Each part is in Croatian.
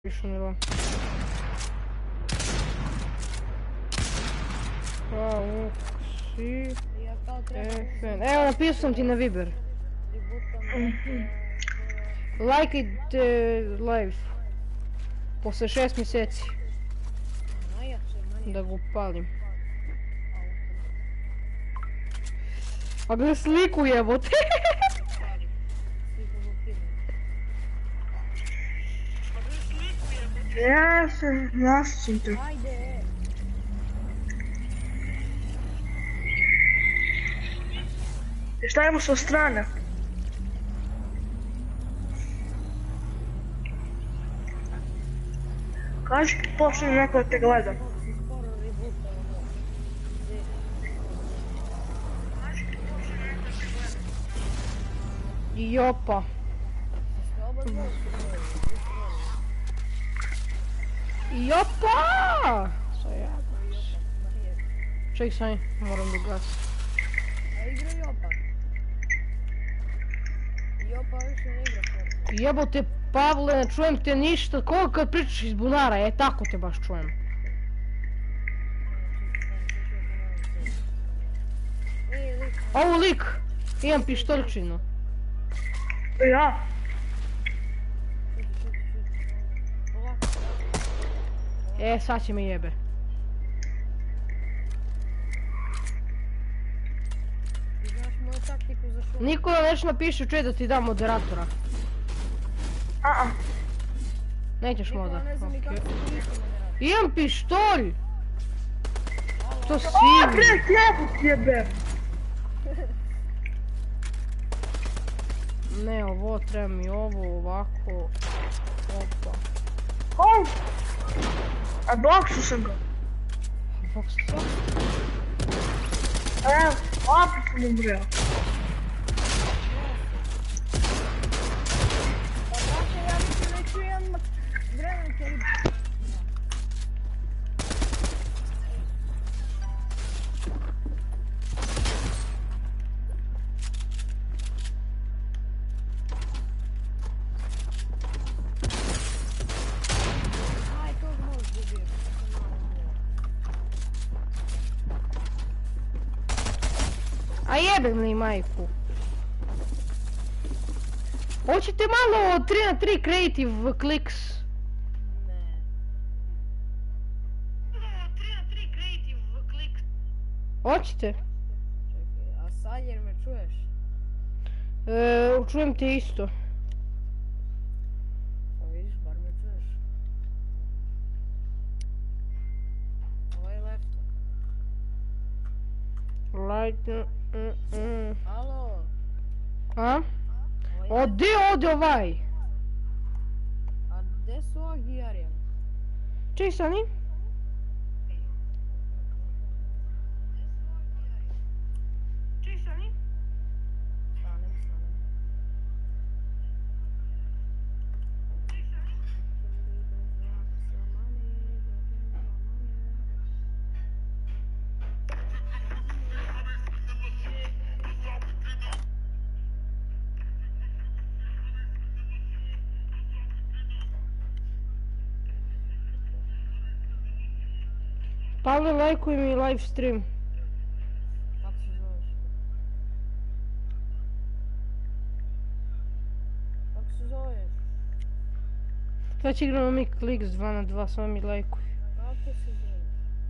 Milo. Hauksi FN. Evo, napisao sam ti na Viber. Like it live. Posle 6 mjeseci. Da ga upalim. A gle sliku jebote. Ja se našim tu. Ajde. Šta imamo sa strane? Kaži pošli neko da te gleda. Jopa. Jopa! Ček saj, moram da gasim. A igra Jopa. Jopa više ne igra Fortnite. Jebote Pavle, ne čujem te ništa, koliko kad pričaš iz bunara, tako te baš čujem. Ovo lik, imam pištoljčinu. Ja. Sad će me jebe. Znaš moju taktiku za šumu? Nikola već napiše čuje da ti dam moderatora. Nećeš moda. Nikola ne znam ni kako se koristi moderator. Imam pištolj! To si Bre, jebut jebe. Ne, ovo treba mi ovo, ovako. Opa. A boksu sam ga. Bok se. Evo, opet sam umreo. Pa brate, ja više ne čujem Grenanke ili... Aj, to možeš dobiti. A jebem li majku? Hoćete malo 3x3 creative clicks? Ne. Hoćete? Čekaj, a sad jer me čuješ? Čujem te isto. Pa vidiš, bar me čuješ. Ovo je lefto. Light... Alo? A? Ovo je Ode, ode ovaj! A gdje su ova hijarija? Čej Sani? Stanem. Pavle, lajkuj mi live stream. Kako se zoveš? Kako se zoveš? Sad će igramo mi kliks 2 na 2, samo mi lajkuj. Kako se zoveš?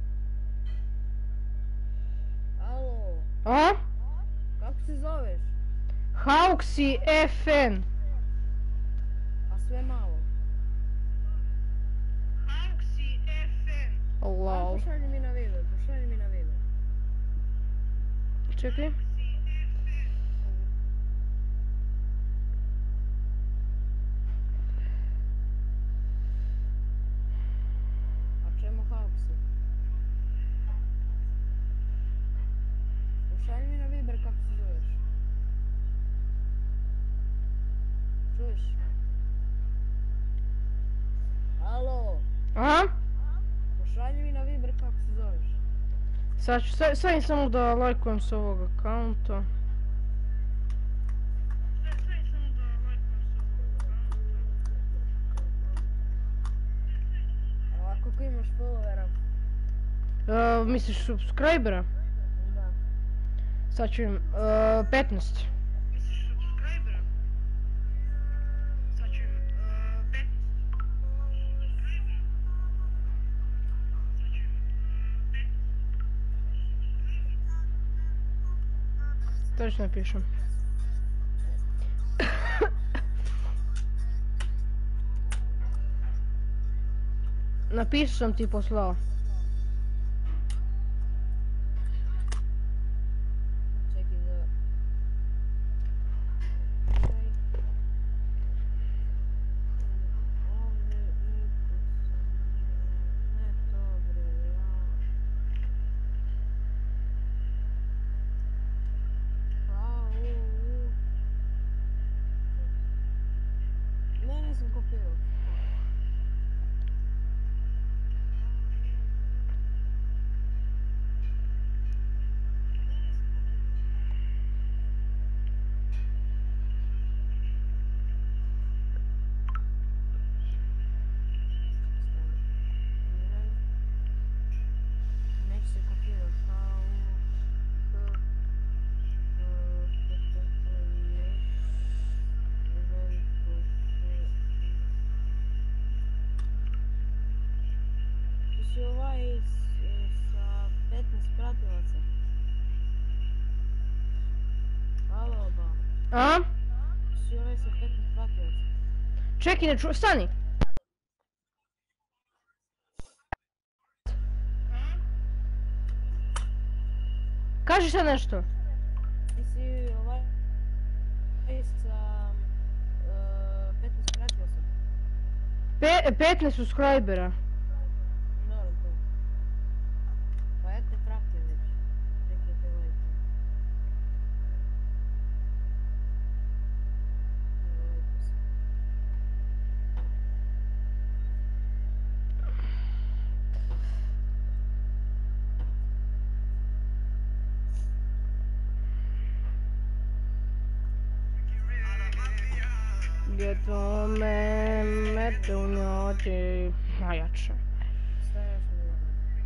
Alo? A? Kako se zoveš? Hauksi FN. A sve malo. Lol. Pošalji mi na Viber. Čekaj. A čemu Hauksi? Pošalji mi na Viber kako se zoveš. Čuješ? Alo? A? Pošalji mi na Viber kako se zoveš. Sad ću, sad im samo da lajkujem s ovog akaunta. Koliko imaš followera? Misliš subscribera? Da. Sad ću im, 15. Точно napišem. Napisao sam ti poslao. Čekaj da... Ovdje niko sam... Ne to bre, ja... Ne, nisam kopirao. Neće se kopirao kao... Ti si ovaj sa 15 pratilaca. Halo ba. A? Ti si ovaj sa 15 pratilaca. Čekaj, ne ču... Stani! Kaži sad nešto. Ti si ovaj sa 15 pratilaca. 15 subscribera. Dobro to. Pa ja te pratim već. Čekaj te lajke. Lajko se. Gdje me mete u noći. Najjače. Šta još mi je?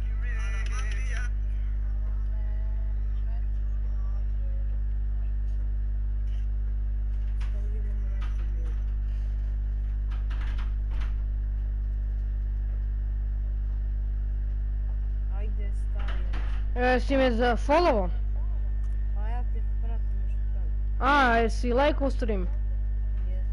Sad vidimo nešto bilo. Ajde stavi. Si me za followo? Pa ja te pratim još tamo. A, jesi lajkao stream? Jes.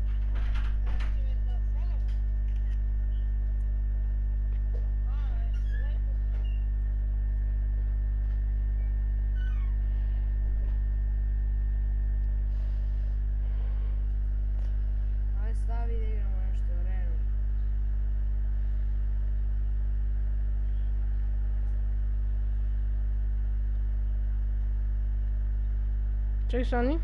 Ajde stavi da igramo nešto arenu. Čekaj, stani.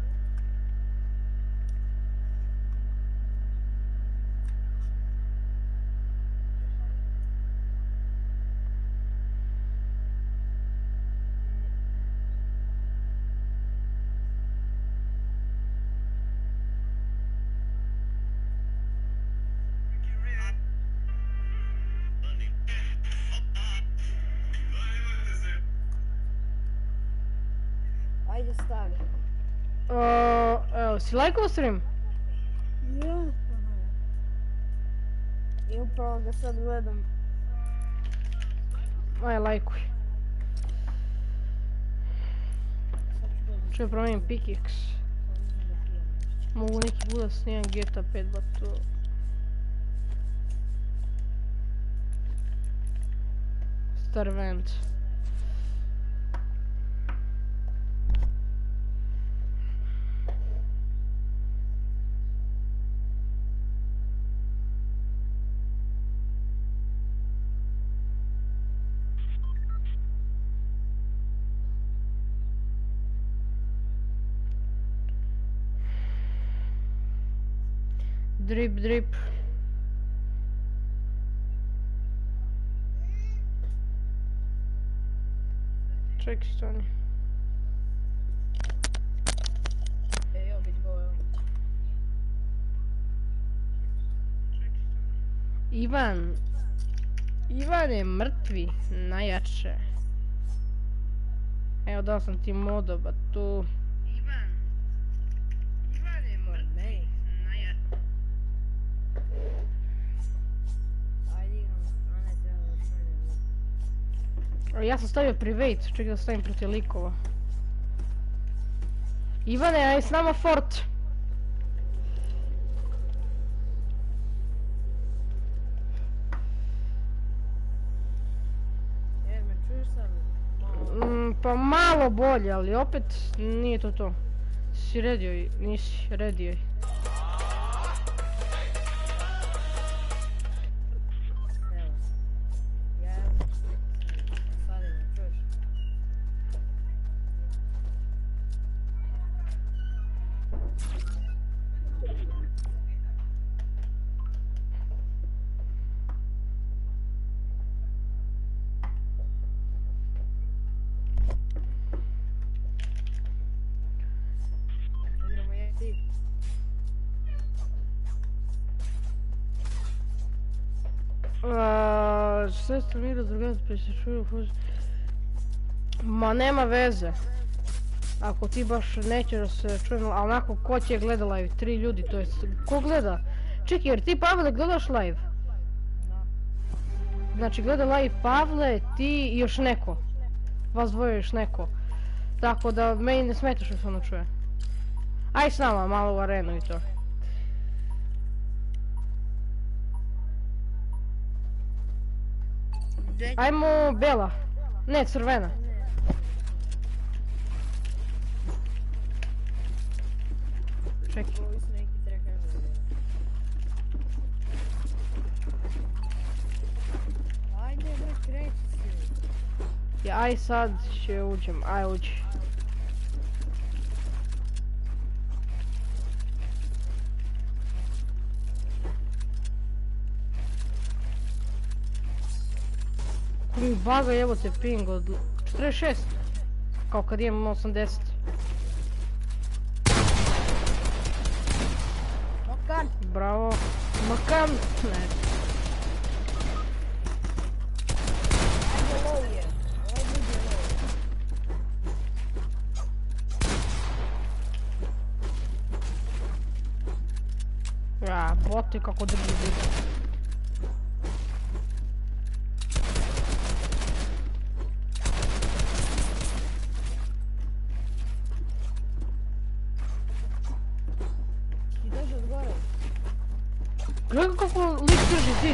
Ajde stavi. Evo, si lajkao stream? Ja. I upravo ga sad gledam. Aj, lajkuj. Sad ću doći. Čujem promijenim pickaxe. Sad uzmem da pijem nešto. Mogu neki buda snimam GTA 5, ba to... Starvent. Drip, drip. Čekaj, stani. Evo, bit go, evo. Ivan, Ivane, mrtvi, najjače. Evo dao sam ti modoba tu. Ivane, mrtvi, najjače. Ajde igram, a ne treba da Ja sam stavio private, čekaj da stavim protiv likova. Ivane, aj s nama fort. Me čuješ sad? Pa malo bolje, ali opet nije to to. Si redio, nisi redio. Evo. Ja sad me čuješ? Igramo ja i ti. Sve ste mi razdragati pa se čuju. Ma nema veze. Ako ti baš nećeš da se čujemo, ali onako ko će gleda live? 3 ljudi, to jest, ko gleda? Čekaj, jer ti Pavle gledaš live? Da. Znači gleda live Pavle, ti i još neko. Vas dvoje još neko. Tako da meni ne smeta što se ono čuje. Aj s nama malo u arenu i to. Ajmo bela. Ne, crvena. Čekaj. Ovi su neki trekeri. Ajde bre, kreći se. Ja, aj sad će uđem, aj uđi. Ko mi baga evo te ping od 46. Kao kad imam 80. Mokan! Bravo. Makan! Ne. Ajde low je. Ovaj drugi je low. Ja, bote kako drži biti. Ti dođe od gore. Gledaj kako lik drži zid.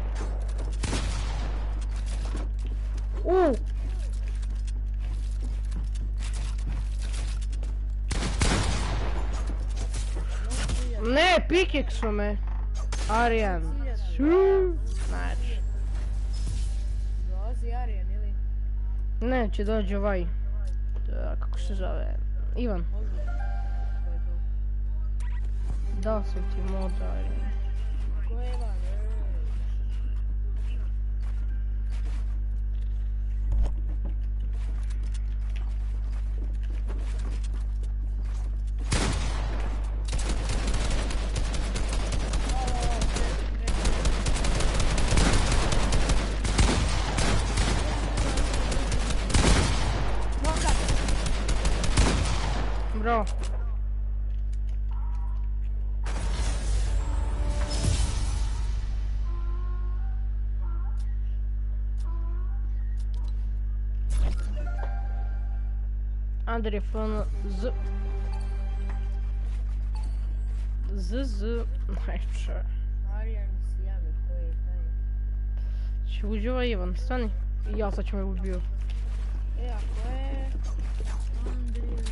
Ne, pikeksu me. Arijan. Znači. Dolazi Arijan ili? Ne, će dođe ovaj. Kako se zove? Ivan. Možda. Ko je to? Dao sam ti mod Arijan. Ko je Ivan? Bro. Andrej fon z. Najče. Arijan si jame, ko je taj? Će uđe ovaj Ivan, stani. I ja sad ću me ubio. A ko je? Andrej...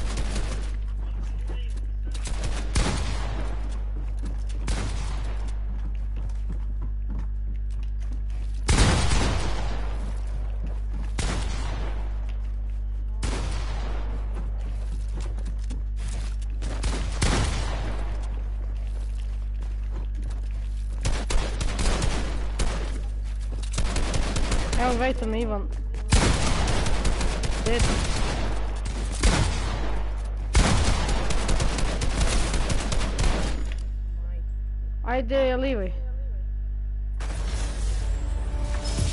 Evo vejte me Ivan. Dead. Ajde, livaj.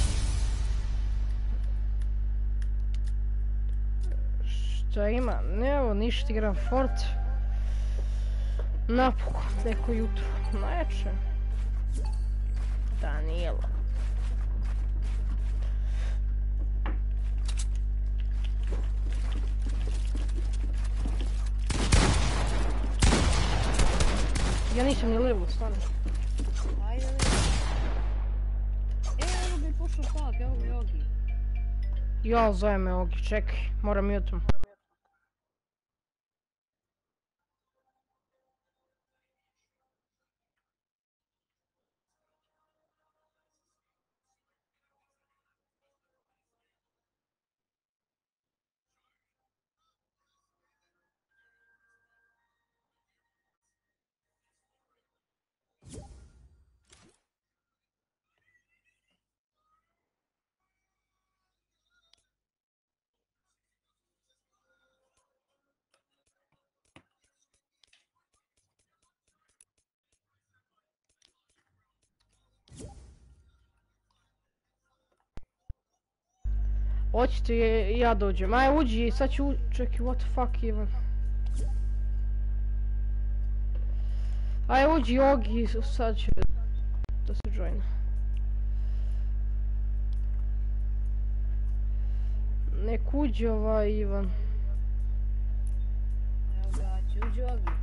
Šta ima? Ne, evo, ništa, igram Fort. Napokon, neko jutro. Najjače. Danijelo. Ja nisam ni level, stvarno. Ajde, evo bi pošao tak, evo mi Ogi. Ja, zove me Ogi, čekaj, moram mutam. Hoćete ja dođem, aj uđi, sad ću čekaj, what the fuck Ivan. Aj uđi Ogi, sad ću da se joina. Nek uđi ovaj Ivan. Evo ga, će uđi Ogi.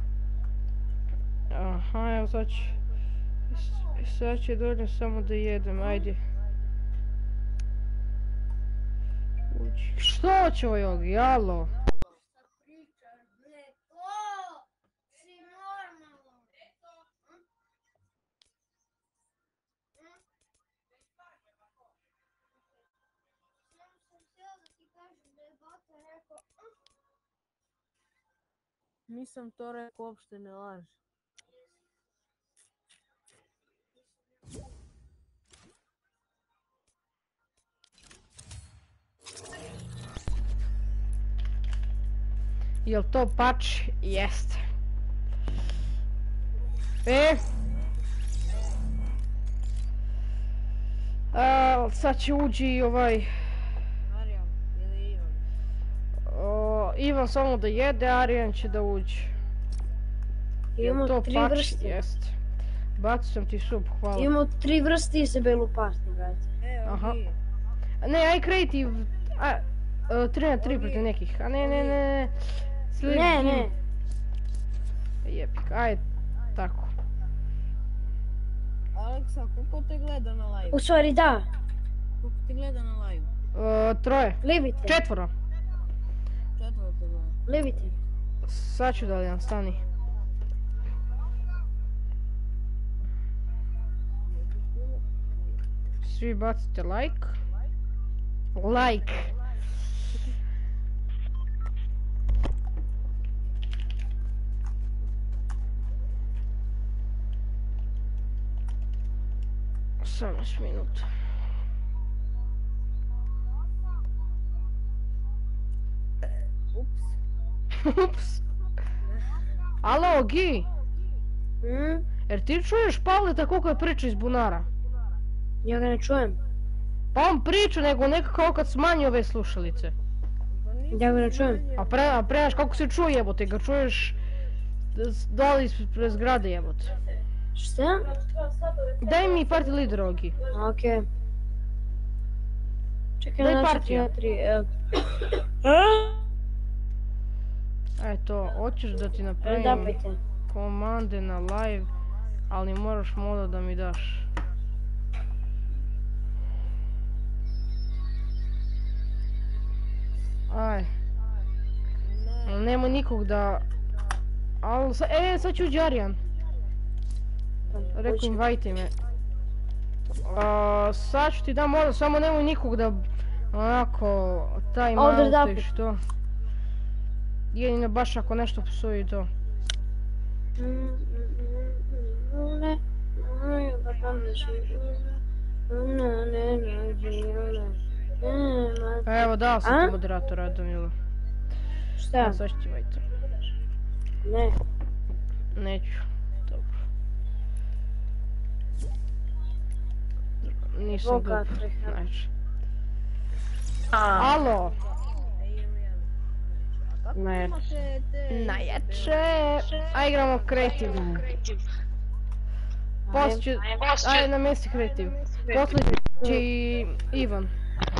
Aha, evo sad ću. Sad ću dođem samo da jedem, ajde. Uđi. Što će ovaj Ogi, alo? Nisam to rekao, uopšte ne laži. Jel to pač? Jeste. Sad će uđi ovaj... Marijan ili Ivan? Ivan samo da jede, Arijan će da uđe. Imamo To 3 pač? vrste. Jeste. Bacio sam ti sup, hvala. Imamo 3 vrste Isabelu party, brate. Aha. Ogi. Ne, aj creative... 3 na 3 protiv nekih. A ne. Ne, ne. Jebik, aj tako. Aleksa, koliko te gleda na live? U stvari da, Koliko te gleda na live? 3. livite, 4. Četvoro te gleda. livite. Sad ću da li stani. Svi bacite like. Like. Samo još minuta. Ups. Ups. Alo, Gi. Jer ti čuješ Pavleta koliko je priča iz bunara? Ja ga ne čujem. Pa on priča nego nekako kad smanji ove slušalice. Ja ga ne čujem. A prenaš kako se čuje jebote, ga čuješ doli ispred zgrade jebote. Šta? Daj mi party leader Ogi. Okej. Čekaj, Daj znači partiju. 3 na 3. Eto, hoćeš da ti napravim Dapajte. komande na live, ali moraš moda da mi daš. Aj, Ne. nema nikog da... Al, sad ću uđi Arijan. Rekao invajte me. Sad ću ti dam moda, samo nemoj nikog da... Onako, taj Ovdje malo dapet. i što. Jedino baš ako nešto psuje i to. Evo, dao sam A? ti moderatora, Danilo. Šta? Sad ću ti invajte. Ne. Neću. Dobro. Nisam Boga, dobro. treha. Znači. Alo. Kako Najjače. imate te... Najjače. A igramo kreativ. Poslije će... Ajde na mjesti kreativ. Poslije će i Ivan.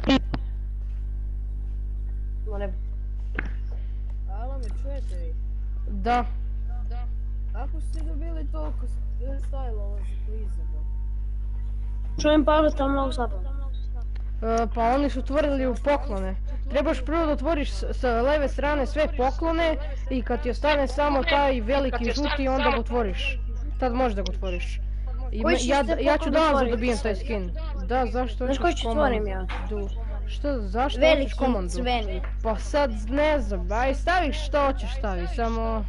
Alo, me čujete vi? Da. Kako ste dobili toliko stajlova za klizamo? Čujem Pavle tamo mnogo zabavno. Pa oni su otvorili u poklone. Trebaš prvo da otvoriš sa leve strane sve poklone i kad ti ostane samo taj veliki žuti onda ga otvoriš. Tad možeš da ga otvoriš. I Koji ćeš te ja ću poklon danas da otvorit dobijem sad? taj skin. Da, zašto Znaš hoćeš koji ću otvorim ja? komandu? Što, zašto Veliki, hoćeš komandu? crveni. Pa sad ne znam, aj stavi što hoćeš stavi, samo...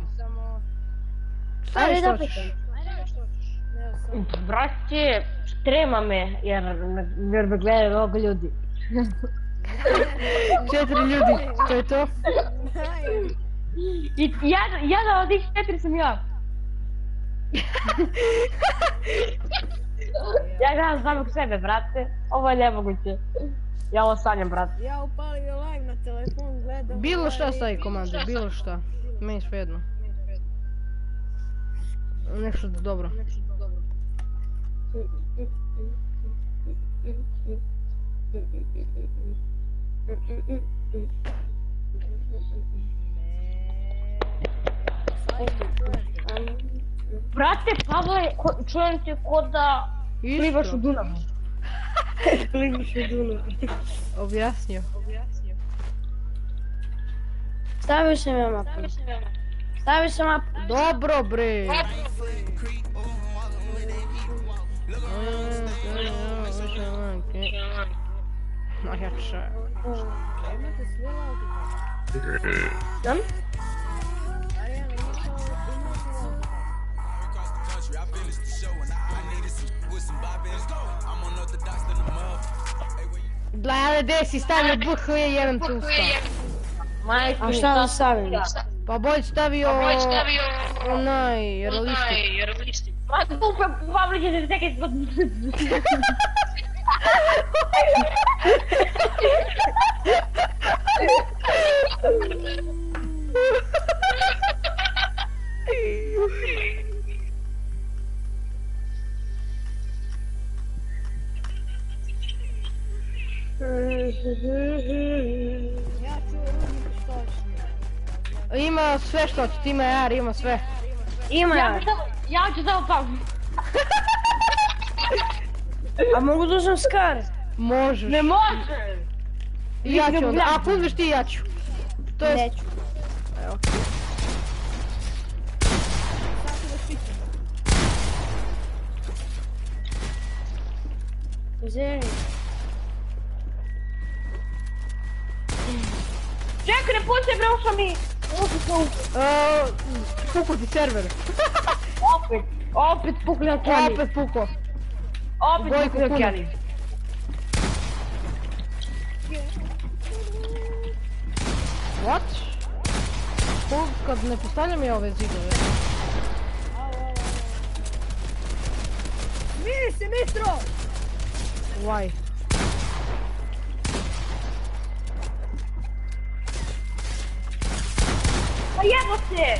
Stavi Ajde što da hoćeš. pitam. Braće, trema me, jer me gleda mnogo ljudi. 4 ljudi, to je to? I jedan od tih 4 sam ja. Ja gledam samog sebe, brate. Ovo je nemoguće. Ja ovo sanjam, brate. Ja upalio live na telefon, gledam... Bilo šta stavi komandu, bilo šta. Meni svejedno. Nešto dobro. Brate, Pavle, čujem te ko da plivaš u Isto, Dunavu. Pliviš u Dunavu. objasnio. Stavio sam ja mapu. Stavio sam mapu. Dobro bre. Najjače. Imate svi lautika? Znam? Arijana, imate lautika? Gleda gdje si stavio BH i jedan tu stav. Majke, A šta da stavim? Pa bolj stavio onaj realistič. Ma tu Pavle će se čekaj zbog... Ja ću Rudi pištočnije. Ima sve što će, ima AR, ima sve. Ima ja. Ja ću samo Pavle. A mogu da uzmem Scar? Možeš. Ne može! I ja ću onda, ako uzmeš ti ja ću. To je... Neću. Evo. Izvini. Čekaj, ne pucaj bre, ušla mi! Pukao ti server. Opet pukli okeani. Opet pukao. Opet Gojko pukli puno. okeani. What? Ko kad ne postavljam ja ove zidove? Smiri se, Mitro! Why? Pa jebote!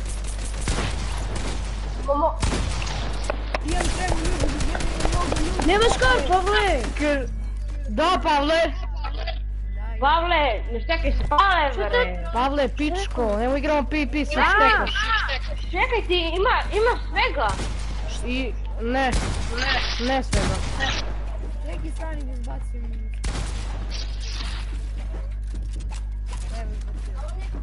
Imam tremu ljudi, mnogo ljudi. Nema Scar, Pavle! Da, Pavle! Pavle, ne štekaj se, Pavle, bre! Pavle, pičko, evo igramo PvP, sad štekaš. Čekaj ti, ima svega! I, ne svega. Neki strani da izbacim. Evo izbacio.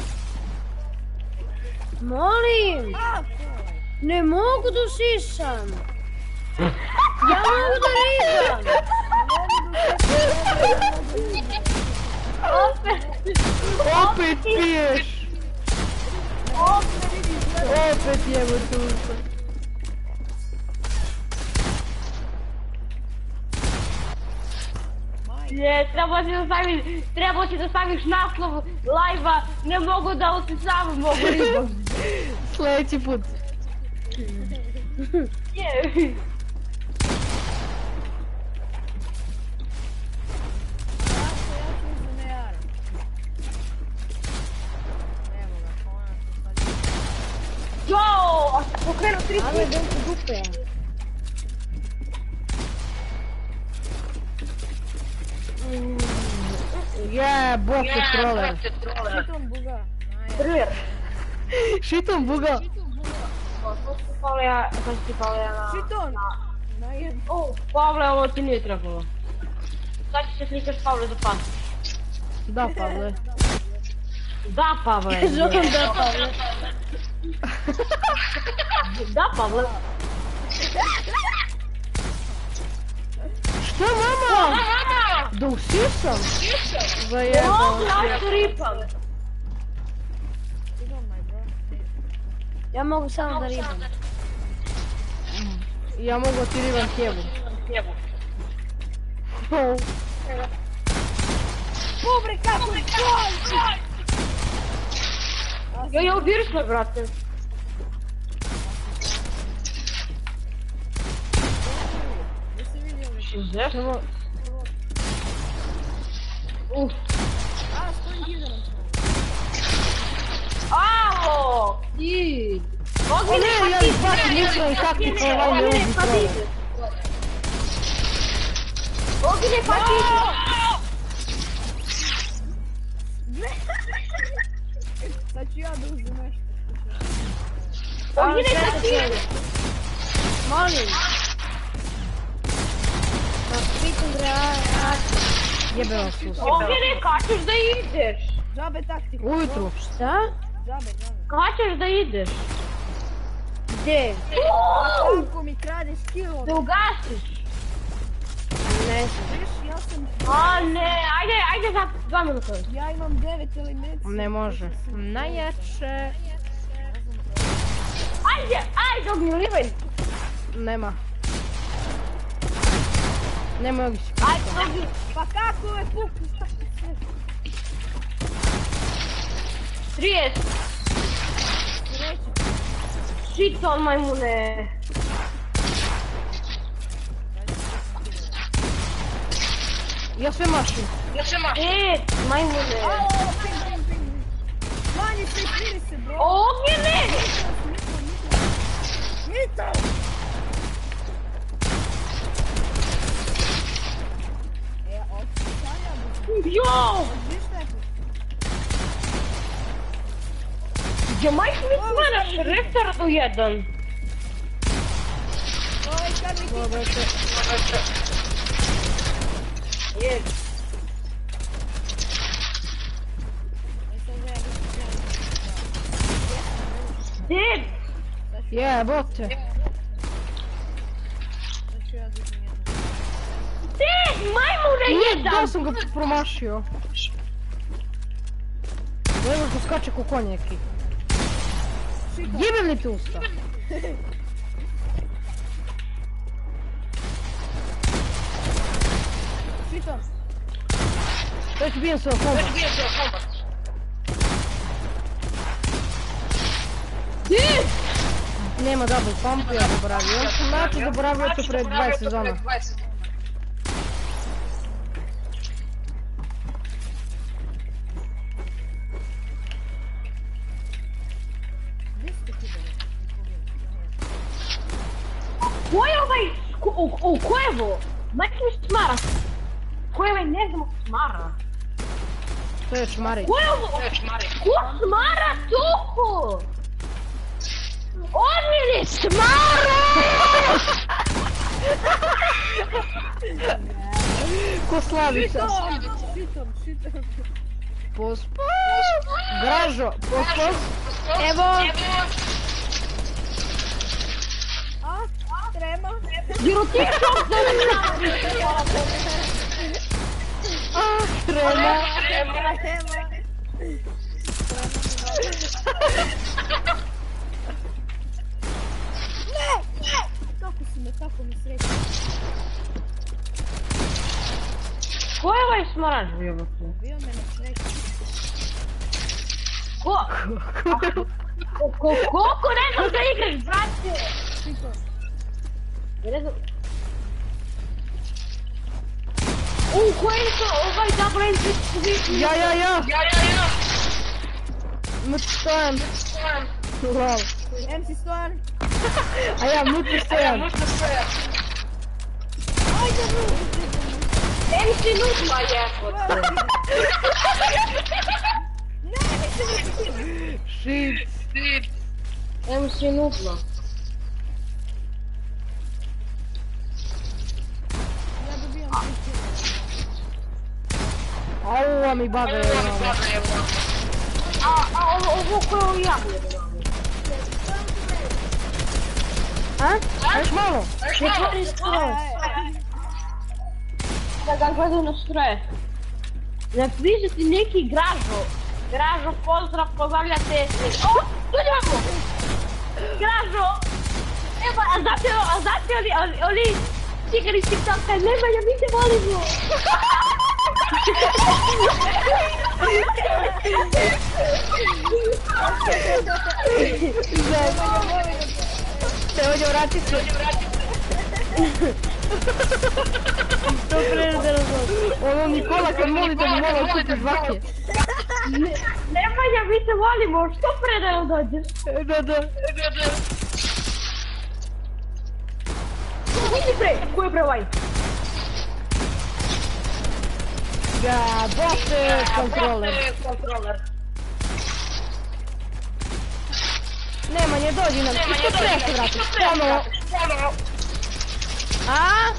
Molim! Ne mogu da sisam! Ja mogu da rizam! Opet piješ! Opet jebo tuša. Je, trebao si da staviš naslov live-a, ne mogu da usisam, mogu ribom. Sljedeći put. Je. okrenuo 3 Ali idem u dupe. Je, bot je troller. Šitom buga. Triller. Šitom buga. Pavle, sad ti Pavle na... Šitom! Na jednu. O, Pavle, ovo ti nije trebalo. Sad će se slikaš Pavle za pas. Da, Pavle. Da, Pavle. Zovem da Pavle. Da, Pavle. Šta, mama? Da usisam? Zajebam. O, ja se ripam. Idom, my bro. Ja mogu samo da ribam. Ja mogu ti ribam kevu. Pobre, kako je Ja ubiriš me, brate. Jesi vidio li? 60? Samo... A, s kojim gizerom smo? Alo! Ti! O ne, ja izbacim nisam i kakti pa ovaj ne ubi troller. Ognje patić! Sad ću ja da uzem nešto. Ognje patić! Molim. Na pitam reakciju. Jebe vas susa. Ognje, kačeš da ideš! Džabe taktika. Ujutru. Šta? Džabe. Kačeš da ideš! Gdje? Kako mi kradeš kilo? Da ugasiš! Ne znam. Viš, ja sam... A ne, ajde za 2 minuta. Ja imam 9 eliminacija. Ne može. Najjače. Ajde, Ognje, livaj! Nema. Nema Jogić. Ajde, Ognje! Pa kako je pukli? 30! Shit on majmune! Ja sve mašim. Majmune! Manje se i smiri se, bro. Ognje, ne! Mito! Sanja, Jo! viš neko? Ja majke mi smaraš rektara do 1. Ovaj kad mi Dobro, Je. Ded! Jebote. Sad ću ja da uzem jednu. Ded! Majmune Da jedan! sam ga promašio. Evo što skače ko konj neki. Jebe li ti usta? Šitom. Već bijem se o kombat. Ded! Nema double pump, ja zaboravio. Znači zaboravio to pred 20 sezona. Ko je ovaj? Ko je ovo? Majke mi smara. Ko je ovaj? Ne znam smara. To je čmarić. Ko je ovo? Ko smara tuku? On mi ne smara! Ko Slavica. Šitom. Pospos. Gražo. Pospos. Evo. A? Trema. Jer ti što Trema. Trema. Kako mi sreći. Ko je ovaj smarač bio tu? Bio me na sreći. Koliko ne znam da igraš, brate? Šitom. Ja ne znam... Ko je to? Ovaj double end Ja. Mrtajem. Wow. MC Stojan. A ja mutno stojam. MC nukla jebote. Shit. MC nukla. Aua mi babe. Ovo koje ja gledam. A? Još malo. Ne tvori stroj. Da ga gledaju na stroje. Napiše ti neki Gražo. Gražo, pozdrav, pozdravljate. O, dođe ovako. Gražo. Evo, a znate oni cigari s TikToka, Nemanja, mi te volimo. Te ovdje vrati se. To prije da razloži. Ono Nikola kad moli da mi mola kupi žvake. Nemanja, mi te volimo, što pre da nam dođeš? Da. Vidi pre, ko je pre ovaj? Da, bote kontroler. Nemanje, dođi nam. Što treba se vratiš? Ponovo. A?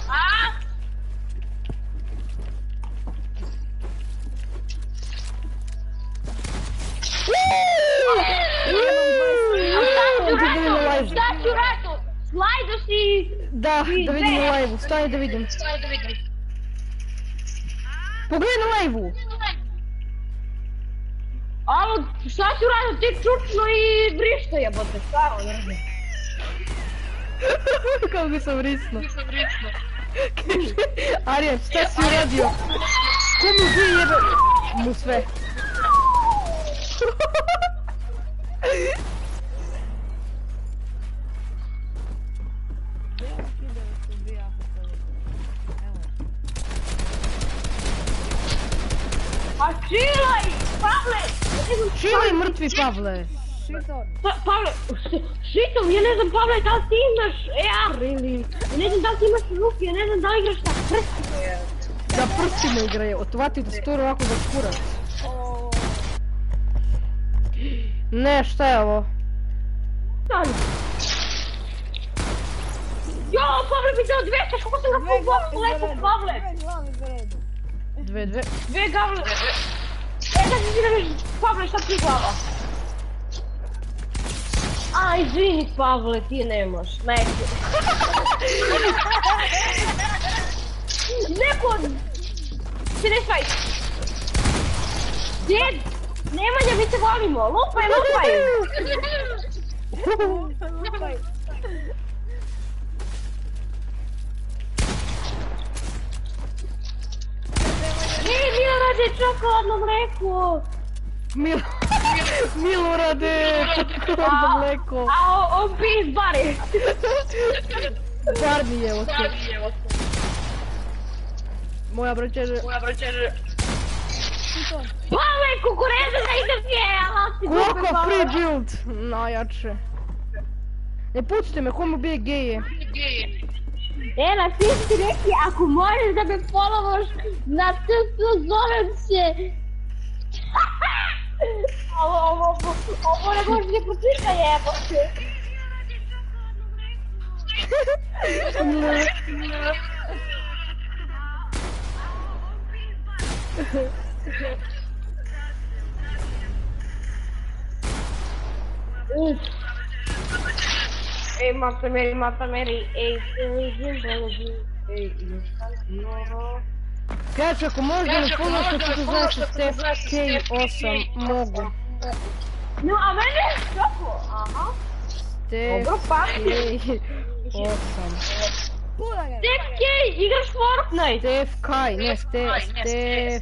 Šta ću ratu? Slajdo si... Da vidim u live-u, stani da vidim. Pogledaj na live-u. Alo, šta ću ratu? Ti čučno i brišto jebote, staro, ne radim. Kako bi sam vrisno. Kaže, Arjan, šta si uradio? Komu bi jebe... mu sve. A čilaj, Pavle! Čilaj mrtvi Pavle. Pavle, šitom, ja ne znam Pavle, da li ti imaš AR ili... Ja ne znam da li ti imaš ruke, ja ne znam da li igraš na prstima. Da prstima igraje, otvati da storu ovako za skurac. Ne, šta je ovo? Stani. Jo, Pavle mi dao 200, kako sam ga pogledao lepo, Pavle! Dve. Dve gavle. Da ti ne viš, Pavle, šta ti glava? A, izvini, Pavle, ti nemaš, neću. Neko... Se ne švaj. Djed, Nemanja, mi se volimo, lupaj. Milorade, čokoladno mleko! Milorade, čokoladno mleko! A on pije iz bari! Bar mi je ovo sve. Moja braćeže. Pale, kukureze da ide pije! Koliko free build! Najjače. Ne pucite me, ko mu bije geje? Ela, ti si neki, ako možeš da me followaš na TS, zovem se... Ovo ne možeš ne počita jebote. Ej, mata meri, ej, Kač, ako možda ne puno što ću znači Steph K8, mogu. No, a mene je šoko, aha. Steph Dobro, pa. K8. Steph K, igraš Fortnite. Steph Kaj, ne Steph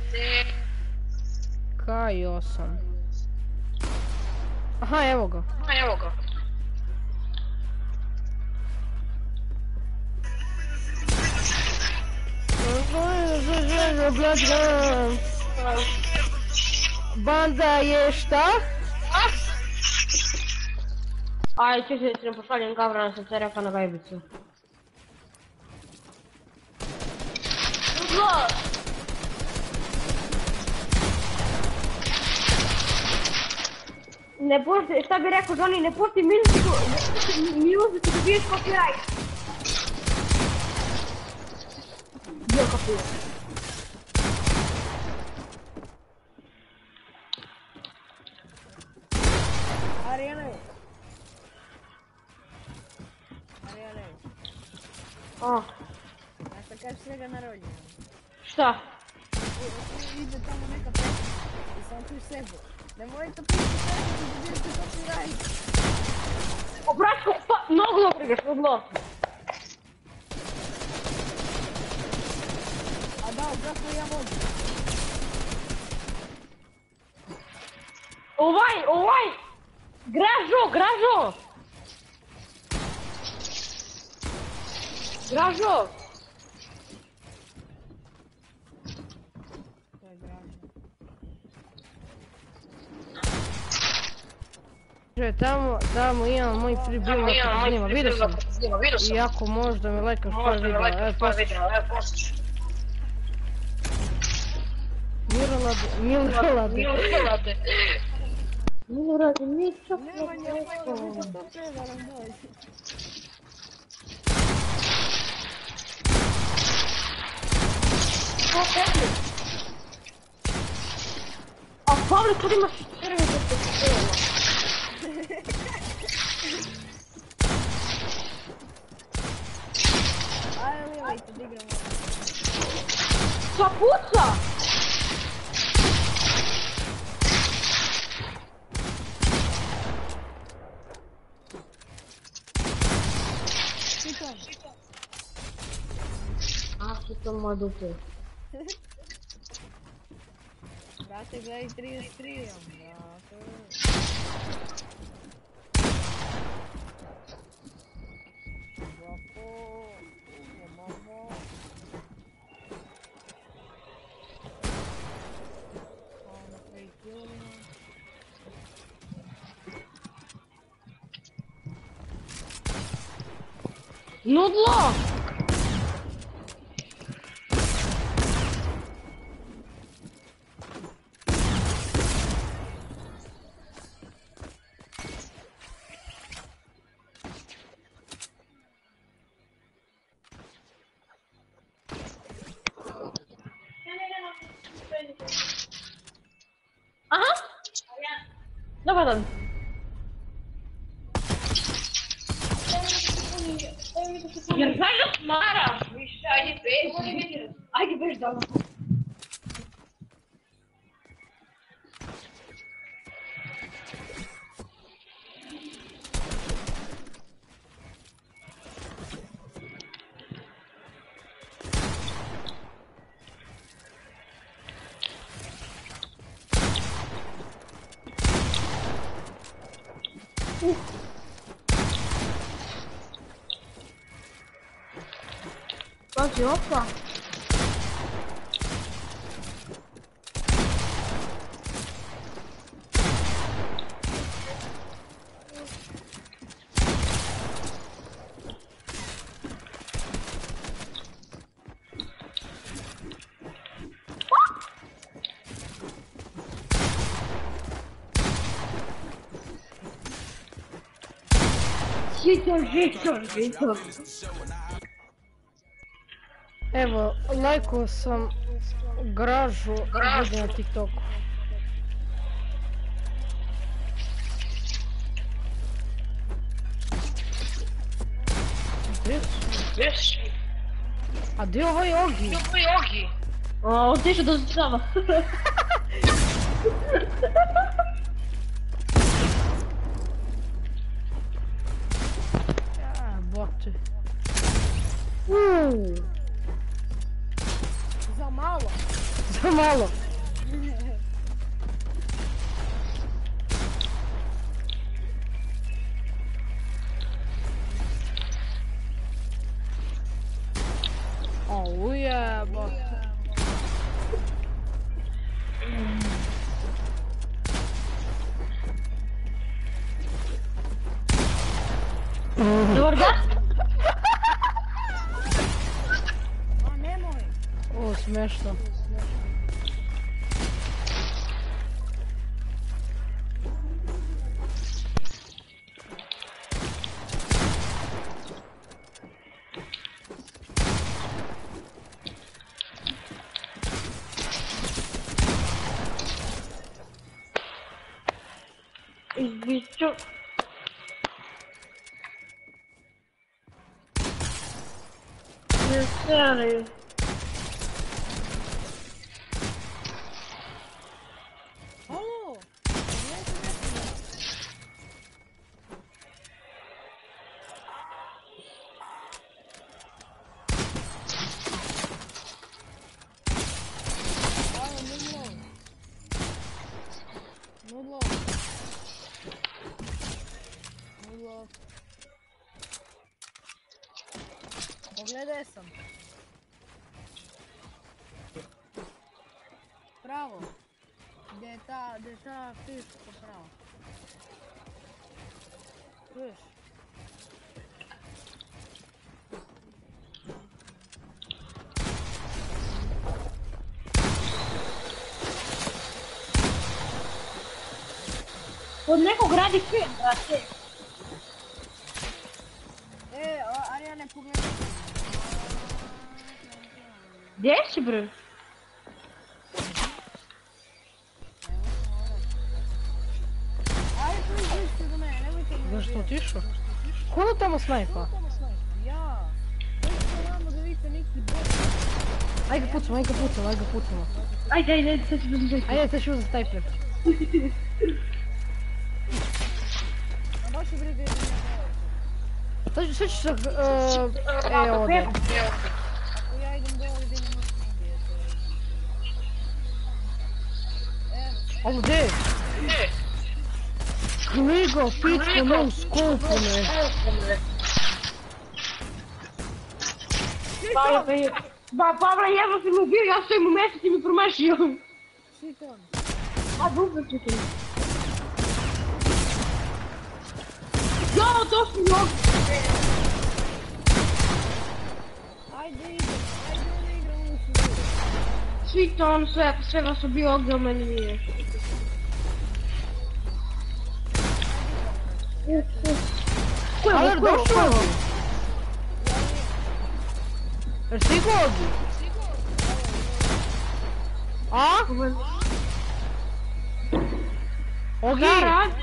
K8. Aha, evo ga. Banda je šta? Aj, čekaj, da ti ne pošaljem Gavrana sa cereka na gajbicu. Zlo! Ne pusti, šta bi rekao Johnny, ne pusti muziku, dobiješ copyright. Bio copyright. Arijane. Arijane. A, Ja što kažeš svega na rođenju. šta? Ide tamo neka pesma i sam čuš sebe. Nemoj to pisati sebe, da dobiješ ti copyright. O, bratko, pa, mnogo dobro igraš, mnogo. A da, zašto ja vodim? Ovaj! Gražo! Gražo! To je gražno. Tamo imam moj free build ako te snima, vidio sam. Iako možda mi lajkaš par videa, evo postiš. Milorade, ničak Nemanja, ovo to predaram dođe. A Pavle, kad imaš prvi da se strela? Ajde, lijevajte, da igramo. Sva puca! Šitom. A, što to moje dupe. Brate, gledaj 33, brate. Ovako, imamo. Ono 3 kilima. Nudlo! Aha! Dobar dan. Jer zajedno smaraš, više, ajde beži. Ajde beži doma. Pazi, opa. Žico. Evo, lajkao sam Gražu video na TikToku. Viš? A gdje je ovaj Ogi? O, otišao do zama. Ja, bote. Za malo. Za malo. Auja, bote. smešno. Izbiću. Ne seri. Alo! Gledajte nekoga. Alo, Nudlo. Nudlo. Nudlo. Pogledaj sam. Pravo. Gdje je ta fiška pravo? Čuješ? Od nekog radi film, brate. Arijane, pogledaj. Gdje si, bre? Ajde, priđite do mene, nemojte mi Zašto ubijati. otišao? Ko da tamo snajpa? Ja. Dođite vamo da vidite neki bot. Ajde ga pucamo, ajde ga pucamo, ajde ga pucamo. Ajde, sad ću uzeti. Ajde, sad ću uzeti tajper. A baš je briga jedan je Sad ću se... ovdje. Ako ja idem dole, gdje ne možete ubijeti. Evo. Ovo gdje? Kliga, pičko, ne u skopu, ne. Pavle, jedno si mi ubio, ja stojim u mjestu, ti mi promašio. Šiton. A, dobro ću ti. Jo, to su mnogo. Ajde ne igram u svijetu. Svi to on sve vas ubio, ovdje u meni nije. Ko je Ali ovo, ko je ovo? došao ovdje. Jer stigo ovdje? A? Ogi? Da, radi.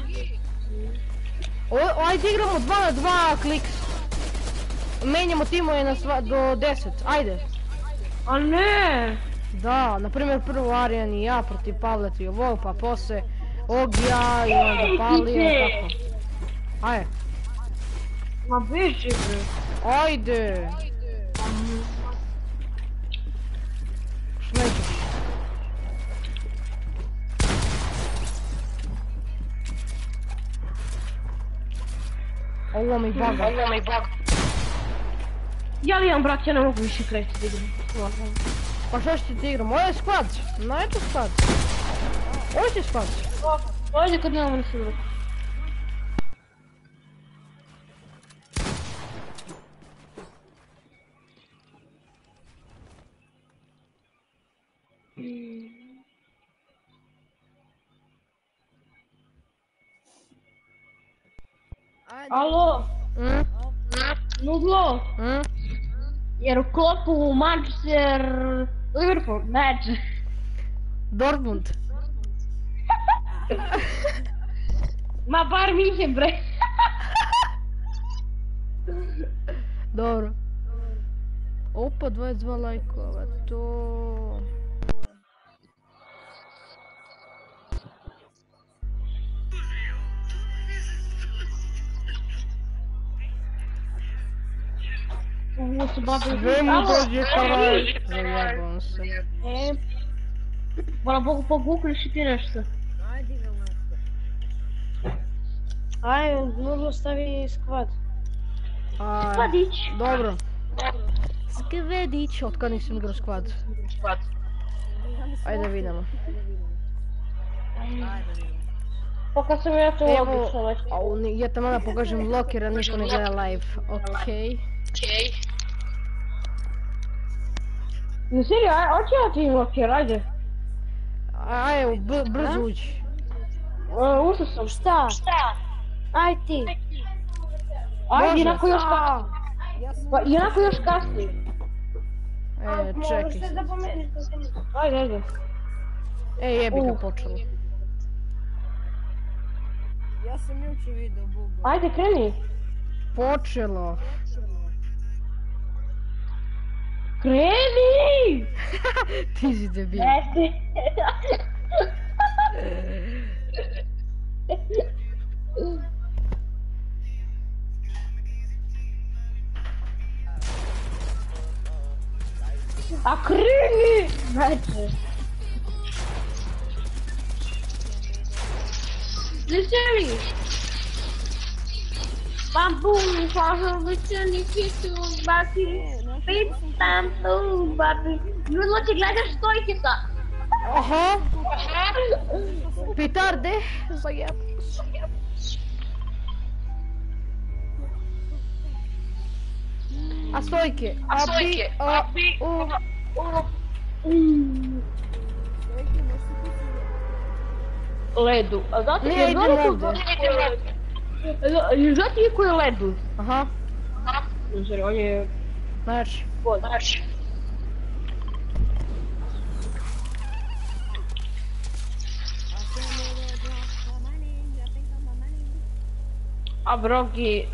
Ajde igramo 2 na 2 kliks. Menjamo timove na do 10, ajde. A ne. Da, na primjer prvo Arijan i ja protiv Pavleta i ovog, pa poslije Ogija i onda Palija i tako. Ajde. Ma beži, bre. Ajde. Što nećeš? Ovo mi baga. Ja li imam, brat, ja ne mogu više kreći da igram. Pa što ćete ti igram? Ovo je squad. Najče squad. Ovo je squad. Ovdje kad nemamo ni silog. Ajde. Alo, Nudlo, jer u klopu Manchester Liverpool, meč. Dortmund. Ma bar Minhen, bre. Dobro. Opa, 22 lajkova, to... Ovo su babi. Sve mu dođe karaj. Zajebam se. Hvala Bogu, pogukliš i ti nešto. Ajde igram nešto. Ajde, Nudlo stavi squad. Skladić. Dobro. Skvedić, otkad nisam igrao squad. Ajde vidimo. Pa kad sam ja to Evo, obišao već. ja tamo da pokažem vlog jer niko ne gleda live. Okej. No serio, hoće ja ti lokir, ajde. Aj, brzo uđi. Ušao sam. Šta? Aj ti. Ajde, Može. inako još kasnije. Pa inako još kasnije. Čekaj. Ajde. Jebi ga počelo. Ja sam jučer vidio bugu. Ajde, kreni. Počelo. Kreni! Ti si debil. A kreni! Znači. Literally. Bamboo, follow literally kitu, baki, bit bamboo, babi. Vrlo ti gledaš stojkica. Aha. Petarde. Zajeb. A stojke. Ledu. A znate Nije, idem ovdje. Znate je ko je ledu? Aha. Znači, on je... Znači. A brogi...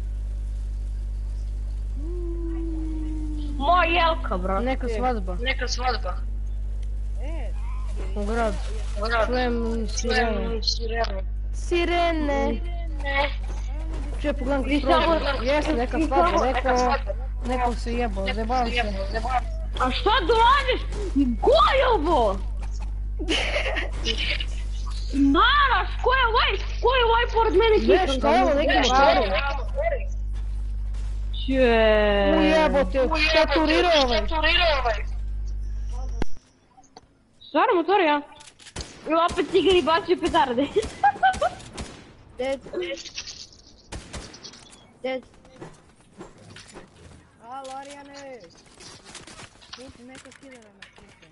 Moj jelka, bro. Neka svadba. U grad. Čujem sirene. Sirene. Čujem, pogledam kroz prozor. Jeste neka svadba, neko se jebao, zajebavam se. A šta dolaziš? Ko je ovo? Naras, ko je ovaj pored mene kikam? Ne, šta je ovo, neki motori? Ujebote, šta turirao ovaj? Stvarno motor, ja? I opet cigani bacio petarde. Dead. A, Larijane! Puti neka kidera na putu.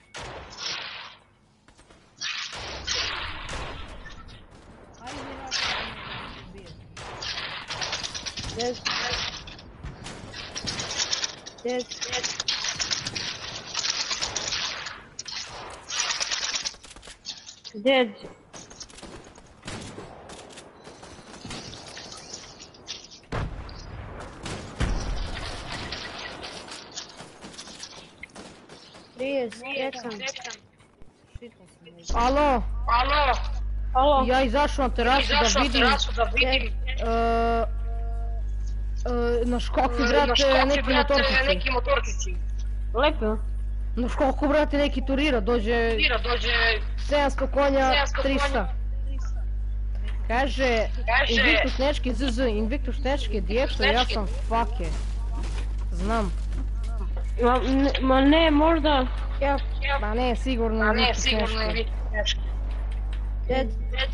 Ajde, Larijane, bije. Dead. Dead. Alo, Alo. ja izašao na terasu da vidim na škoku, brate, neki motorkici. Lepo. Na škoku, brate, neki turira, dođe 700 konja, 300. Kaže, Invictus Nečki ZZ, Invictus Nečki dječko, ja sam fake. Znam. Ma ne, možda... Ma ne, sigurno Invictus Nečki. Dead.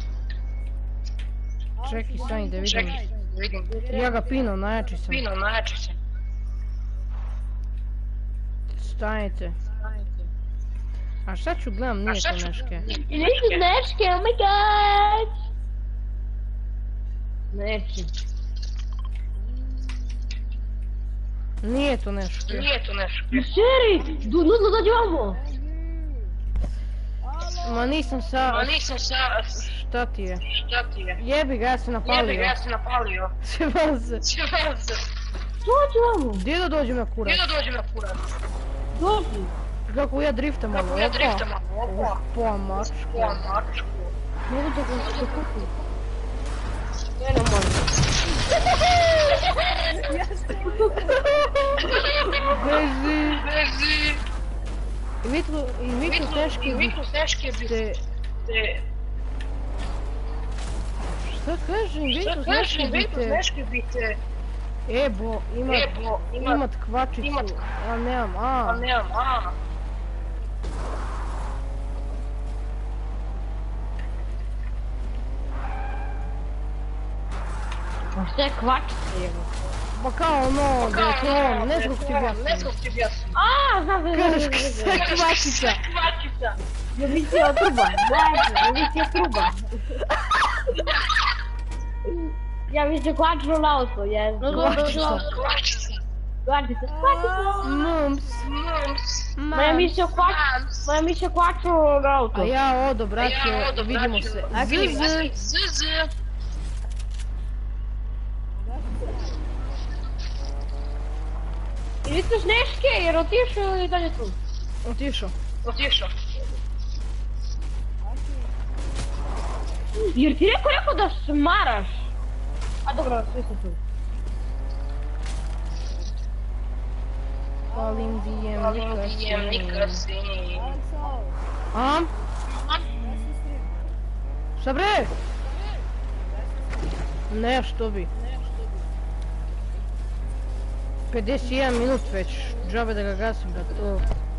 Čekaj, stani da vidim. Ja ga pinam, najjači sam. Stanite. A šta ću gledam, nije to Nečke. Invictus Nečki, oh my god! Neki. Nije to Nečke. Seri, nužno dođi ovamo. Ma nisam sa... Šta ti je? Jebi ga, ja sam napalio. Sjevam se. Dođi ovamo. Gdje da dođem na kurac? Dođi. Kako ja driftam malo, opa. Opa, mačko. Mogu da ga se kupi. Ne može. Beži. I Viktor teški te... Šta kažem, Viktor teški bite... Ebo, imat kvačicu, a nemam a. A šta je kvačica, evo? Pa kao ono, da je klon, ne zbog ti objasnim. A, znam. Kažeš sve kvačica. Ja mislio truba, znaš, ja mislio truba. Ja mislio kvačilo na auto, jesno. Kvačica. Kvačica. Mums. Ma ja mislio kvačilo na auto. A ja odo, brate, vidimo se. ZZ. Ili tu Sneške, jer otišao i dalje tu. Otišao. Jer ti rekao da smaraš. A dobro, svi su tu. Palim dijem, nikad se. Alekso, A? ja se stream. Šta bre? Ne, što bi. 51 minut već, džabe da ga gasim, da to...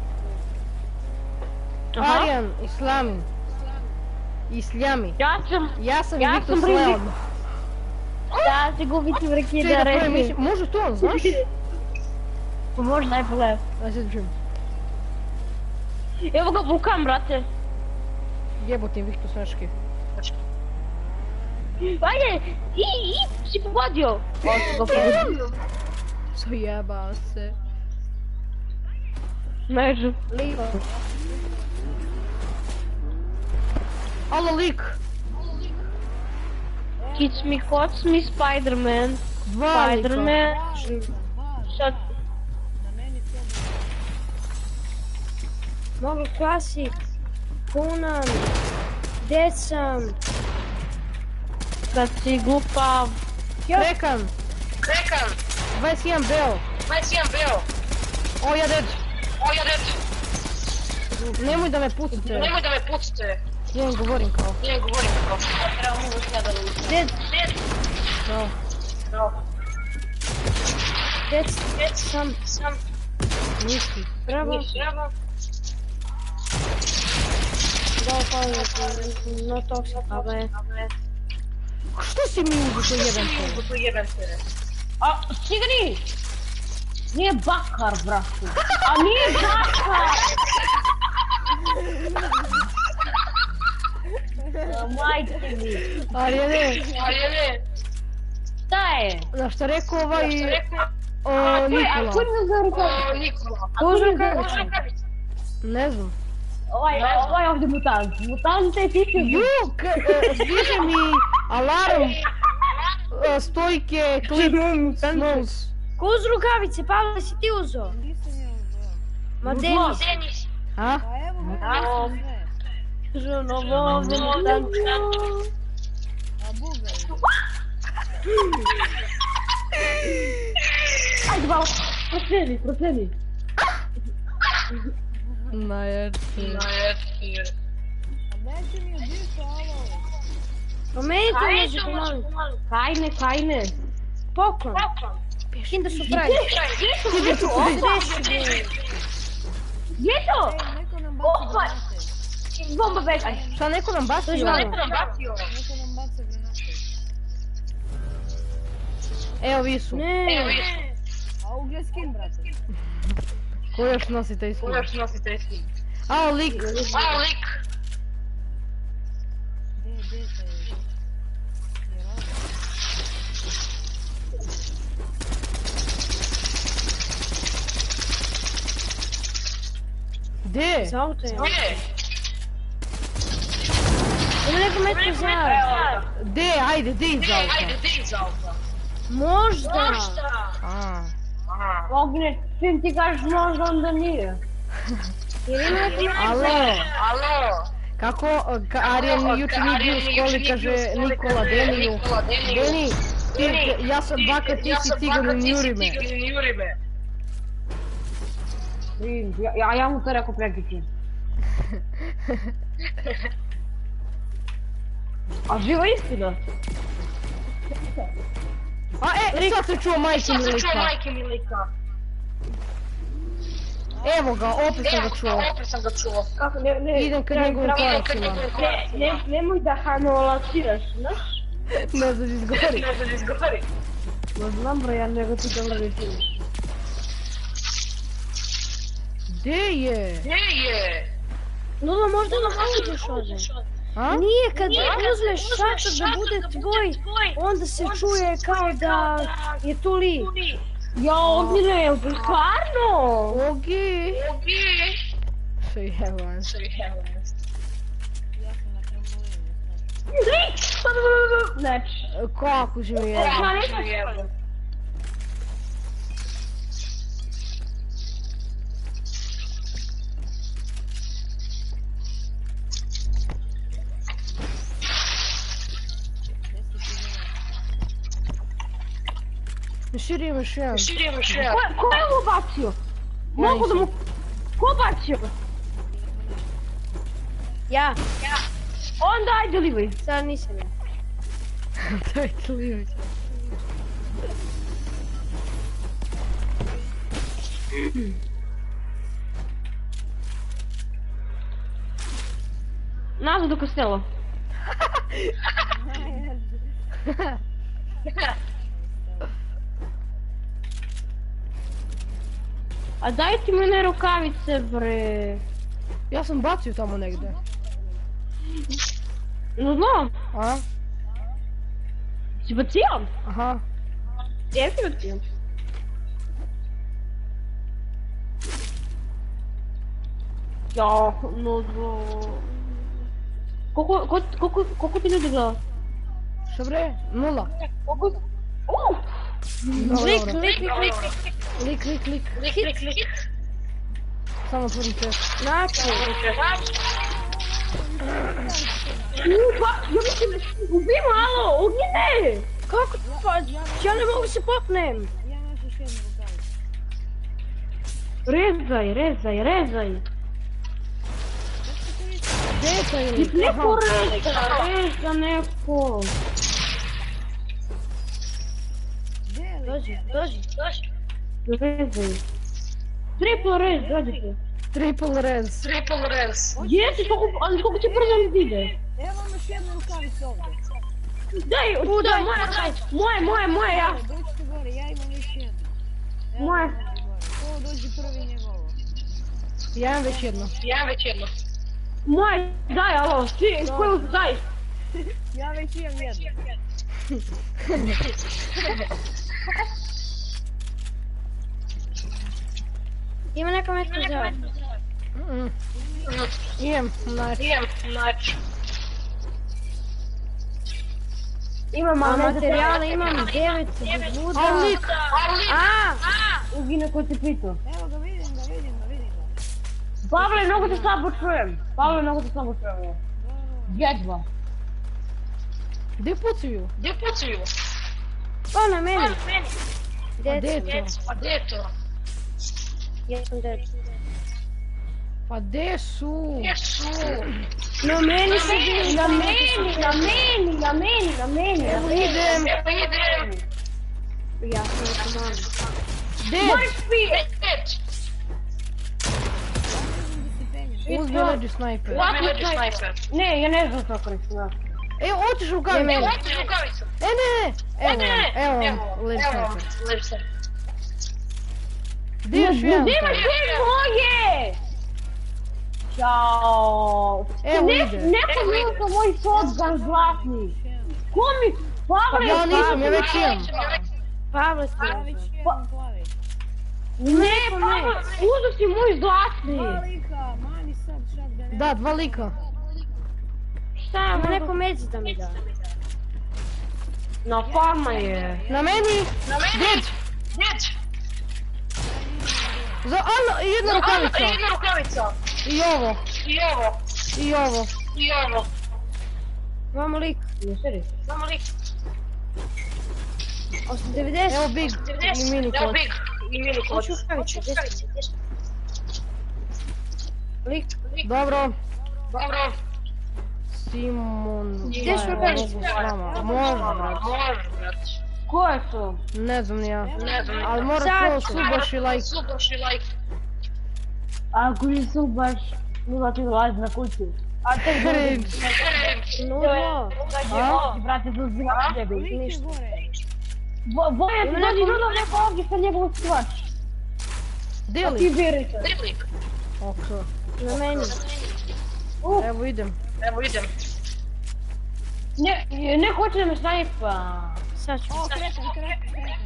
Aha. Arijan, Islamin. Isljami. Ja sam Ja Viktor sam Brigitte. Sleon. Da, se gubiti vreki da Čekaj, reći. može to on, znaš? Može najpole. Aj sad čujem. Evo ga bukam, brate. Jebotim Viktor Sneški. Ajde, si pogodio. O, si ga pogodio. Zajebao se. Među. Livo. Alo, lik. Kids me, hots me, Spider-Man. Dva lika. Spider-Man. Sad. Na meni sve Mogu klasik. Kunan. Decam. Kad si glupav. Krekan. 21 beo. O, ja dead. Nemoj da me pucate. Ja im govorim kao. Dead. Kao. Dead. Sam. Nisi. Bravo. Da opalio. No toxic. Ale. Što si mi uzeo to jebem se? A, sigri! Nije bakar, brate. A nije bakar! Majke mi. Arijane, Šta je? na što rekao ovaj... A Nikola. koji me zove Nikola? A koji me zove Nikola? Ne znam. Ovaj ovdje mutant. Mutant je ti si... Stiže mi alarm. Stojke, klip, snooze. Ko uz rukavice? Pavle, si ti uzo? nisam ja uzeo. Ma Denis. A? Pa evo ga, ja sam sve. Ženovo mutant. A bugaj. Ajde malo, proceni. Najerci. A neće mi udiša ovo. Promenite među pomolim. Kajne. Poklon. Kinder surprise. Gdje su? Gdje to? Ej, neko nam baca granate. Bomba bekaj. Šta neko nam bacio? Šta? Neko nam baca granate. Evo vi su. Ne. A u gdje skin, brate? Ko još nosi taj skin? Ao, lik. Gdje je taj? Gdje? Za auto je. Ima neko metro za. Gdje? Ajde, gdje iz auta? Možda. A. Ogne, čim ti kažeš možda, onda nije. Jer ima neko metro za. Alo. Kako Arijan juče nije bio u školi, kaže Nikola Deniju. Deni, ja sam baka, ti si tigar i njuri me. Ja mu to rekao prekiče. A živa istina? A sad se čuo majke mi lika. Evo ga, opet sam ga čuo. Kako ne... Idem kad njegovim koracima. Nemoj da hanolaciraš, znaš? Ne znam izgovori. Ma znam bre, ja nego ti dobro reći. Gdje je? Lolo, možda ne uđeš ovdje. A? Nije, kad uzmeš šator da bude tvoj, onda se čuje kao da je tu lik. Ja, Ogine, jel ti stvarno? Ogi. Se jevan. Lik! Znači, Kako si mi jevan? ma nisam. Širi imaš jedan. Ko je ovo bacio? Mogu da mu... Ko bacio? Ja, Onda ajde Livoj. sad nisam ja. Dajte li Nazad do kostela. A daj ti mene rukavice bre. Ja sam bacio tamo negdje. No znam. A? Si bacio? Aha. Gdje si bacio? Ja, no znam. Koliko ti ljudi gleda? Što bre? 0. Koliko? Lik. Samo otvorim chat. Znači, Ja mislim, ubi malo, Ognjene! kako? Pa, ja ne mogu se popnem. Ja imaš još jednu rukavicu. Rezaj. Gdje je taj lik? Neko reza neko. Gdje je lik? Dođi. Rezaj. Triple rez, dođite. Triple res. Jesi, koliko ti brzo ide? Evo vam još jednu rukavicu ovdje. Daj, moje, ja. Dođite gore, ja imam još jednu. Evo Moje. dođi gore. Ko dođi prvi njegovo. Ja imam već jedno. Moje, daj, alo, svi, koju daj. Ja već imam jednu. Ima neka metka za... Imam, znači. Imam, A materijala imam 9 buda. A lik! A! Ugine ko ti pitao. Evo ga, vidim ga. Pavle, mnogo te slabo čujem. Jedva. Gdje pucaju? O, na meni. Gdje Gdje je to? to? Ja sam dead. Pa gdje su? Na meni se bili. Na meni. Evo idem. Ja sam na komanu. Dead! Uzmi leđi snajper. Ne, ja ne znam kako reći. Evo, otiš rukavicu. Ne. Evo vam, leđi snajper. Gdje još jedan? Gdje imaš sve moje? Ćao. Evo ide. Neko uzeo moj shotgun zlatni. Ko mi? Pavle, Ja nisam, ja već imam. Pavle Ja sam. već imam plavi. Ne, Pavle, uzeo si moj zlatni. Malika, mani sad šak da ne... Da, 2 lika. Šta je Ima neko? neko među da mi da. Na farma je. Na meni. Dead. Za jedna rukavica. I ovo. Imamo lik. Jesi? 90. Evo big i mini kod. Hoću rukavicu, gdje si? Lik. Dobro. Simon. Gdje su rukavice? Može, brat. Ko je to? Ne znam ni ja. Ali mora Sad to ću. subaš i like. Ako nisu baš, nula ti dolazi na kuću. A te Cringe. Nulo. A? brate, to uzima tebe. Lik je gore. Bojan ti dođi dodao neko ovdje sa njegovog stvač. Gdje A ti li? berite. Ok. Na meni. Evo idem. Ne hoće da me snajpa. Sad ću. O, kretam.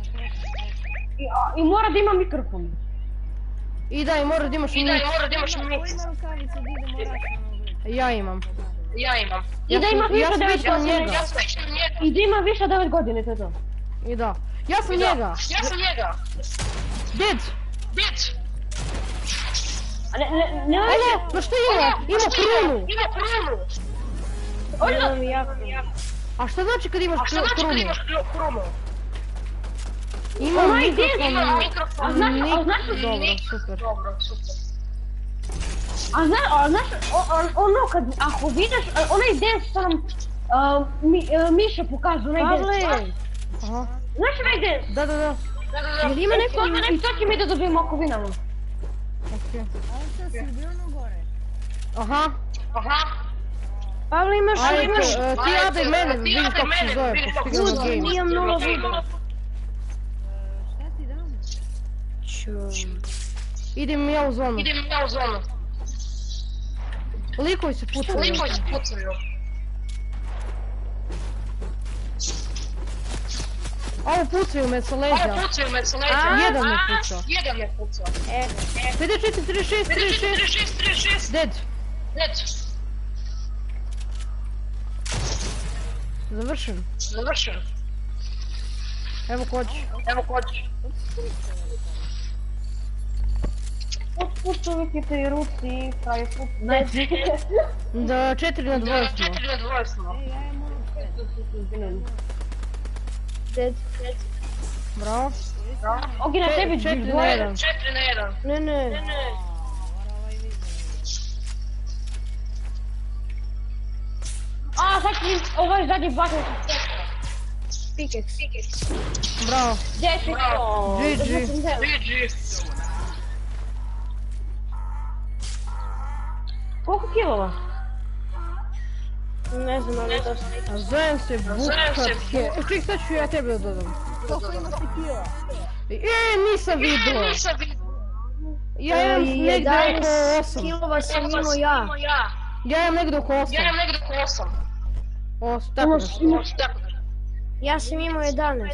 I mora da ima mikrofon. I da, i mora da imaš mix. Ko ima rukavice da idemo računom? Ja imam. I da ima više Ja od 9 svičam godina. njega. I da ima više od 9 godina, to je to. I da. Ja sam njega. Dead. A ne Ajde, ma što ima? Ima krunu. Imam jako. A šta znači kad imaš krunu? Ima mikrofon. A znaš, Dobro, super. a znaš, ono kad, ako vidiš, onaj dance što nam Miša pokazuje, onaj Pavle, dance. Aha. Znaš onaj dance? Da. Jel ima neko, i to će mi da dobijemo ako vinamo. Okej. A on sad si ubio ono gore. Aha. Pavle imaš Ajde, ti jade mene, vidim kako se zove, pošto igramo Good, game. imam 0 vuda. Šta ti dam? Idem ja u zonu. Likovi se pucaju. Ovo pucaju me sa leđa. Jedan me puca. 54, 36. Dead. Završen. Evo koči. Otpučujete i ruci, kaj je put. Da, 4 na 2 smo. Ej, ja imam ono Dead. Bravo. Ogi na tebi 4 na dvoje. 1. Ne. A, sad ću ovaj zadnji baton. Pickaxe. Bravo. 10. GG. Koliko kilova? Ne znam, ali dosta. A zovem se Bukatke. Ček, sad ću ja tebe da dodam. koliko imaš ti kila? Nisam vidio. Ja imam negdje oko 11 8. kilova sam imao ja. Ja imam negdje oko 8. Tako nešto. Ja sam imao 11.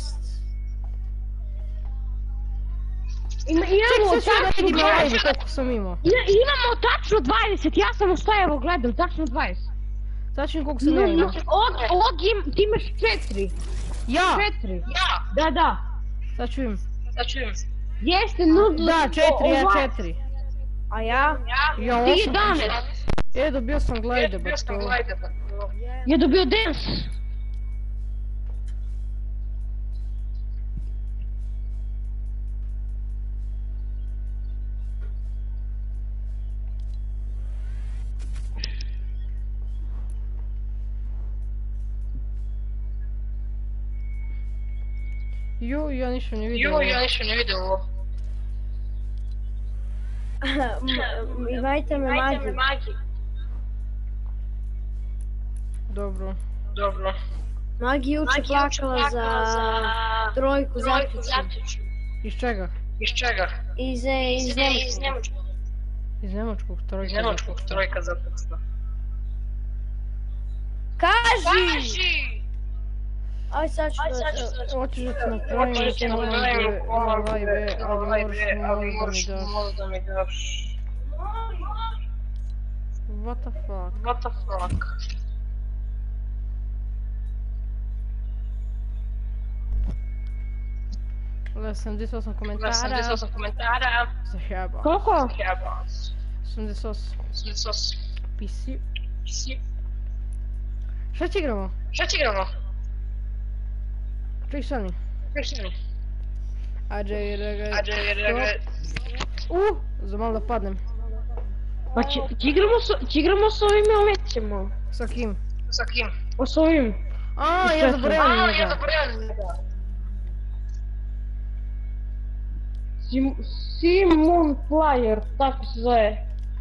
Imamo Ček, sad ću ja da tačno vidim 20. ajde koliko sam imao. Imamo tačno 20, ja sam ostajao gledam, tačno 20. Sad ću koliko sam ja imao. Ti imaš 4. Ja! 4. Da. Sad ću im. Jeste, nudlo. Da, 4, ja 4. A ja? Ja Ti 8. 11. Dobio sam glajde, ba to. Je dobio dance. Jo, ja ništa ne vidio. Ovo. Imajte me magiju. Dobro. Magi juče plakala za trojku zaključnu. Iz čega? Iz Njemačkog. Iz Njemačkog trojka zapucna. Kaži! Aj sad ću doći. Hoćeš da ti napravim live, ali moraš da mi daš. What the fuck? Le 78 komentara. Zajeba. Koliko? 78. PC. Šta će igramo? Ček sani. Ajde, za malo da padnem. Pa će igramo s ovim elećima. Sa kim? S ovim. Ja zaboravim njega. Simon Flyer, tako se zove.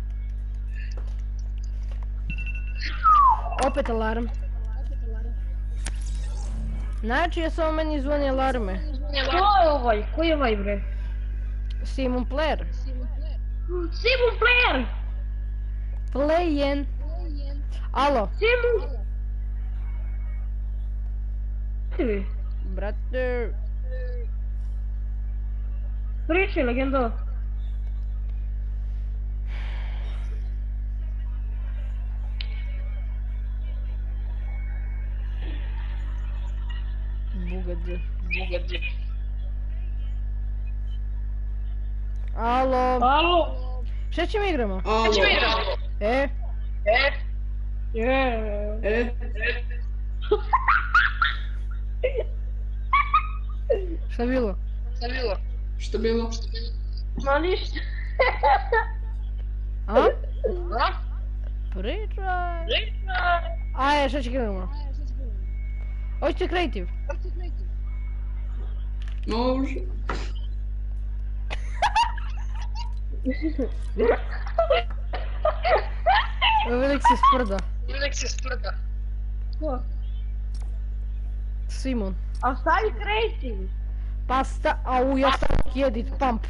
Opet alarm. Znači je samo meni zvoni alarme. Ko je ovaj? Ko je ovaj bre? Simon Player. Simon Player! Playen. Alo, Simon! Ti? brate. Pričaj, legendo. Bugad. Alo. Alo? Šta ćemo igramo? Alo. E? Šta bilo? Što bilo? Ma ništa. A? Pričaj. Ajde, šta će igramo? Hoćete kreativ? Može. Velik se sprda. Ko? Simon. A stavi kreativ. Pasta, au, ja stavim jedit pump.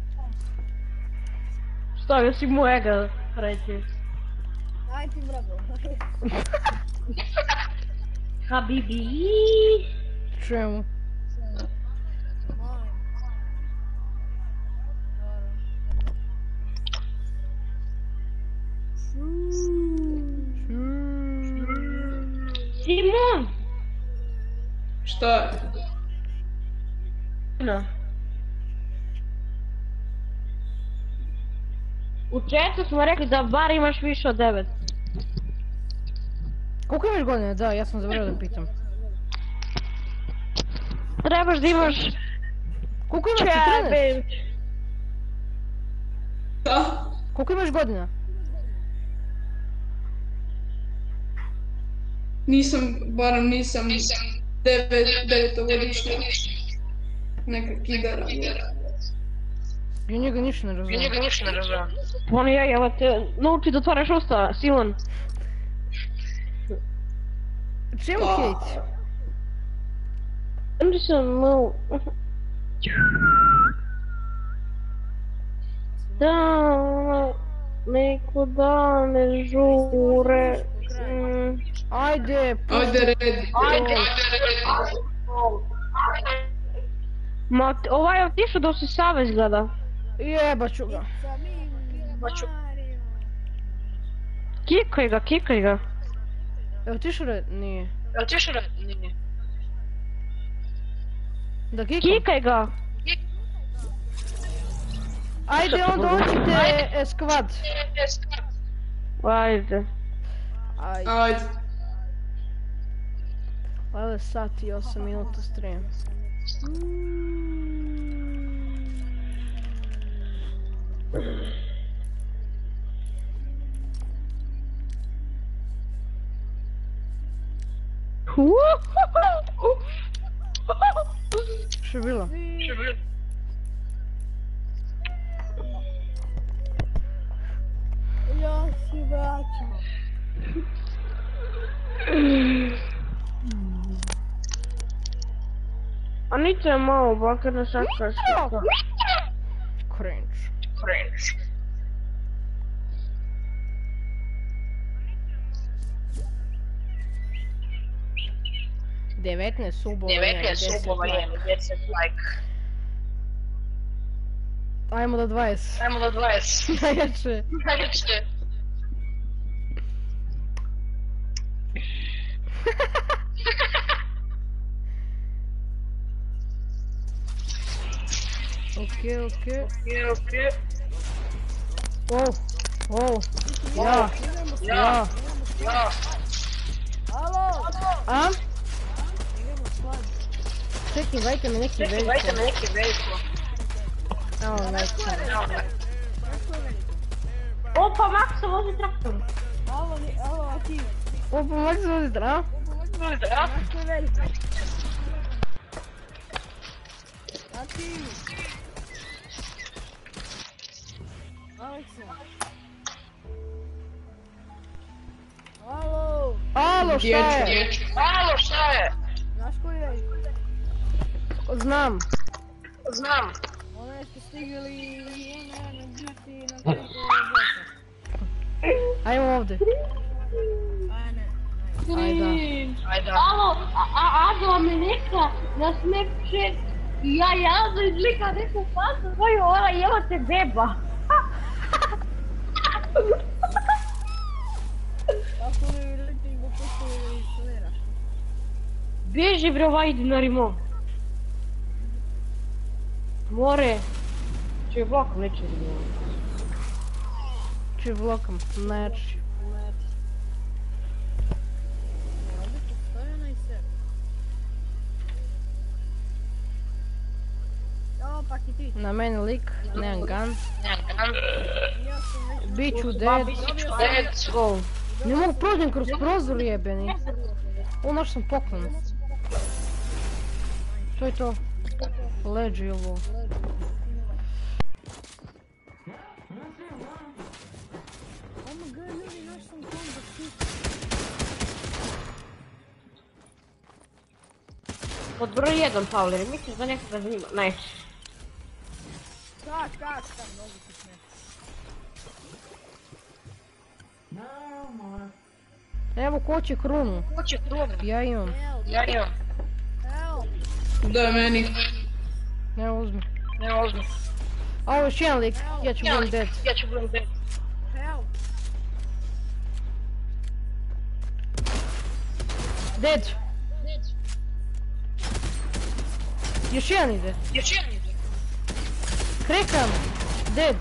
Stavio si mojega kreativ. Aj ti bravo. Habibi. Čemu? Simon! Šta je? No. U chatu smo rekli da bar imaš više od 9. Koliko imaš godina? Da, ja sam zaboravio da pitam. Trebaš da imaš... Koliko imaš 14? Da? Koliko imaš godina? Barem nisam 9-godišnja. Neka kidara. Ja njega ništa ne razumijem. Ono evo te nauči da otvaraš usta, Simon. Čemu hejt? Onda sam malo... Da, neko da ne žure. Ajde, Ajde, redi. Ma, ovaj je otišao da se savez gleda. jebaću ga. Kikaj ga. Evo tišu red? Nije. Da kikam? Kikaj ga. Ajde onda hoćete skvad. Ajde. Ajde. Ajde sat i 8 minuta stream. Što je bilo? Ja si vraćam. A niti je malo, bakar ne sačkaš. Cringe. 19 subova, 10 like. Ajmo do 20. Najjače. Okej. Wow. Ja. Alo! A? Idemo sklan. Čekaj, dajte mi neki veliko. Evo, dajte. Opa, Maksa vozi traktor. Alo, a ti? Opa, Max vozi tra? Što je veliko? A ti? Aleksa. Alo! Alo, šta je? Znaš koji je? Znam. Ono je što stigli i ono na biti na koliko bloka. Ajmo ovdje. A ne. Ajde. Alo, Adela me neka na Snapchat i ja izlika neku fasu svoju, ona jela te beba. Ako ne vidite i pošto ne instaliraš. Bježi bre ovaj ide na remont. More. Če vlakom neće remont. Či vlokam, neći. Ovdje postoji onaj server. O, paketić. Na meni lik, nemam gun. Ja sam već... Biću dead. Let's go. Ne mogu prođem kroz prozor jebeni. O, naš sam poklon. To je to. Leđi ovo. OMG, ljudi, naš sam kom da pisa. Pod broj 1, Pavle, misliš da nekoga zanima? Ne. Kak, mnogo ti ne. Evo ko će krunu. Ja imam. Help. Daj meni. Ne uzmi. A ovo još jedan lik. Ja ću budem dead. Help. Dead. Još jedan ide. Krekam. Dead.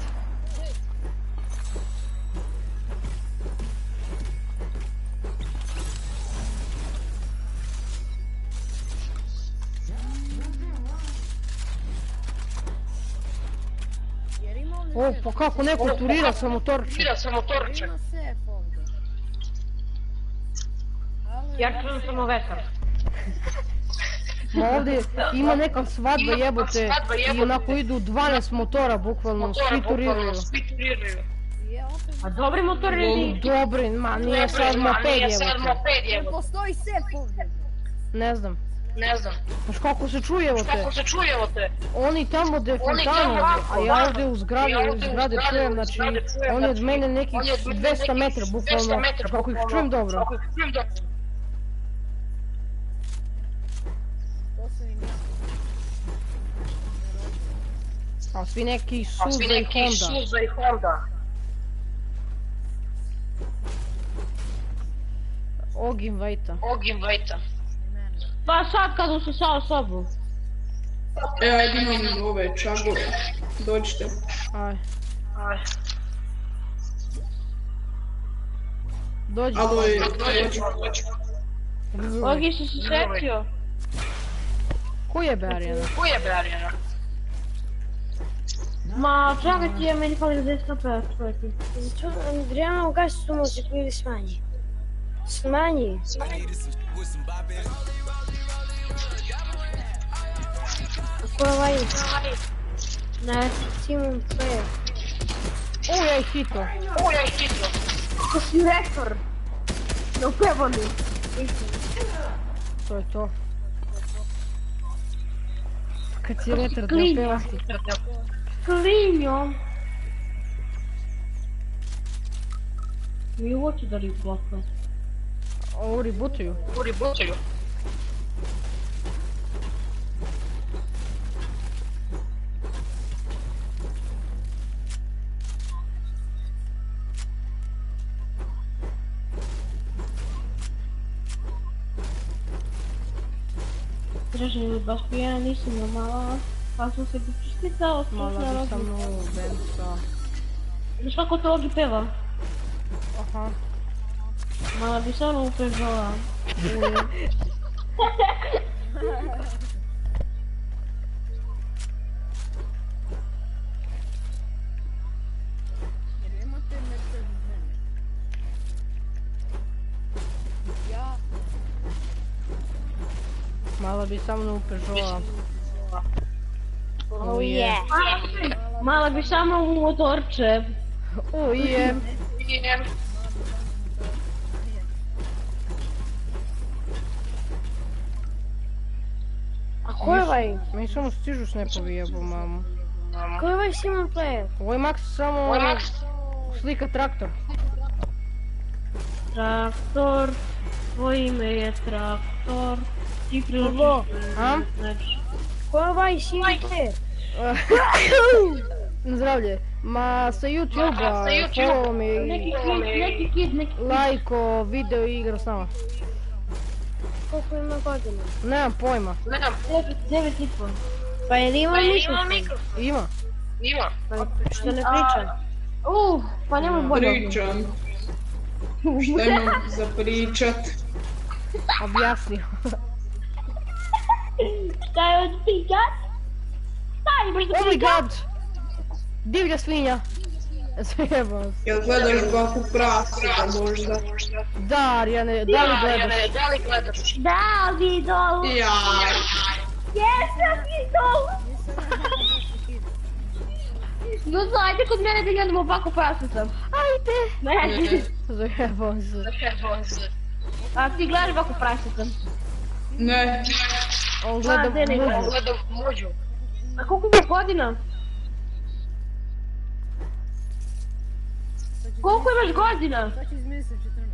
Jer ima ovdje O, pa kako neko turira sa motorče. Ima sef ovdje. Alo, Ja čujem samo vetar. Ma ovdje ima neka svadba jebote i onako idu 12 motora bukvalno, svi turiraju. je opet... A dobri motor ili... Dobri, ma nije sad moped jebote. Ne postoji sef ovdje. Ne znam. Znaš kako se čuje jebote? Oni tamo gdje je fontana, a ja ovdje u zgrade čujem, znači oni od mene nekih 200 metra bukvalno, kako ih čujem dobro. To sam i mislio. A svi neki Suza i Honda. Ogim Vajta. Pa sad kad su sa sobom. Ajde imam ove čagove. Dođite. Aj. Dođi. Alo je, dođi. Ogi si se sretio. Ko je Arijana? Ma čakaj ti je meni fali 10 HP, čovjeki. Andrijana, ugasi tu muziku ili smanji. Smanji. Ko je ovaj? Ne. Simon Player. O, ja ih hito. Kako si rektor? No pevani. To je to. Kad si retard ne pevati. Klinjo. Mi hoće da riblaka. Ovo rebootuju. Draže, baš ja nisam normala. Pa sam se bi čestitao. Mala bi sam novu benca. Znaš kako to Ogi peva? Aha. Mala bi samo upežala. Jer imate Mercedes Benz. Ja... Mala bi sa mnom upežala. Oh yeah. Mala bi samo u motorče. O, je. A ko je ovaj? Meni samo stižu snapovi jebo mamu. Ko je ovaj Simon Player? Ovo je Max samo slika traktor. Traktor, tvoje ime je traktor. Ti Ovo. A? Ko je ovaj Simon Player? Zdravlje. Ma sa YouTube-a, follow me i Neki kid. lajko, video i igra s nama. Koliko ima godina? Nemam pojma. 9,5. Pa je li ima mikrofon? Ima. Pa što ne priča? Pa nemoj bolje. Pričam. Šta imam za pričat? Objasnio. Šta je od pričat? Šta imaš za Oh my pričat? god! Divlja svinja. Zajebam se. Jel gledaš Baku prasika možda? Da, Arijane, da li gledaš? Da, Vidol. Jaj. Jesam, Vidol. No, ajde kod mene da gledamo Baku prasika. Ajde. Ne. Zajebam se. A ti gledaš Baku prasika? Ne. On gleda gdje ne gleda? muđu. A koliko imaš godina? Koliko imaš godina? Sad će izmisliti 14.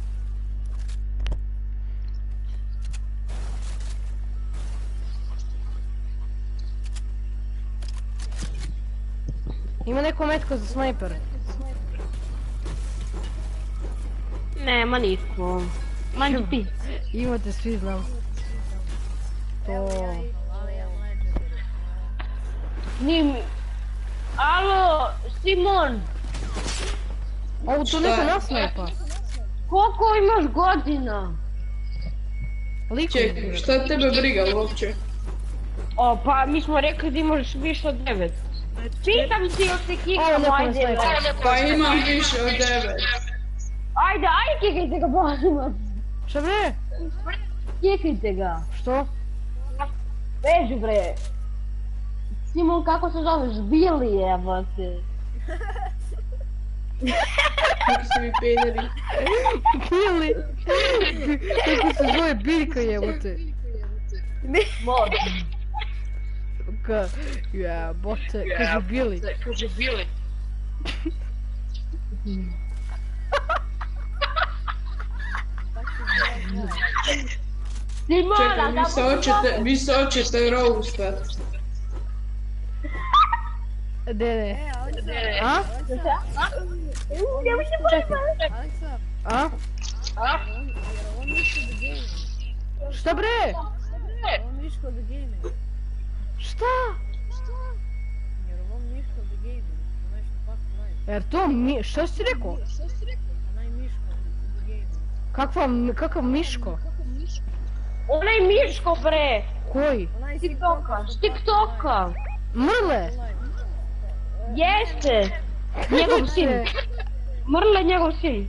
Ima neko metko za snajper. Nema niko. Manje ti. Imate svi, znam. To... Alo, Simon. Ovo tu neko nasnajpa. Koliko imaš godina? Liko. Čekaj, šta tebe briga uopće? O, pa mi smo rekli da imaš više od 9. Pitam si jel se Ovo kikamo, neko ajde. nasnajpa. Pa imam više od 9. Ajde kikajte ga, bolimo. Šta bre? Kikajte ga. Što? Beži bre. Simon, kako se zoveš? Billy, evo te. Kako su mi pederi? Bili. Kako se zove biljka jebote. Mod. Jebote, kaže Bili. Simona, Čekaj, vi se hoćete roastat. Ne. Aleksa, A? Aleksa, A? jer on miško the gaming. Šta bre? On miško the gaming. Šta? Jer on miško the gaming. Onaj što pak live. Jer to mi... Šta si rekao? Onaj miško the gaming. Kakav Miško? Onaj Miško bre. Koji? Onaj TikToka. S TikToka. Mrle? Jeste. Njegov sin. Mrle njegov sin.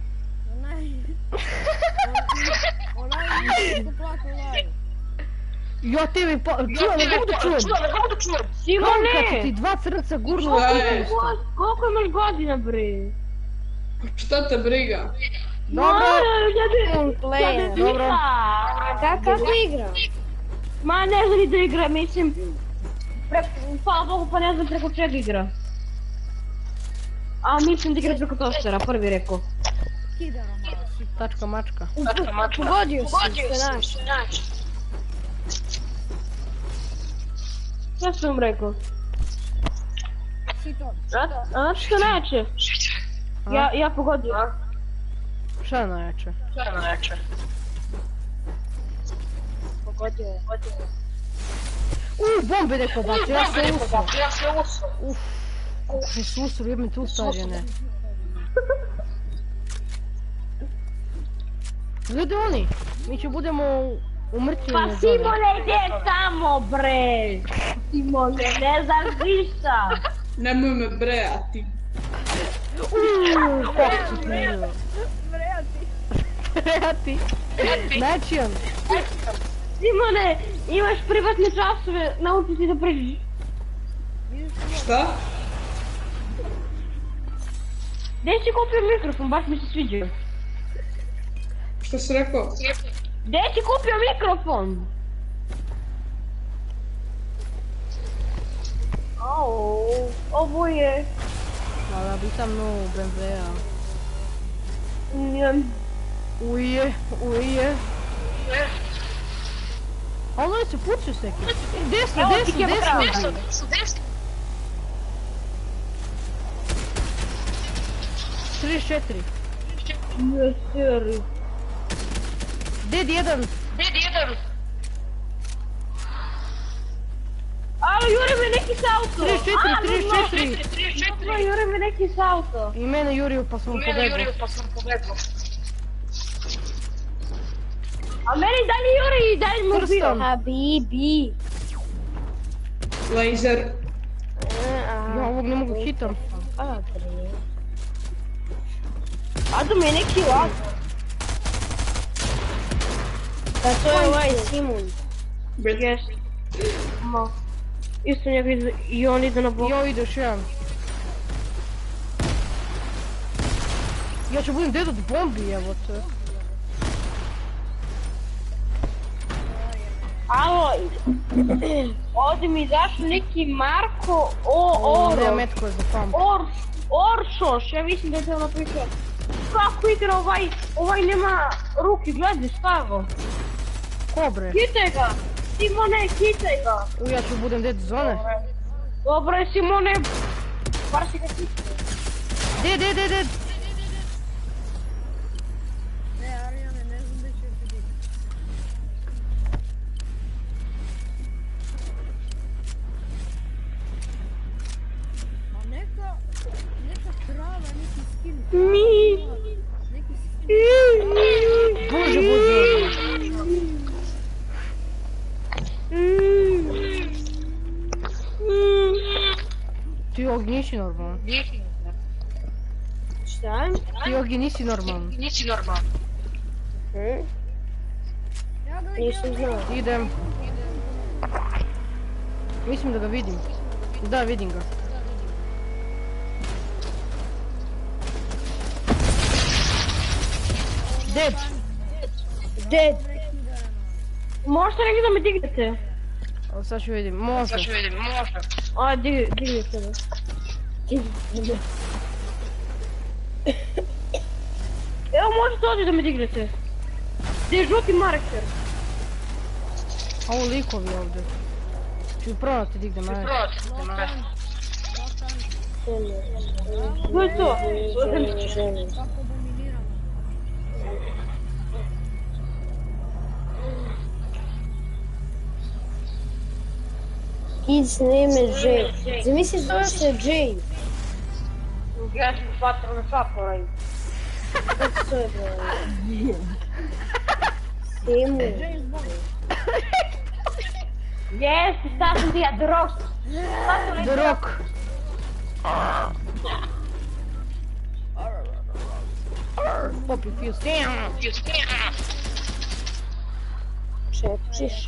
Onaj miško plaka live. Ja tebi pa... Čujem, ne mogu da čujem. Kad Simone. ti dva crnca gurnu Šta u je? usta. Koliko imaš godina bre? Šta te briga? Dobro. Simon Player. Dobro. Kako igra? Ma ne znam ni da igra, mislim. Hvala Bogu, pa ne znam preko čega igra. A mislim da igra preko tostera, prvi rekao. Kidara malo šip. Tačka mačka. Pogodio si, što naš. Šta sam vam rekao? Šiton. A što neće? Ja pogodio. Šta je najjače? Pogodio je. Bombe neko bacio, ja se usro. Uff. Kako mi se usro, jebim tu starjene. Gledaj oni, mi će budemo umrtljeni. Pa Simone ide tamo bre. Simone, ne znaš ništa. Nemoj me brejati. Kako si prije. Brejati. Znači on. Simone, imaš privatne časove, nauči si da pričaš. Šta? Gdje si kupio mikrofon, baš mi se sviđa. Šta si rekao? Gdje si kupio mikrofon? Au, ovo je... Hvala, bitam no BMW-a. Njem. Uje. A ono se puću s nekim. Desno. 34. Mjesteri. Dead 1. Alo, jure me neki s auto! 34. Dobro, jure me neki s auto! I mene Juriju pa sam pobegao. A meni dalje jure i dalje mu bio! Prstom. Habibi. Laser. Ja ovog ne mogu hitam. A da mi je neki lago. Pa to je ovaj Simun. Jes. Ma. Isto njega i on ide na bok. Jo, ideš jedan. Ja ću budem dead od bombi, evo te. Alo, ovdje mi daš neki Marko Nema metko za pump. Oršoš, ja mislim da je to napričao. Kako igra ovaj nema ruki, gledaj stavo. Ko bre? Hitaj ga, Simone, hitaj ga. Ja ću budem dead zone. Dobro je Simone, bar si ga hitaj. Dead. Ne, Arjane, ne znam da će ti biti. A neka trava, neki skin. Neki skin. Bože. Ti ovdje nisi normalan. Šta? Ti ovdje nisi normalan. Ja ga Nisam znao. Idem. Mislim da ga vidim. Da, vidim ga. Dead. Možete neki da me dignete? Ali sad ću vidim. Može. A, dignite me. Evo možete ovdje da me dignete. Gdje je žuti marker? A ovo likovi ovdje. Ću prvo da ti dignem, ajde. To je to. kako dominiramo. His name is Jay. Zamisli zove se Jay. Ja sam shvatila na šaporaj. Kako se zove bro? Simun. Jeste, sad sam ti ja drog. The Rock. Popi fuse. Šepči.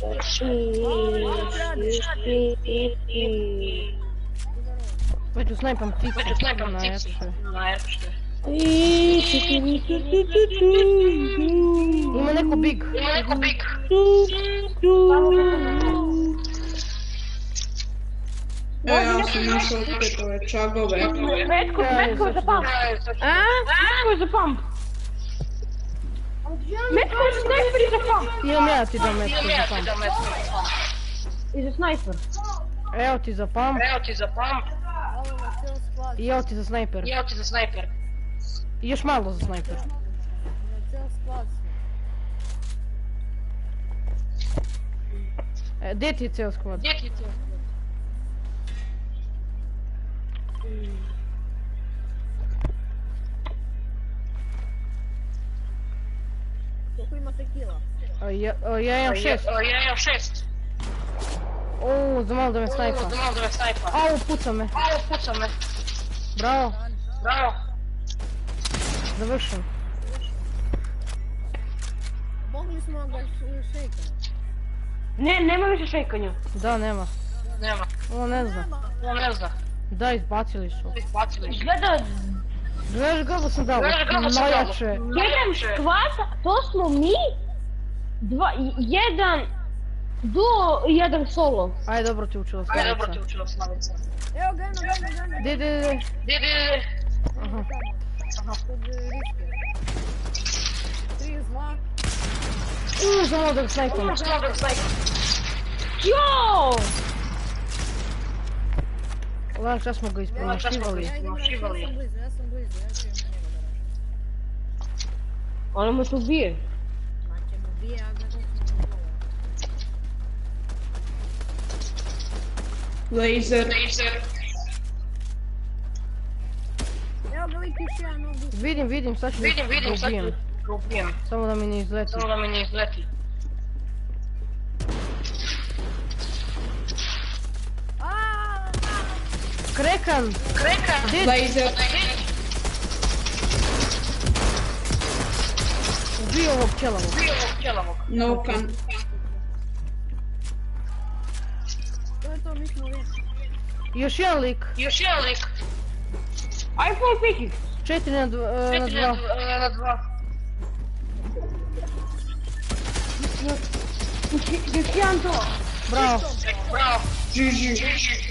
Već ću snajpam pticu. Na F. Ima neko big. Ja sam našao opet ove čagove. Metko je za pump. Metko je za pump. Metko je snajper i za pump. Imam ja ti da metko za pump. I za snajper. Evo ti za pump. Ovo na cijel sklad. I evo ti za snajper. I još malo za snajper. Na cijel sklad smo. Gdje ti je ceo squad? Koliko imate kila? Ja imam 6. O, za malo da me snajpa. Au, puca me. Bravo. Završen. Mogli smo ga šejkati. Ne, nema više šejkanja. Da, nema. On ne zna. Da, izbacili su. Gleda, Gledaš ga da sam dao. Najjače. jedan skvat, to smo mi. Jedan Do jedan solo. Ajde, dobro ti učila Slavica. Evo ga, eno. Di. Aha. Kod riske. 32. Samo da ga snajpam. Jo! Lan, čas smo ga ispromašivali. Ja sam blizu, ja ću imam njega da radim. Ono me tu bije. Ma će mu bije, a ga ne Laser. Evo ga lik još jedan ovdje. Vidim, sad ću ga ubijem. Samo da mi ne izleti. Krekan! Dead! Laser. Ubio ovog pčelavog. Nokan. To je to, mi smo uvijek. Još jedan lik. Aj full piki. 4 na 2. Još jedan to. Bravo. GG.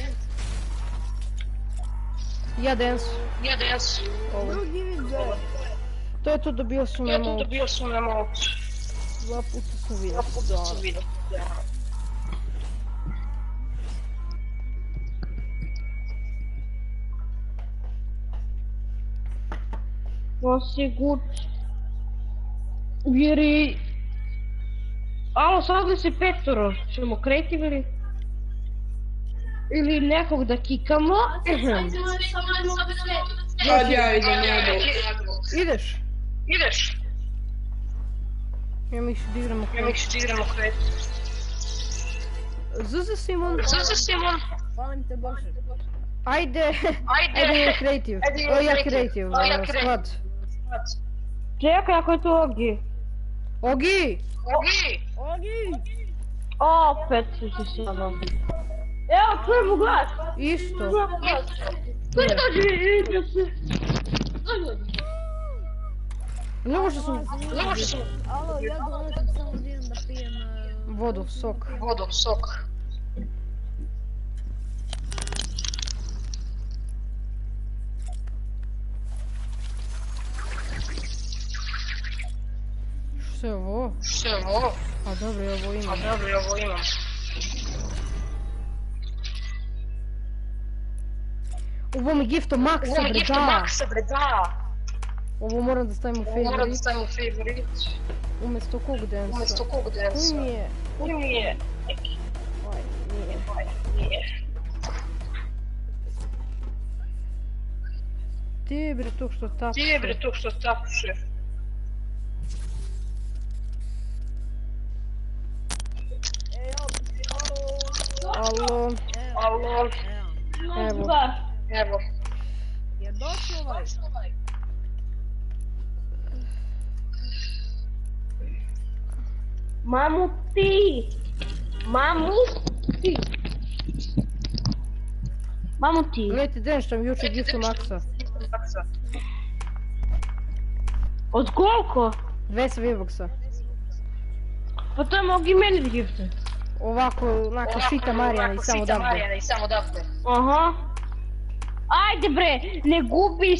Ja dance. Drugi vide. To je to, dobio sam emote. 2 puta sam vidio. Sigur. Vjeri... Alo, sad li se petoro? Ćemo kreative ili nekog da kikamo? Sad ja idem najbolj. Ideš? Ja mi da igramo kret. Zuza Simon. Hvalim te Bože. Ajde kreativ. Ja kreativ. Sklad. Čekaj, ako je to Ogi. Ogi! Opet su se sada. Evo, čujem u glas. Isto. Koji dođe, igra se. Mnogo što sam... Alo, ja dolazim samo da idem da pijem... Vodu, sok. Što je ovo? A dobro, ja ovo imam. Ovo mi gifto Maxa, bre, da! Ovo moram da stavim u favorit. Umjesto kog dansa? Koji mi je? Aj, nije. Ti bre tog što tapuše. Alo. Evo. Je došlo ovaj? Mamuti! Gledajte, den što mi juče gifto Maxa. Od koliko? 200 V-Bucksa. Pa to je mogu i meni gifte. Ovako, onako šita Marijana i samo davde. Aha. Ajde bre, ne gubi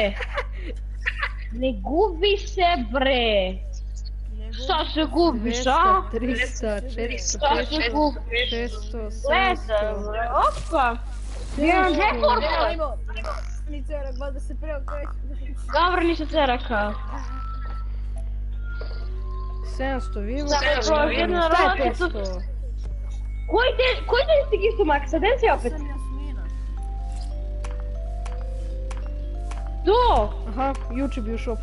se bre. Šta se gubiš, a? 200, 300, 400, 600, 700. bre, opa. Jedan rekord. Ni cerak, ba da se preokreće. Dobro, nisam ceraka. 700 V-Bucks. Šta je 500? Koji dan ste giftu Maxa? Den si opet? Sam Jasmina. Do! Aha, juče bi u šopu.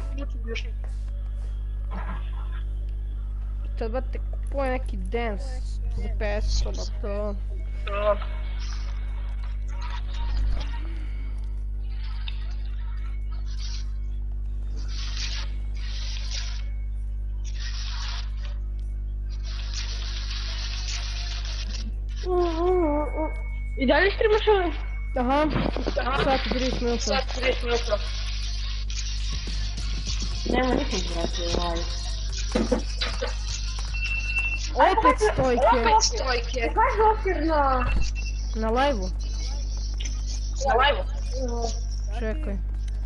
Sad brate, kupujem neki dance za 500, ba to. I dalje streamaš ovaj? Aha, sad 30 minuta. Nema nikom brate, ovaj. Opet stojke. Kaži okvir Na live-u. Čekaj.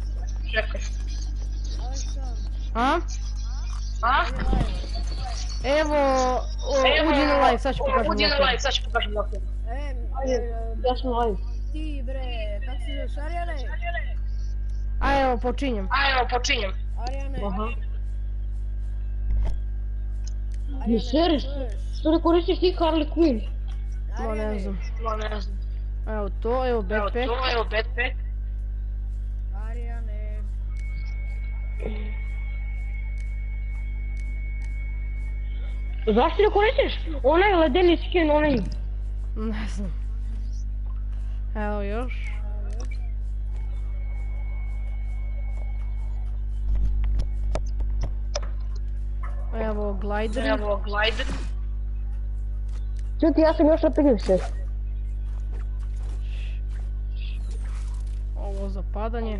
A? Evo, uđi na live, sad ću pokažem okvir. Ja sam live. Ti bre, kak se zoveš, Arijane? A evo, počinjem. Arijane. Ne seriš? Što ne koristiš ti Harley Quinn? Ma ne znam. Evo to, evo backpack. Arijane. Zašto ne koristiš? Onaj ledeni skin, onaj... Ne znam. Evo još. Evo glider. Čuti, ja sam još napirio se. Ovo za padanje.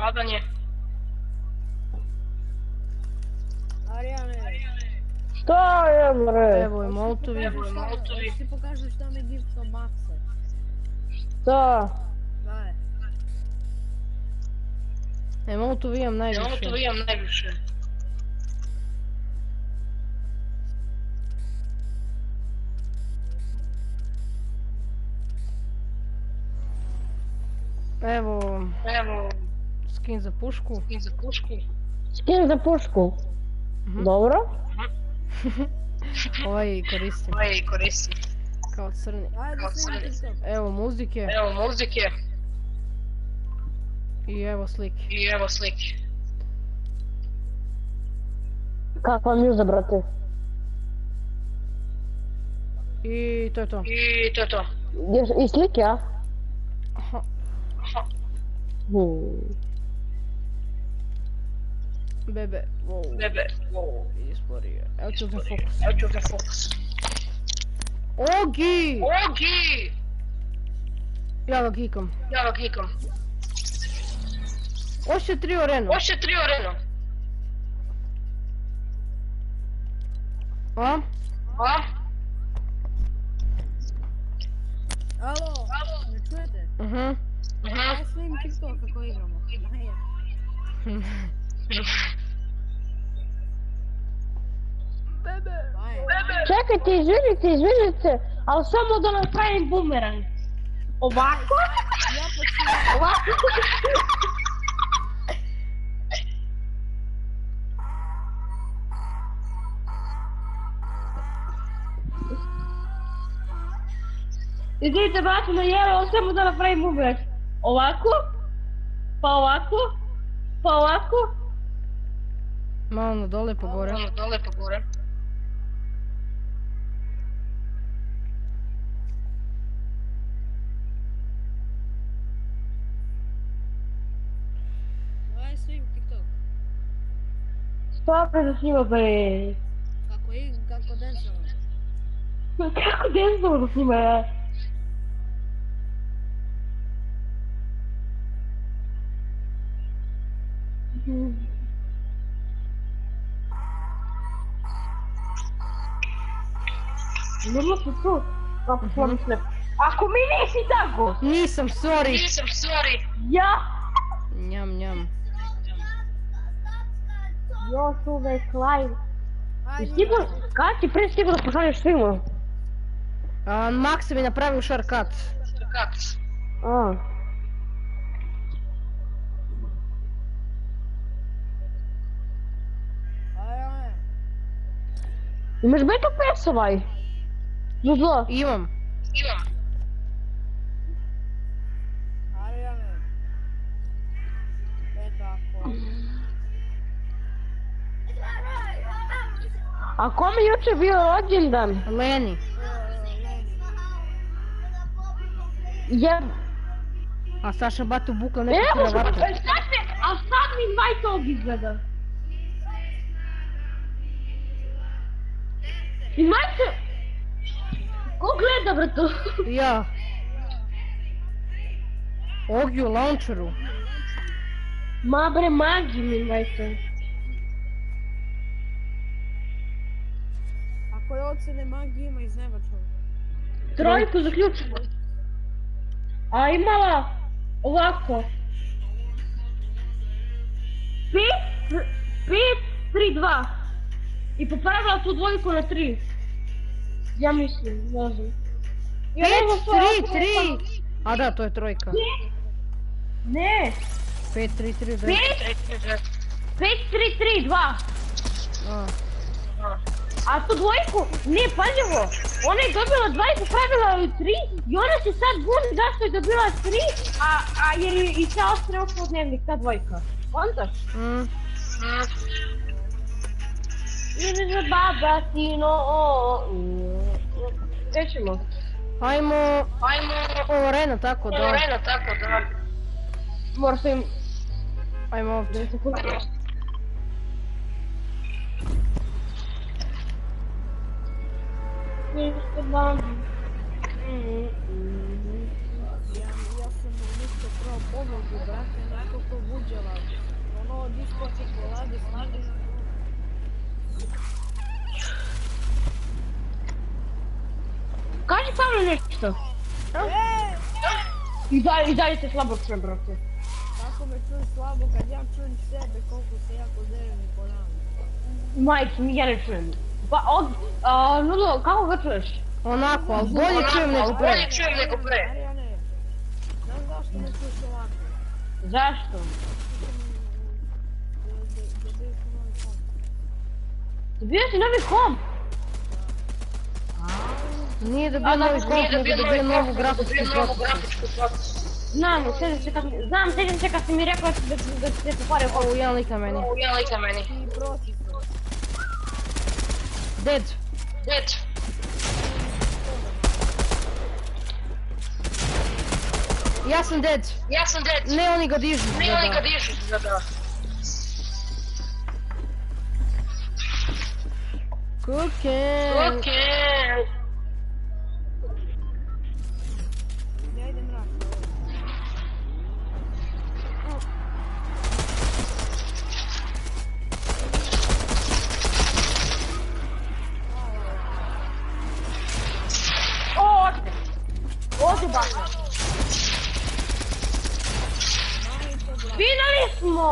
Arijane. Šta je bre? Evo i molotovi. Ti pokažeš šta mi gift od Maxa. Šta? Daj. Molotovi imam najviše. Evo skin za pušku. Skin za pušku. Dobro. Ovaj koristim. Kao crni. Ajde, snimi TikTok. Evo muzike. I evo slike. Kakva mjuza, brate? I to je to. I slike, a? Aha. Bebe. Wow. Isporio. Evo ću uzem fokus. Ogi! Ja ga kikam. Oće 3 arenu. A? Alo, me čujete? Ja snimim TikTok kako igramo. Čekajte, izvinite, ali samo da napravim bumerang. Ovako? Ovako? Izvinite, brate, na jelo, samo da napravim bumerang. Ovako? Pa ovako? Malo na dole pa gore. Daj snimim TikTok. Šta da snima, bre? Kako densamo. Kako desno da snima, ja? Nema se tu. Kako sam mislim. Ako mi nisi tako! Nisam, sorry. Ja! Njam. Još uvek live. Ajde, Sigurno, kada ti prije sigurno pošalješ svima? Max mi napravio shortcut. Arijane. Imaš beta PS ovaj? Zuzlo. Imam. Arijane. Tako. A kome juče bio rođendan? Leni. Jer... A Saša Batu bukla neku Evo što, kravatu. a sad mi invite ovdje izgleda. Invite... Ko gleda, brato? Ja. Ogi u launcheru. Ma bre, magi mi invite. A koje ocene magije ima iz neba čovjek. Trojku zaključimo. A imala ovako. 5-3-2. I popravila tu dvojku na 3. Ja mislim, ne znam. 5-3-3! A da, to je trojka. Ne. 5-3-3, da. 5-3-3-2. A. A tu dvojku, ne, pazivo, ona je dobila 2 i popravila ju 3 i ona se sad buni zašto je dobila 3, a jer je i ta ostaje oko dnevnik, ta dvojka. Kontaš? Babatino. Gdje ćemo? Ajmo... Ovo arena, tako da. Mora se im... Ajmo ovdje. Ja sam ništa pravo pomogu, brate, nekoliko buđava. Ono od ispod čokolade snage. Kaži Pavle nešto. I dalje se slabo čujem, brate. Kako me čujem slabo kad ja čujem sebe koliko se jako delim i ponavljam. Majke mi, ja ne čujem. Pa Nulo, kako ga čuješ? Onako, ali bolje čujem nego pre. Marijane, znaš zašto me čuješ ovako? Zašto? Dobio si novi komp? Nije dobio novi komp, nego dobio novu grafičku procesor. Znam, sjećam se kad si mi rekla da ti se pokvario komp. Ovo, jedan lik na meni. I procesor. Dead. Ja sam dead. Ne, oni ga dižu. Kuken. Ja idem rak. Ode baka. Finali smo!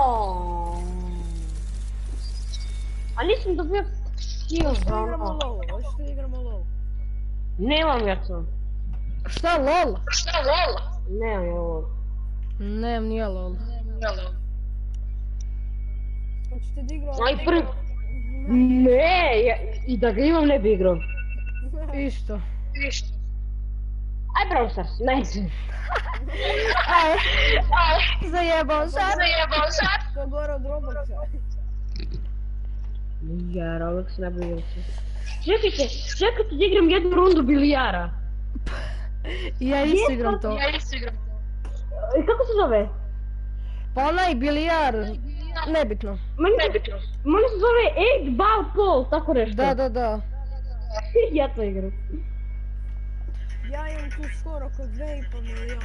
A nisam dobio kill za Igramo ono. low, hoćeš da igramo low? Nemam ja to. Šta, lol? Nemam ja ovo. Nemam nije lol. Hoćete da igramo? Aj prvi... Ne, i da ga imam ne bi igrao. Isto. Aj Brawl Stars, nice. Zajebao sad. To gore od Robloxa. Ja, Roblox ne bi igrao. Čekajte da igram jednu rundu bilijara. Ja isto igram to. I kako se zove? Pa onaj bilijar, nebitno. Meni se zove 8 ball pool, tako nešto. Da. Ja to igram. Ja imam tu skoro oko 2,5 milijuna.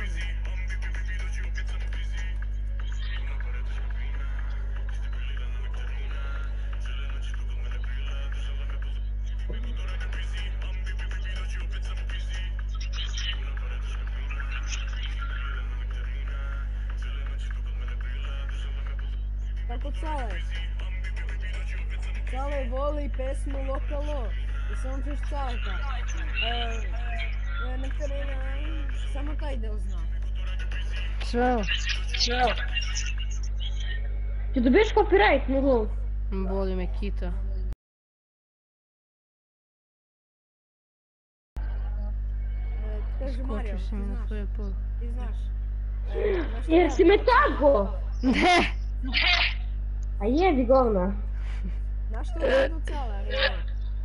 Tako Cale. Cale voli pesmu Lokalo. I samo češ Caleta. Nektarina, samo taj del zna. Sve. Ti dobiješ copyright, mogu? Boli me kita. Kaže Mario, Skočio si mi na svoje pol. ti znaš. Jer si me tako! Ne! A jedi govna. Znaš što je u Cale, ali ne.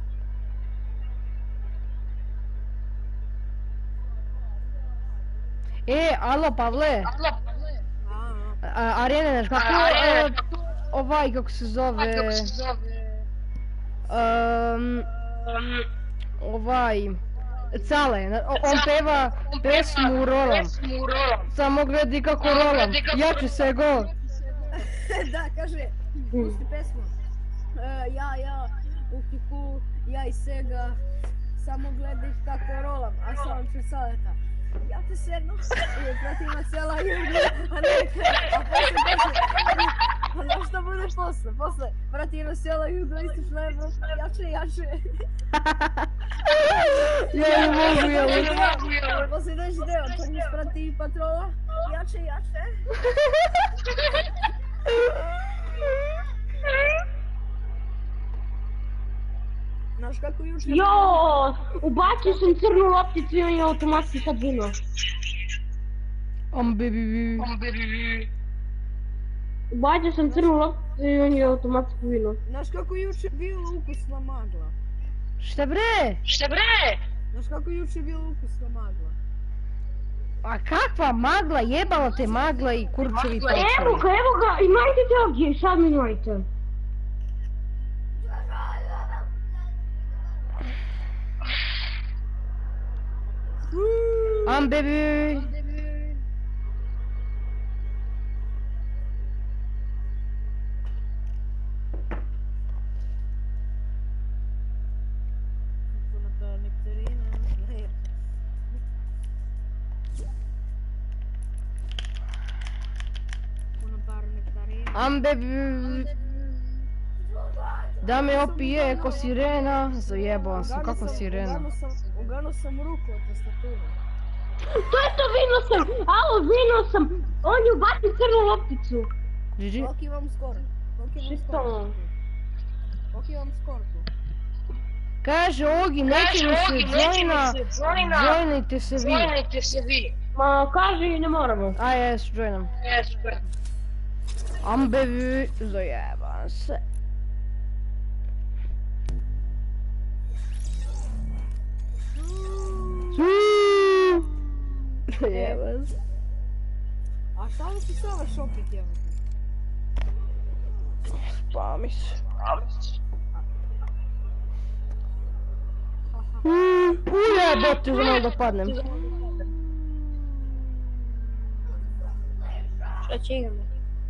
Alo Pavle! Arene, znaš kako... Ovaj, kako se zove... Ovaj... Cale, on peva pesmu Rolam. Samo gledi kako rolam. Jači se go. Da, kaže, pusti pesmu. Ja, u kiku, ja i Sega samo gledaj kako rolam, a sam ću savjeta. Ja te sednu i protivna cijela jugo, a poslije kaže, a znaš šta bude posle? Posle protivna cijela jugo, istiš levo, jače. Ja ne mogu, ja. Poslije dođe deo, to njih prati patrola, jače. Znaš kako juče... Jo, ubacio sam crnu lopticu i on je automatski sad vino. Baby. Ubacio sam crnu lopticu i on je automatski vino. Znaš kako juče bila ukusna magla? Šta bre? Znaš kako juče bila ukusna magla? A kakva magla, jebala te magla i kurčevi palčevi. Evo ga, imajte te ovdje, sad mi imajte. Baby. Baby. Da me opije ko sirena, zajebala sam, kakva sirena. Ugano sam ruku od tastature. To vino sam, on je ubacio crnu lopticu. GG. Koliko imam skoro? Koliko imam skorku? Kaže Ogi, neće mi se joina, joinajte se vi. Ma kaže i ne moramo. A jes, joinam. Baby, zajebam se. Zajebam se. A šta li si se ove šopit jebate? Spami se. Ujebote, za malo da padnem. Šta će igramo?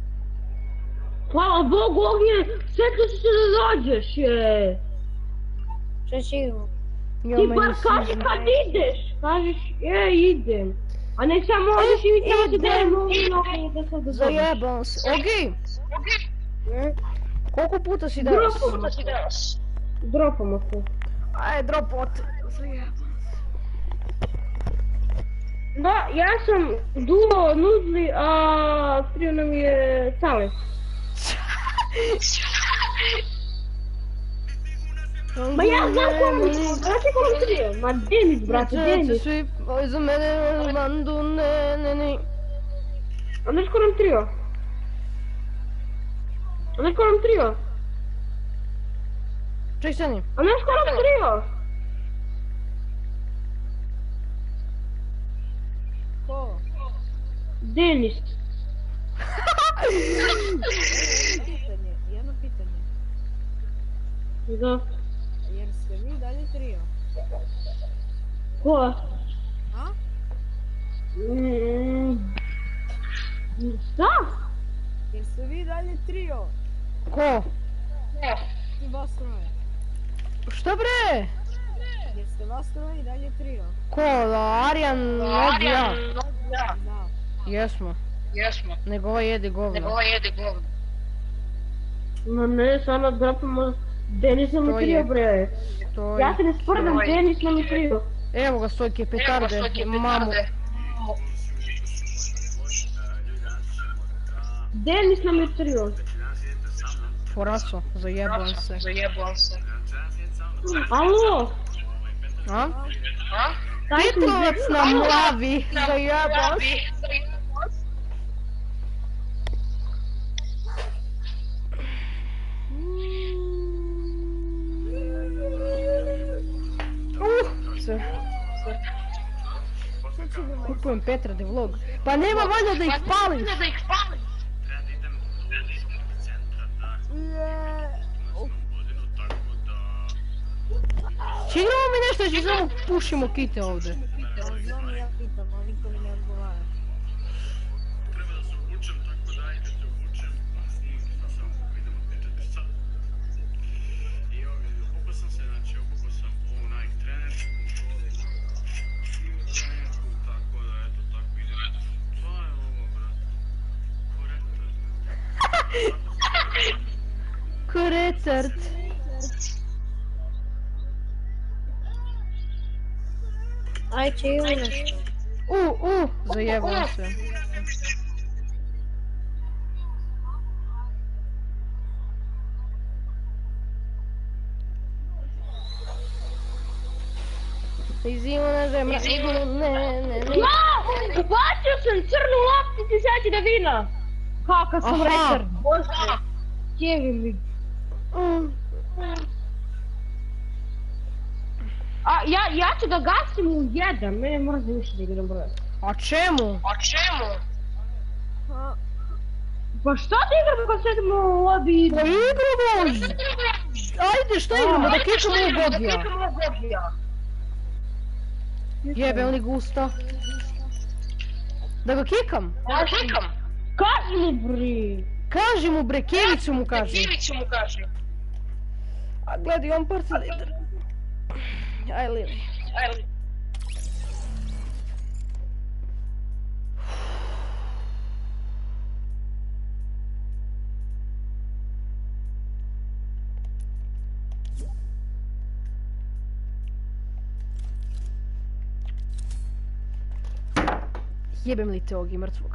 Hvala Bogu, Ognjen, sjetio si se da dođeš, je. Šta će igramo? Ti bar kaži kad ideš, kažeš, idem. A ne samo odeš i mi treba se dajemo i da se dođeš. Zajebam se. Ogi! Koliko puta si danas? Dropamo se. Aj, dropote. Zajebam. Da, ja sam duo Nuzli, a trio nam je Cales. Ma ja znam kom trio, ma Denis, brate, Denis. Svi, oj za mene, Landu, ne. A znaš ko nam trio? Ček stani. A znaš ko nam trio? Ko? Denis. Jedno pitanje. Da. Jer ste vi dalje trio? Ko? A? Šta? Jer ste vi dalje trio? Ko? I vas troje. Šta bre? Jer ste vas troje i dalje trio? Ko? Arjan, Nog, ja. Da. Jesmo. Nego ovaj jede govno. Ma ne, samo dropamo Denis nam je trio, bre. To Ja se ne sprdam, Denis nam je trio. Evo ga stojke petarde, mamu. Denis nam je trio. Poraso, zajebam se. Alo? A? Kaj si Petlovac na mlavi, zajebam se. Se. Kupujem Petrade vlog. Pa nema valjda da ih pališ. Činimo mi nešto da će samo pušimo kite ovdje. Znam ja pitam, a niko mi ne odgovara. Ko recept. Ajde, imamo nešto. Zajebam se. Izimo na zemlja, ne. Ja! Ubacio sam crnu lopticu i sad će da vina. Kakav sam Aha. retar. Bože. Jevi mi. A ja ću da gasim u jedan, mene mrzi više da igram broj. A čemu? Pa šta da igram kad sedimo u lobby? Pa igramo! Ajde, šta igramo? Da klikamo u Godija. Jebe li gusta. Da ga kikam? Kaži mu bre! Kaži mu bre, Keviću mu kaži. A gledaj, on par sad ide. Aj Lili. Jebem li te ovog i mrtvog.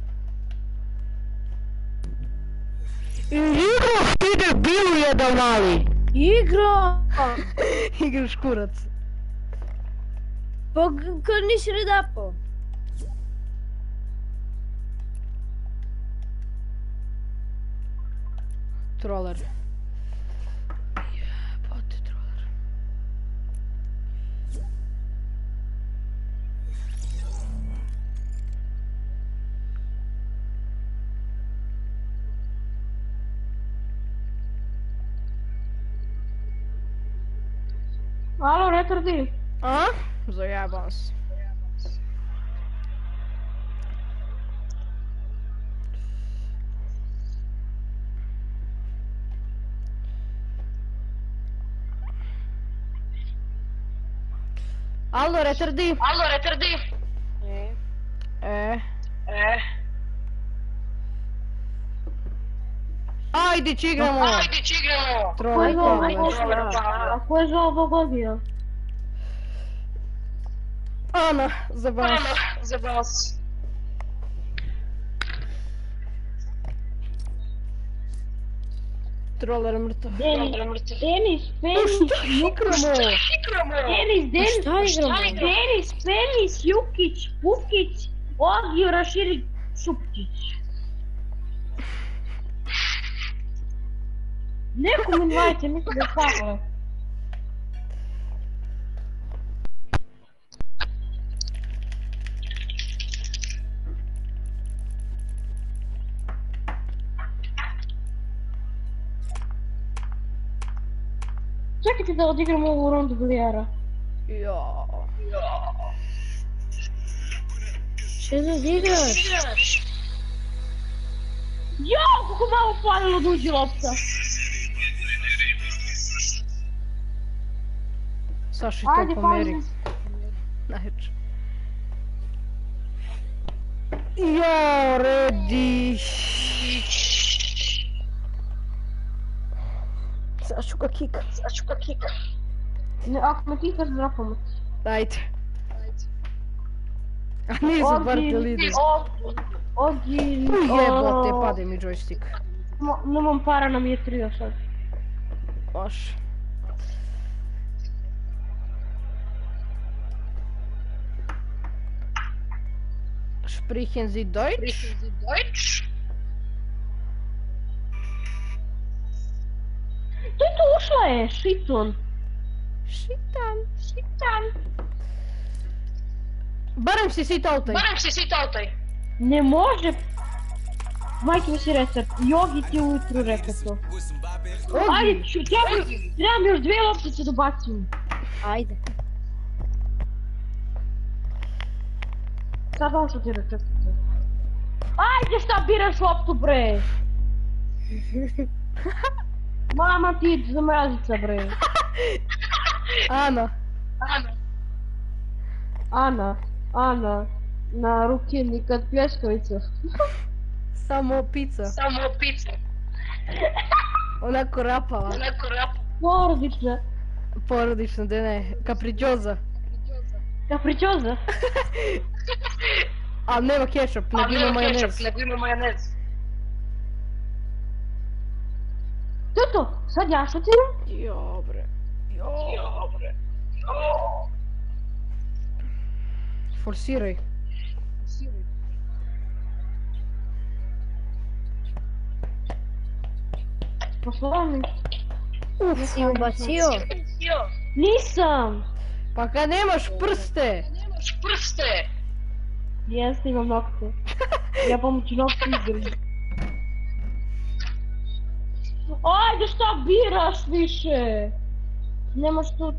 Igraš ti debilu jedan mali! Igro! Igraš kurac. Pa kad nisi redapao? Troller. Jebote troller. Alo, retardi. A? Zajebam se. Alo, retardi. Ajde, će igramo. Troller. A ko je zvao Bogodija? Ana, zabaš. Troller mrtav. Denis, Penis, Jukić, Pukić, Ogio, Raširi, Šupčić. Nekom invajte, mislim da je tako. Čekajte da odigramo ovu rundu bilijara. Ja. Što da odigraš? Jao, kako malo falilo da uđe lopta. Saši Ajde, to pomeri. pazi. Najče. Jo, redi. Sad ću ga kikam. Ne, ako me kikaš, drapamo ti. Dajte. A nisu bar te lidi. Ogi... Jebote, pade mi joystick. Nemam para, nam je trio sad. Baš. Sprechen Sie Deutsch? To je tu ušla je, Šiton. Šitan. Barem si sitautaj. Ne može. Majke mi si recept. Jogi ti ujutru rekao to. Ajde, trebam još 2 loptice da bacim. Ajde. Sad on što ti recept. Ajde, šta biraš loptu, bre? Mama ti zamrazica, bre. Ana. Ana. Na ruke nikad pljeskavica. Samo pizza. Onako rapala. Porodična. Porodično, da ne. Capricciosa. Capricciosa. A nema ketchup, nego ima majonez. To, sad ja šutiram. Jo bre. Forsiraj. Poslovni. Si ubacio? Nisam. Pa kad nemaš prste. Jeste, imam nokte. Ja pomoću nokte igram. Ajde, šta biraš više? Nemaš tu...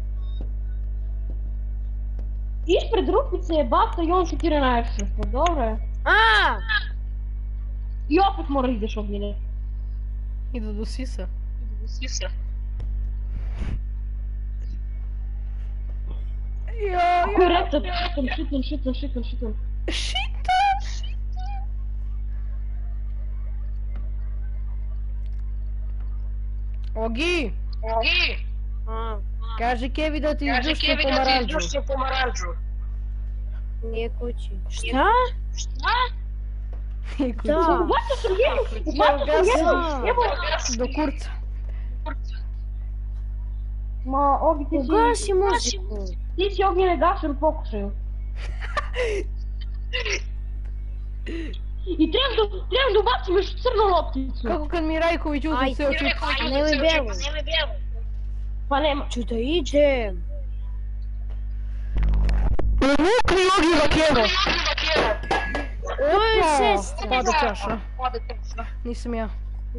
Ispred rupice je bata i on šutira najviše. Pa dobro je. A! I opet mora ideš Ognjene. Idu do sisa. Ako je retat, šitam. Šitam! Ogi! A, Kaži Kevi da ti izdušio pomaranđu. nije kući. Šta? Da. Ubacio sam jednu! Evo! Do kurca. Ma, Ogi, ti Ugasi muziku. si Ognjene gašer u pokušaju. I trebam da ubacim još crnu lopticu. Kako kad mi Rajković uzme Aj, sve oči. nemoj belu. Pa nema. Ću da idem. Uvukli Ogi vakevo. To je sestra. Pada čaša. Nisam ja.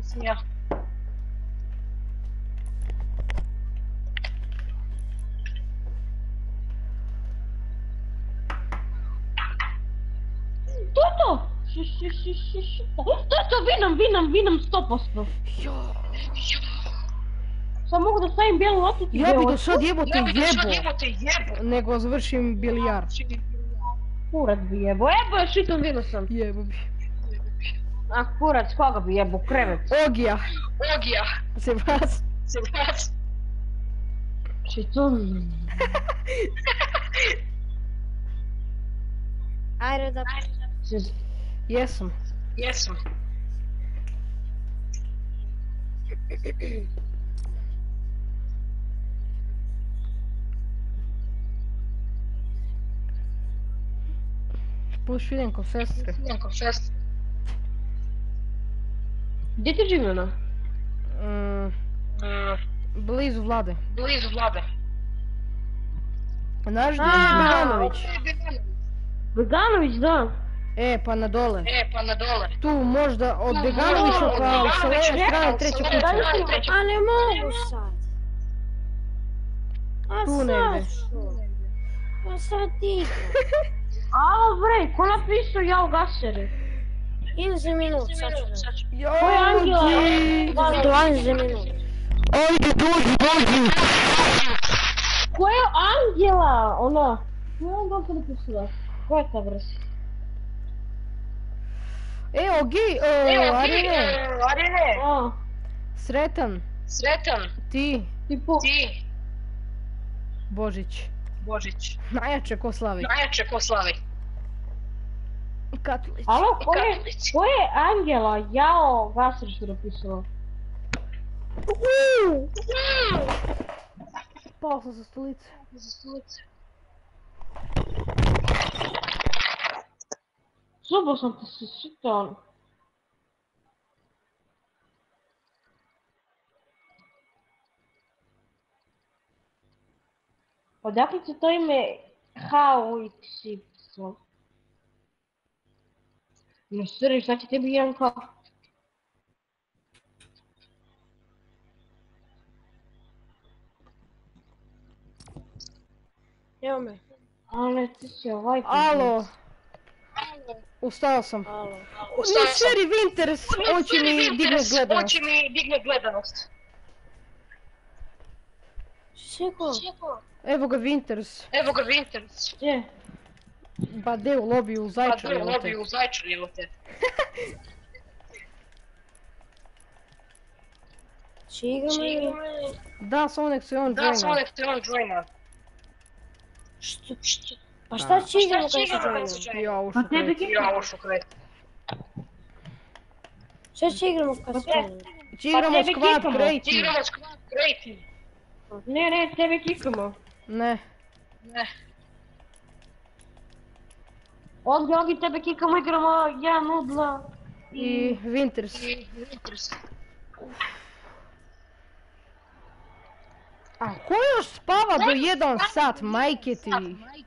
To! To, vinam 100%. Sad mogu da stavim bijelu lopticu. Ja bi ga sad jebote jebo. Nego završim bilijar. Kurac bi jebo. Jebo je šitom vino sam. Jebo bi. A kurac, koga bi jebo? Krevet. Ogija. Se vas. Šitom. Ajde da... Jesam. Puš idem kod sestre. Gdje ti živi ona? Blizu Vlade. Znaš gdje je Bogdanović? Beganović, da. Pa na dole. Tu možda od Beganovića pa sa leve strane treća kuća. A ne mogu sad. A Tu negdje. zašto? A sad ti. Alo bre, ko napisao ja u gasere? Idem za minut, sad ću da. Ko je Angela? Dolazi za minut. Ajde, dođi! Ko je Angela? Ona. Ko je Angela napisala? Ko je ta vrsta? Ogi, Arine. A, Sretan. Ti. tipo... Božić. Najjače ko slavi. Katolić. Alo, ko je Angela? Jao, gaser što napisala. Pao sam sa stolice. Zubao sam ti se šitan. Odakle će to ime HOXY? No sredi, šta će tebi jedan kao? Evo me. A ne, ti si ovaj... Alo. Ustao sam. Alo. Nije Sherry Winters, on će mi digne gledanost. Seko. Evo ga Winters. Gdje? Ba de u lobiju u Zajčar, evo te. Će igramo ili? Da, samo nek se on joina. Što? Pa šta će igramo kad se joinamo? Ja, Pa ušao tebi kreći. Šta će igramo kad se joinamo? Či igramo tebi squad kikamo. creative. Ne, tebe kikamo. Ne. Ogi, tebe kikamo, igramo 1-0. I Winters. A ko još spava do 1 sat, majke ti?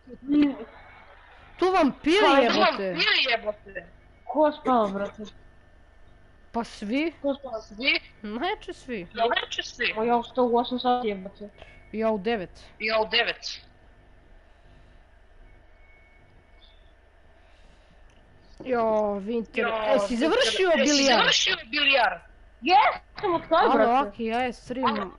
Tu vampiri jebote. Ko spava, brate? Pa svi? Ko spava? Neće svi. Pa ja ustao u 8 sati, jebate. Ja u 9. Jo, Winter. Si završio bilijar? Jesam, od kaj, Alo, brate? Aki, ja je stream...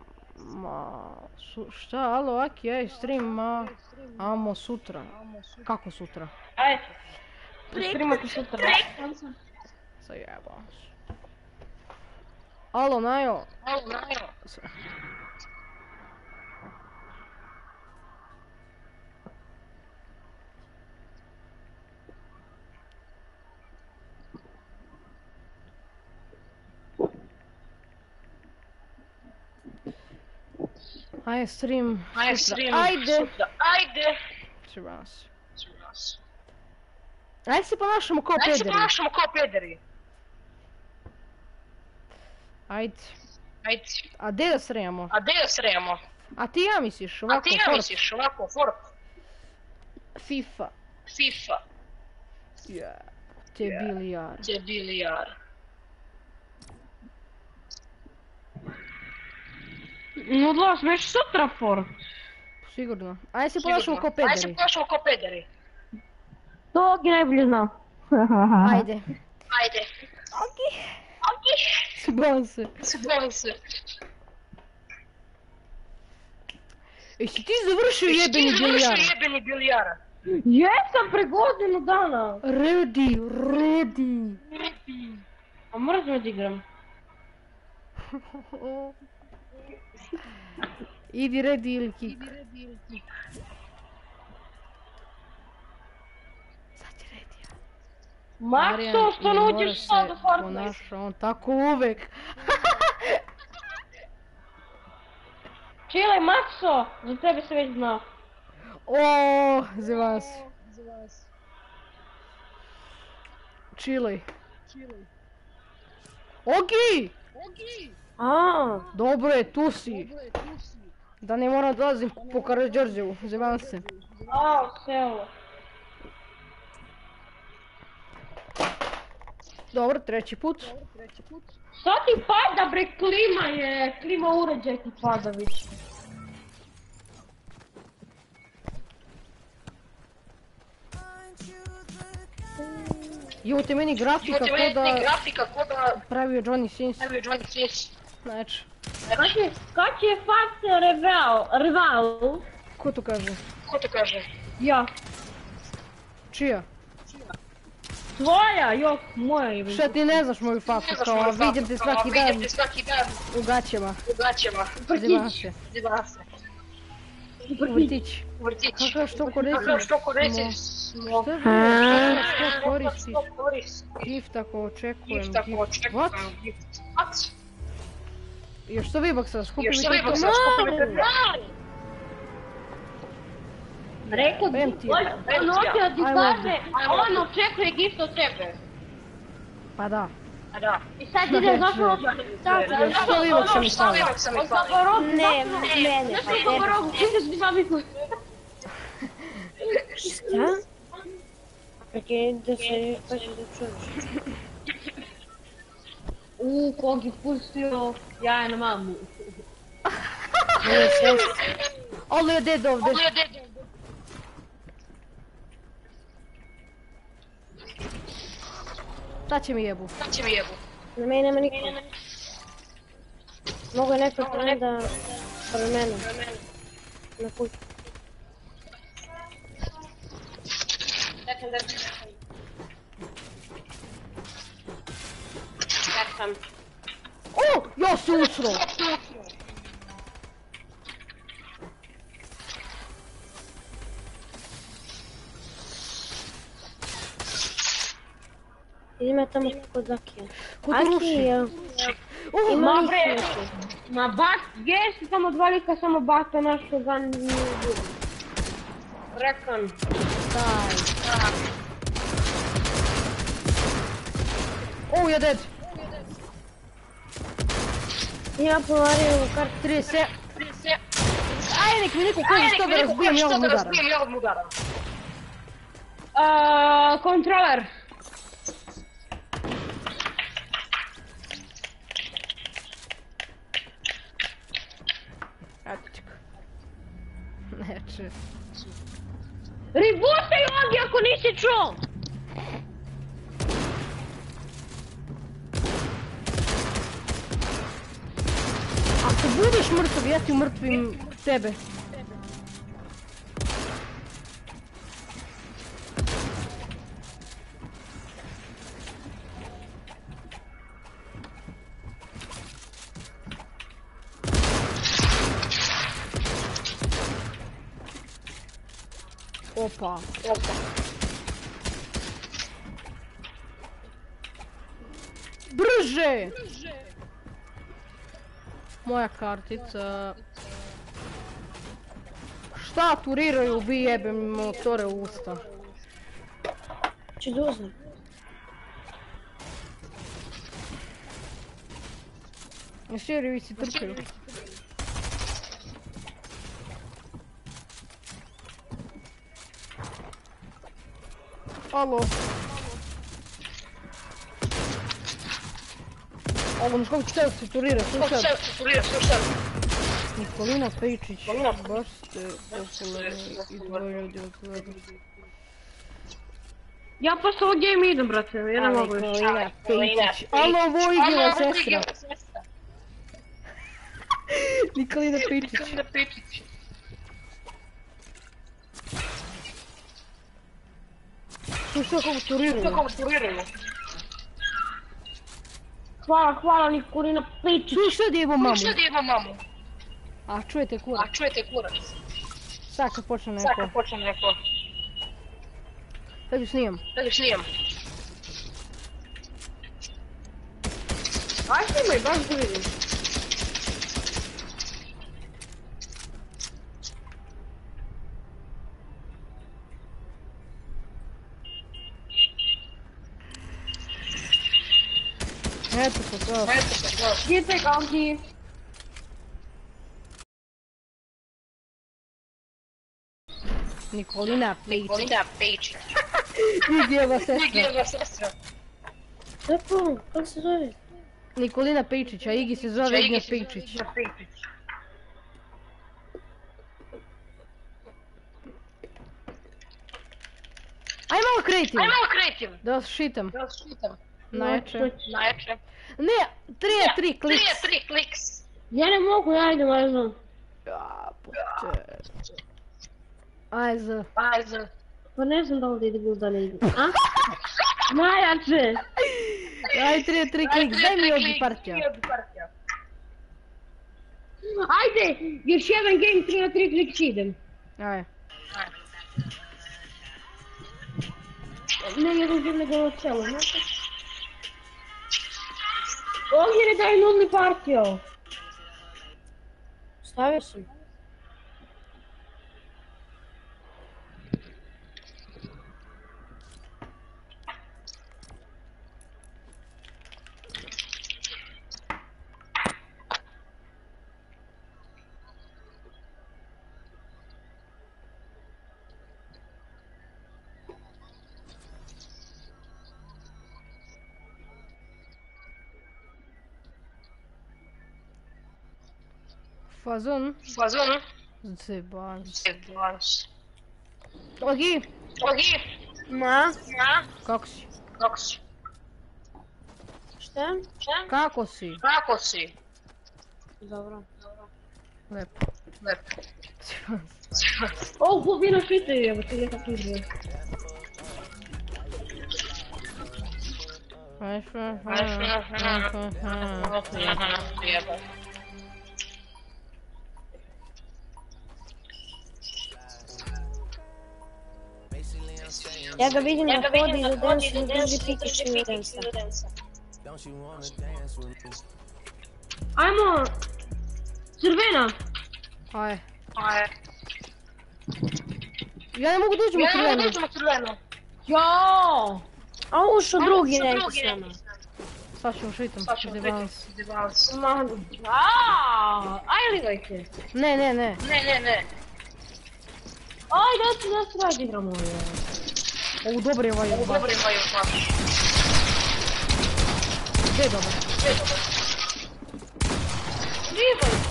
Šta, alo, Aki, ja je stream, amo sutra. Kako sutra? Ajde. Streamati sutra. Zajebam se. Alo, Najo. Ajde stream sutra. Ajde. Trebam se. Ajde se ponašamo kao pederi. Ajde. A gdje da srejamo? A ti ja misliš ovako fort? FIFA. Ja. Te bilijar. No da, smeš sutra, Ford. Sigurno. Ajde se ponašamo kao pederi. To Ogi najbolje zna. Ajde. Bojim se. Jesi ti završio jebeni bilijar? Jesam pre godinu dana. Redi. A moraš me da igram. Idi redi ili kik. Sad je redija. Makso, što ne uđeš sad u Fortnite? Ponaša on tako uvek. Čilaj, Makso, za tebe se već zna. O, za vas. Čilaj. Ogi! A, Dobro je, tu si. Da ne moram dolazim po Karađorđevu, zevam se. A, selo. Dobro, treći put. Šta ti pada, bre, klima uređaj ti pada već. Evo te meni grafika ko da pravio Johnny Sins. Znači, Kad će fast rival? ko to kaže? Ja. Čija? Tvoja, jok, moja je. Šta ti ne znaš moju facu, kao vidim te svaki dan u gaćama. Zevam se. U vrtić. Kakav što koristiš? Što koristiš? Gift ako očekujem gift. What? Još što V-Bucksa, skupi mi to. Rekao Vem bi, ti. on hoće da ti kaže, on očekuje gift od tebe. Pa da. I sad ide zapravo Još što V-Bucksa mi stavio. ne, mene. Znaš li kako rogu, ti ti zabiku. Šta? Okej, da se hoćeš da čuješ. Kog je pustio jaja na mamu. Ali je dead ovdje. Šta će mi jebu? Na mene nema niko. Mogu je neko da pored mene. Na kuću. Ja sam. O! Ja se usro! Idem ja tamo kod Akija. Ko te ruši? Akija, O, ima ma li bre. neki? Ma bat, gdje si samo dva lika, samo bata našo ga nije bilo. Rekan. daj. Oh, you're dead. Ja povario u kartu. 30. Ajde, nek mi neko kaže što da razbijem i ovog udara. Kontroler. Ajde, čekaj. Neće. Rebootaj ovdje ako nisi čuo. Ako budeš mrtav, ja ti umrtvim tebe. Opa. Brže! Moja kartica. Šta turiraju, vi jebem motore u usta. Ću da uzmem. Šeri, vi si trpaju. Alo. Alo, muš kako će tebe se turira, slušaj. Nikolina Pejčić, baš ste popularni i dvoje ljudi odgledali. Ja posle ovog game idem, brate, ja ne mogu više. Nikolina Pejčić. Alo, Vojgila sestra. Nikolina Pejčić. Slušaj kako turiraju. Hvala Nikolina Pejčić. Slušaj da jebo mamu. A čujete kurac. Sad kad počne neko. Sad ću snimam. Aj snimaj, baš da vidim. Eto pa to. Gdje je taj kanki? Nikolina Pejčić. Igijeva sestra. Lepo, kako se zove? Nikolina Pejčić, a Igi se zove Ignja Pejčić. Aj malo kreativ. Da vas šitam. Najjače. Ne, 3 kliks. Ja ne mogu, ja idem, ja znam. Ja, poče. Ajde. Pa ne znam da ovdje ide bilo da ne ide. A? Najjače! Aj 3 kliks, daj mi ovdje partija. Ajde, još jedan game 3 na 3 kliks idem. Aj. Ne, jedan živne ga ovo celo, znate? Ovdje ne daj nulni partijo. Stavio sam. Fazon. Zebans. Ogi. Ma? Kako si? Šta? Kako si? Dobro. Lepo. O, glubina šitaju, evo ti nekak izgleda. Ja ga vidim na hodi za dansu, drži Pikachu i dansa. Ajmo! Crvena! Aj. Ja ne mogu doći u crvenu. Jo! A ušao drugi neko s nama. Sad ćemo šitom, zajebavam se. Aj ligajte! Ne. Aj, da se radigramo je. Ovo dobro je ovaj baš. Gdje je dobar? Ligajte!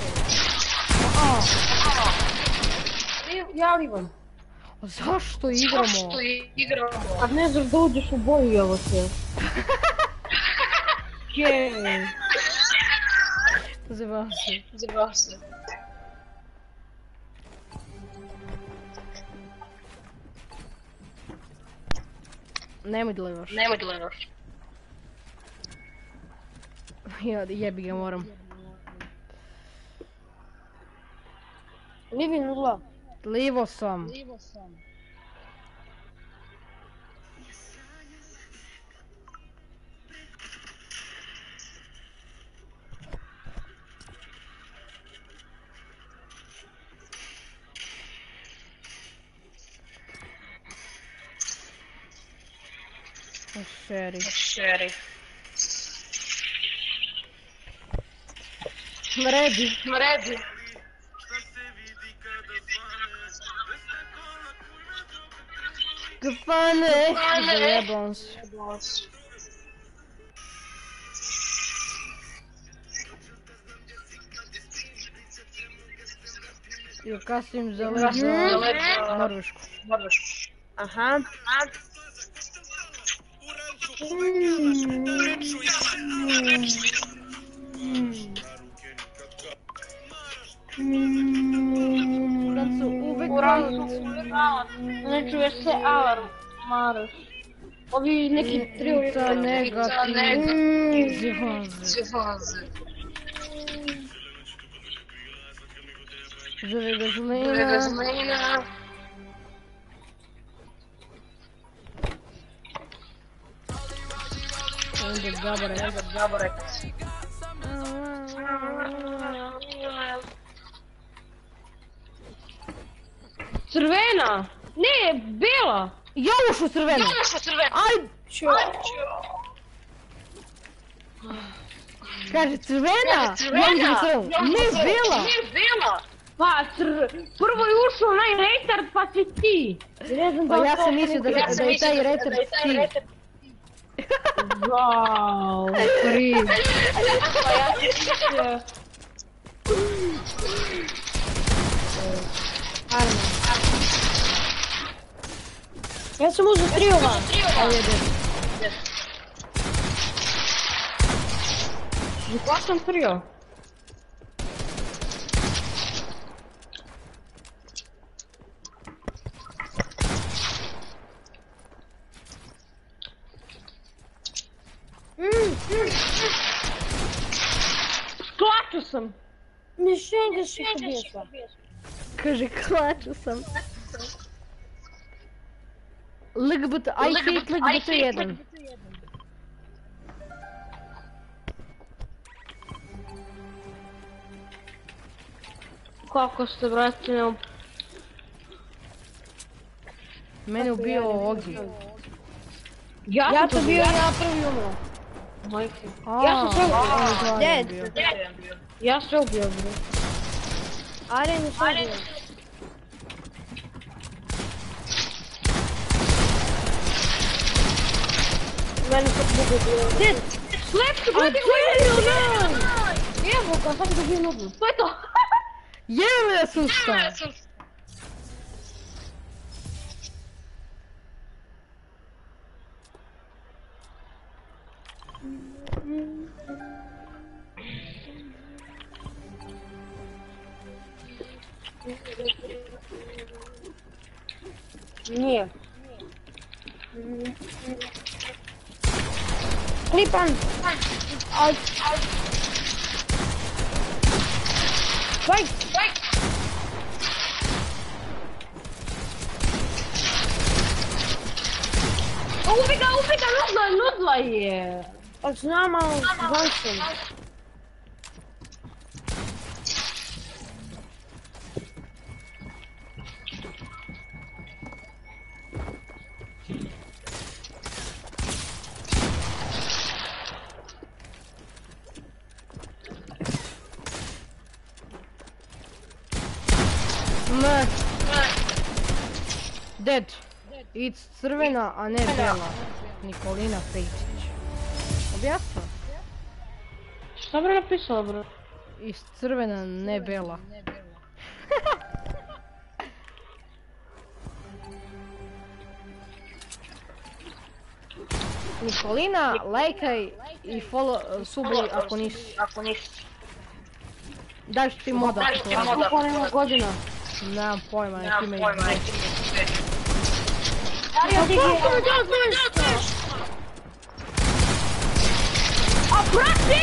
Ja livam. A zašto igramo? Kad ne znaš da uđeš u boju, evo se. Jej. Zajebavam se. Nemoj da levaš. Ja, jebi ga moram. Livi 0. Livo sam. Šeri. Redi. Kafane. Zajebam se. Ja kasnim za Norvešku. Aha. Uvek Ne čuješ se alarm, maraš. Ovi neki Puta negativ. Zove gasolina. Onda džabarek. Crvena! Ne, bela! Ja ušao crveno! Aj! Kaže crvena! Ja uđem crveno! Ne, bela! Pa, prvo je ušao onaj retard, pa si ti! Pa ja sam mislio da je taj retard ti. Wow, kriv. Pa ja sam mislio... Ja sam uzeo triova. Kako sam trio? Klaču sam! Nišenga si pobješla. Kaže, klaču sam. LGBT, I hate LGBT 1. Kako ste, brate, Mene ubio Ogi. Ja to bio ja prvi umro. Majke. Ja sam sve Dead. Ja se ubio, bro. Aren je sve bio. Meni se bugo bilo. Dead. Slepko, brate, koji je bilo? Evo ga, sad ga bio nogu. To je to. Jebe me susta! Nije. Flipan! Aj! Fight! Ubi ga, nudla je. Pa znam, ali Johnson. Ne. Dead. It's crvena, a ne bela. Nikolina Pejčić. Objasno? Šta bre napisala bro? It's crvena, ne bela. Nikolina, lajkaj i follow, subi ako nisi. Daj što ti moda. Koliko nema godina? Nemam pojma, ne ti me izbog. A brate!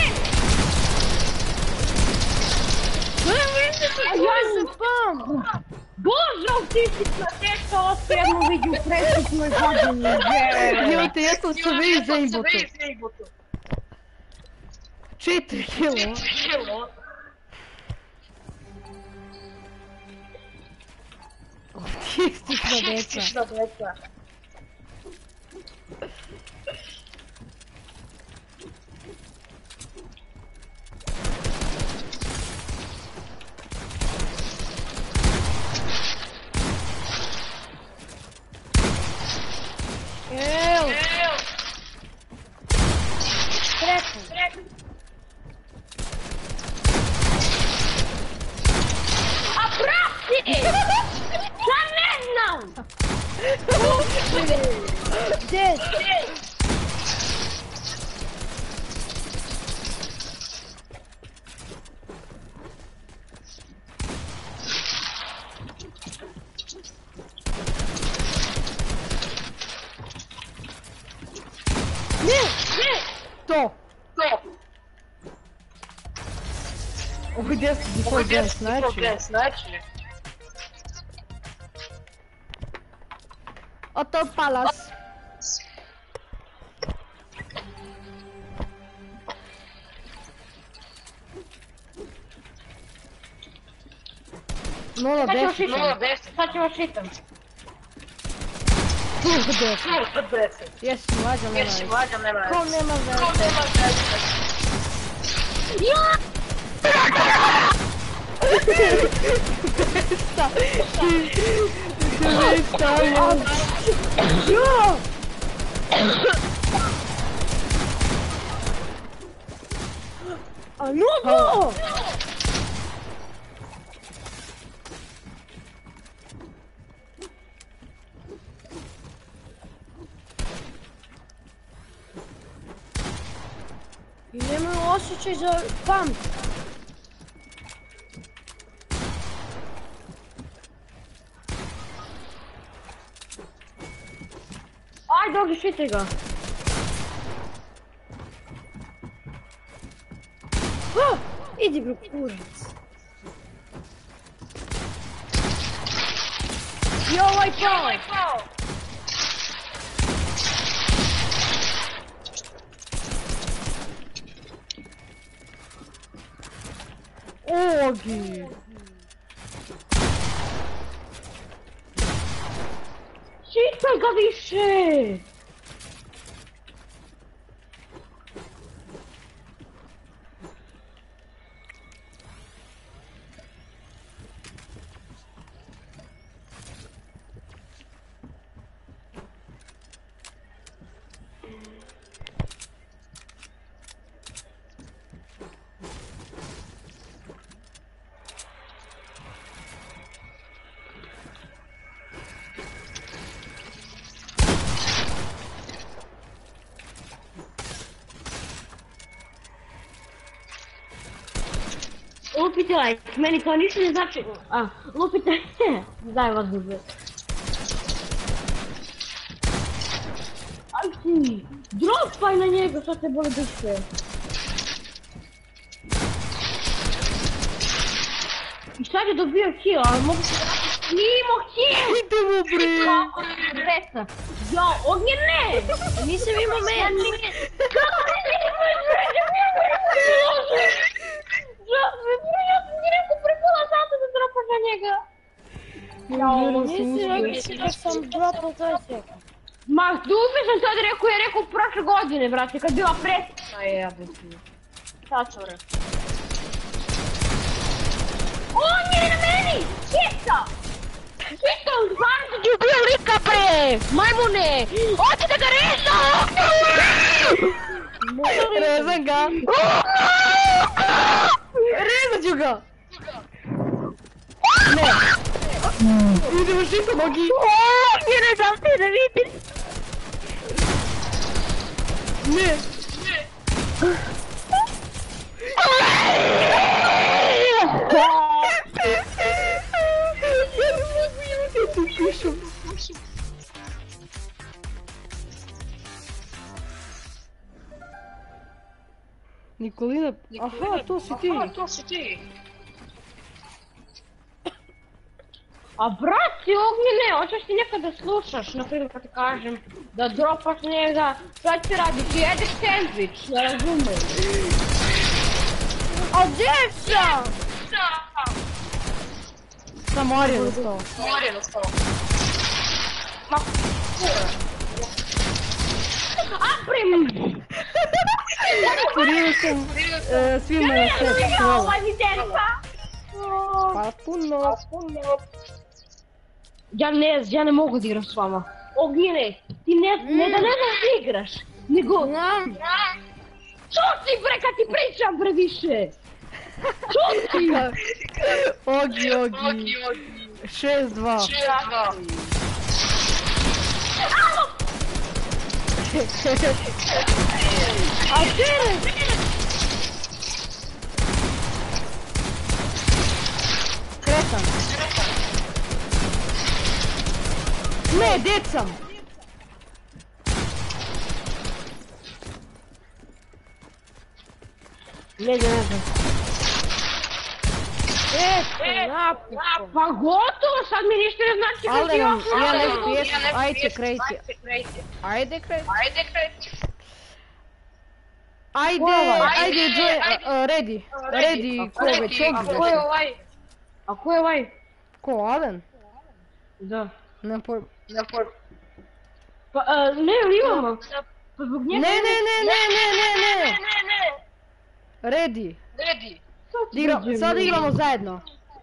Ja sam pam! Bože, ti si dečka osjednu vidi u presutnoj godini. Jel te, ja sam se vidi za imbotu. 4 kilo. Optimistična deca. A brate! Šta ne znam? Gdje? To! Gdje si tvoj gen znači? Oto Palas. Nula deset. Sad ćemo šitam. Jesi mlađa, nema veze. Kom nema veze? A nubo! I nemaju osjećaj za pump. Aj, dogi, šiti ga. Idi bro, kurac. I ovaj pao! Ogi! Šitaj ga više! Lupite like, meni to ništa ne znači. Lupite, daj vas duže. Aj, ti! Dropaj na njega, što te boli duše. I sad je dobio kill, ali mogu se da snimo kill! Idemo bre! Resa! Ja, ognjen ne! Nisam imao meč. Kako ne imaš vređa? Ja sam ti rekao pre pola sata da dropaš na njega. Mislim da sam dropao to je sve. Ma, dupe sam sad rekao, je rekao prošle godine, brate, kad bila presna je, ja bih ti. Sad ću rekao. On je na meni! Hita! Hita, stvarno sam ti ubio lika, bre! Majmune! Hoće da ga rezam! Rezam ga! Rezat ću ga! Ne! Idemo šito, Mogi! Je ne znam ti da vidim! Ne! Ja ne mogu imati tu pišu. Nikolina, aha, to si ti. A brati, Ognjene, hoćeš ti nekad da slušaš, naprimjer kad ti kažem da dropaš njega, šta ti radi, ti jedeš sandvič, ne razumeš. A gdje sam? Sam Marijanu stao. Ma Aprim! Kurio sam svima na sve. Hvala. Ovaj mi derpa! Hvala puno. Ja ne mogu da igram s vama. Ognjene, ti ne da ne znaš da igraš, nego... Čuti bre kad ti pričam bre više! Čuti! Ogi. 6-2. A gdje? Kretam. Ne, djed sam. Ne znam. Napokon. Pa gotovo, sad mi ništa ne znači kad Ali ti nam osnovu. jedan FPS, ajde krejte. Ajde, ready, ko već A ko je ovaj? A ko je ovaj? Ko, Alen? Da. Ne pojma. Pa, ne, imamo. Pa zbog njega... Ne. Ready. Sad igramo zajedno.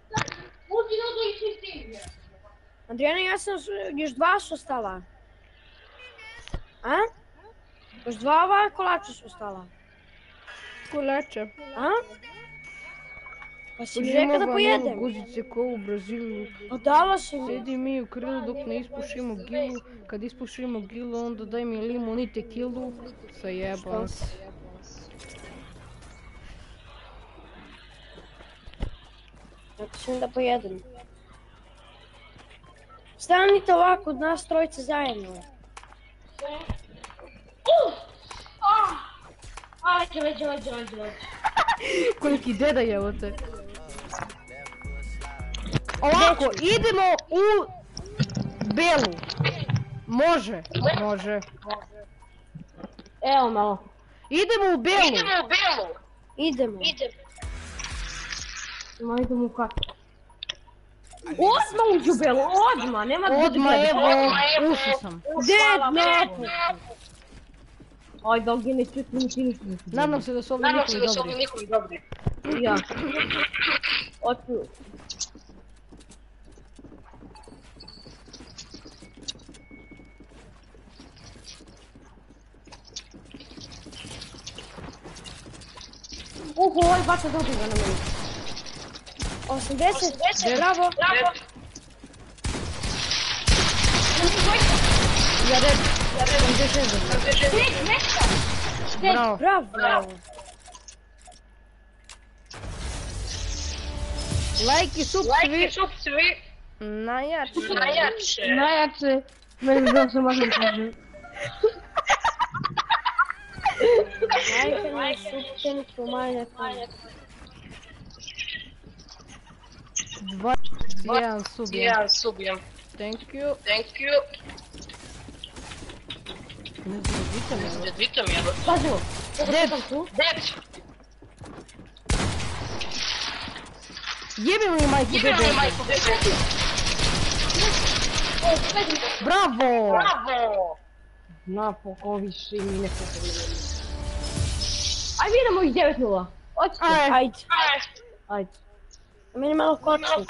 Andrijana, ja sam još 2 su ostala. A? Još 2 ova kolača su ostala. Kolače. A? Pa si mi rekao da pojedem. Guzice ko u Brazilu. Pa dala si mi. Sedi mi u krilu dok ne ispušimo gilu. Kad ispušimo gilu onda daj mi limun i tekilu. Zajebam se. Tako sam da pojedem. Stanite ovako od nas trojice zajedno. Ajde. Koliki deda je ovo te. Ovako, idemo u belu. Može. Evo malo. Idemo u belu. Idemo. Idemo u kartu. Odmah uđu belu, odmah, nema da bude Odmah, gleda. evo, ušao sam. Ded, napokon. Ajde, ovdje ne čuti ništa. Nadam se da su ovdje njihovi dobri. Ja. Oću. Ovaj baca drugi ga na meni. 80, bravo. Ja red. Bravo. Bravo. Like i sub svi. Najjače. Najjače. Meni znam se možem kažem. Majke mi suptenku, majne kone. 21 subijem. Subijem. Thank you. Ne znam, vidite me. Pazi ovo. Dead. Jebim li majku bebe? Bravo! Napokon više mi ne pokovijem. Ajde idemo ih 9-0. Oćete. Ajde. Meni malo koči.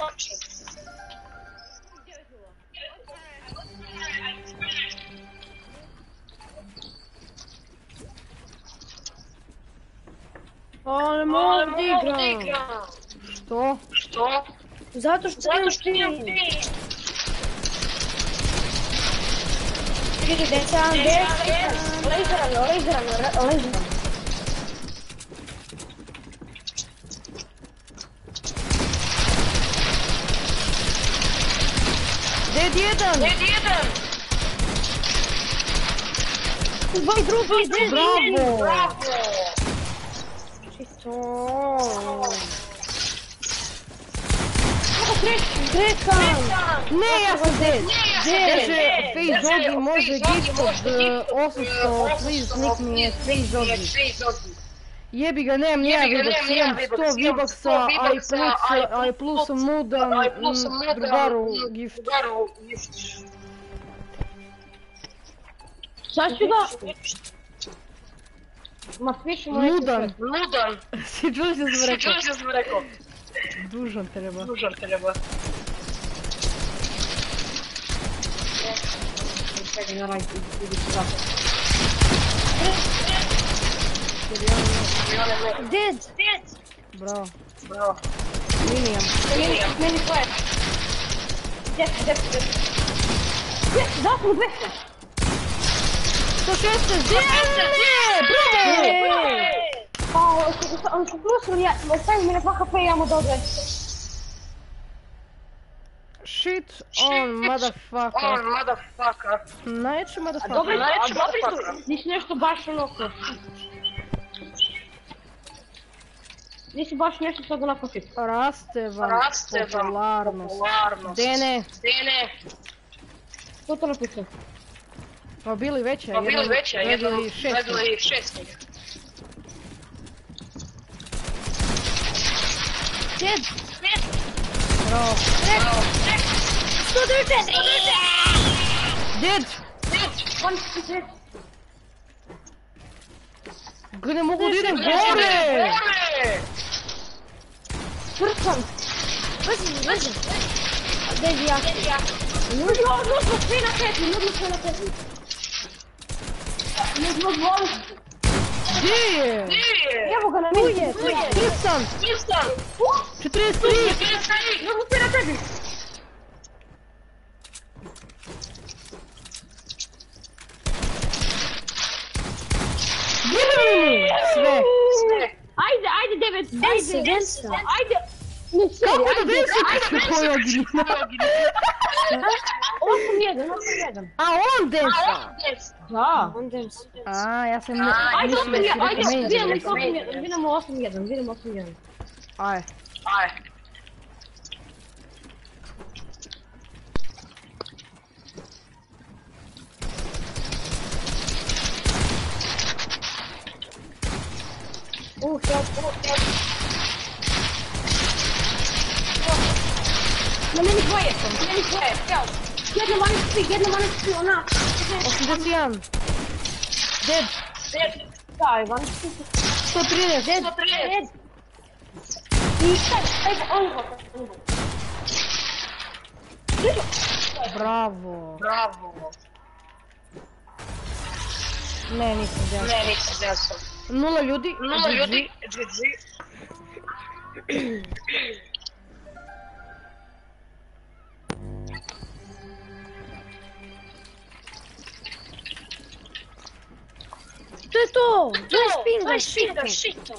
Ale mogu da igram. Što? Zato što imam ti. Vidi, decan. Lezerano. Dead jedan! Tvoj drugi, Bravo! Što? Decan! Ne, ja sam dead! Kaže, Face Doggy može gift od 800, please nick mi je Face Doggy. Jebi ga, nemam ja V-Bucks, imam 100 V-Bucksa, a i plus sam nudan drugaru gift. Sad ću da... Ma sviši moje Nudan! Si čuli što sam rekao? Dužan treba. Čekaj, na rajku, vidi ću zato. Dead! Bravo. Minijem. Meni tvoje. Gdje? Da sam 200. 116, bravo! On su plusili, ostavi mi na 2 HP i ja mu dođe. Shit on motherfucker. Najveći motherfucker. Dobro su, nisi nešto baš onako. Nisi baš nešto sad onako fit. Raste vam popularnost. Dene. Ko to napisao? Pa bili veća, jedan gledali 6. Dead! Bravo. 194! Dead! Ga ne mogu da idem gore! Prcam! Vezi! Dead ja. Nudno sve na peti. Nudno zvoli. Gdje je? Evo ga na meni. Tristan! 43! Nudno sve na tebi. Sve! Ajde, 9. Ajde. Kako da desi koji ognjina? 8-1. A on desa! Da. A, ja sam Ajde, mislio vidimo 8-1. Aj. Na meni dvoje, evo. Jedna manjski, ona. 81. Dead. Da, Ivan. 113. Dead. I sad, on Bravo. Ne, nisam desao. 0 ljudi. To je to! 20 pinga,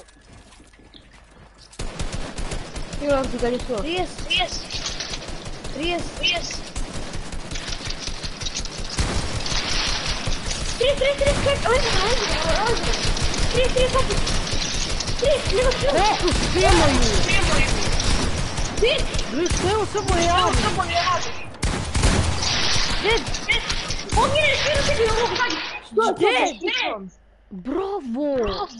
I ovdje ga nisu. 30. 3, Koliko spijemaju? Gle, što je ovo samo ne javi? Bravo!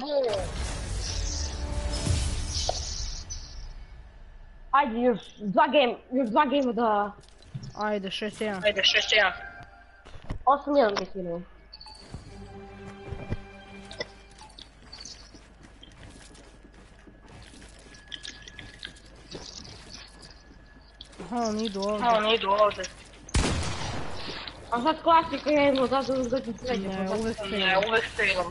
Ajde, još dva gejma da... Ajde, 6-1. 8-1 ga svinuo. Aha, oni idu ovdje. A sad klasika ja imao zato uzgođen sreće. Ne, uvek failom.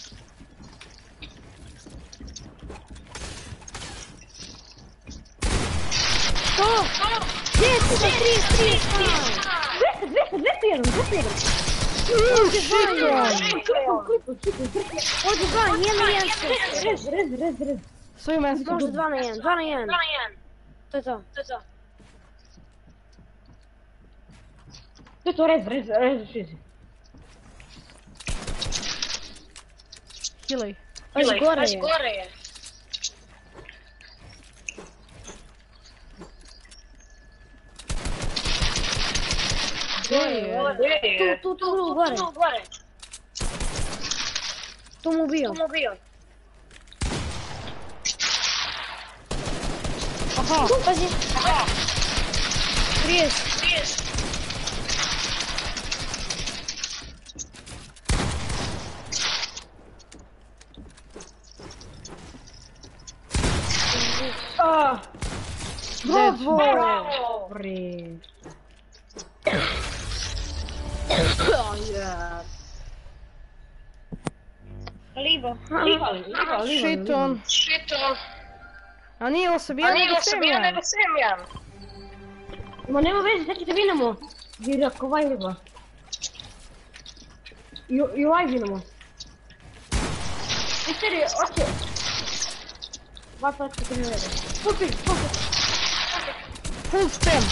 Ovdje 2 na 1. Rez. Sve u meni Možda 2 na 1, 2 na 1. To je to. To je to, rez šizi. Kilaj. Pazi, gore je. Tu, gore. Tu mu ubio. Aha, Pazi. 30. Bravo! Libo. shiton. A nije osobijan nego Semjan. Ma nema veze, sad ćete vinamo. Jer ako ovaj riba. I ovaj vinamo. I seri, oće. Dva pačka te ne vede. Pupi. Full spam.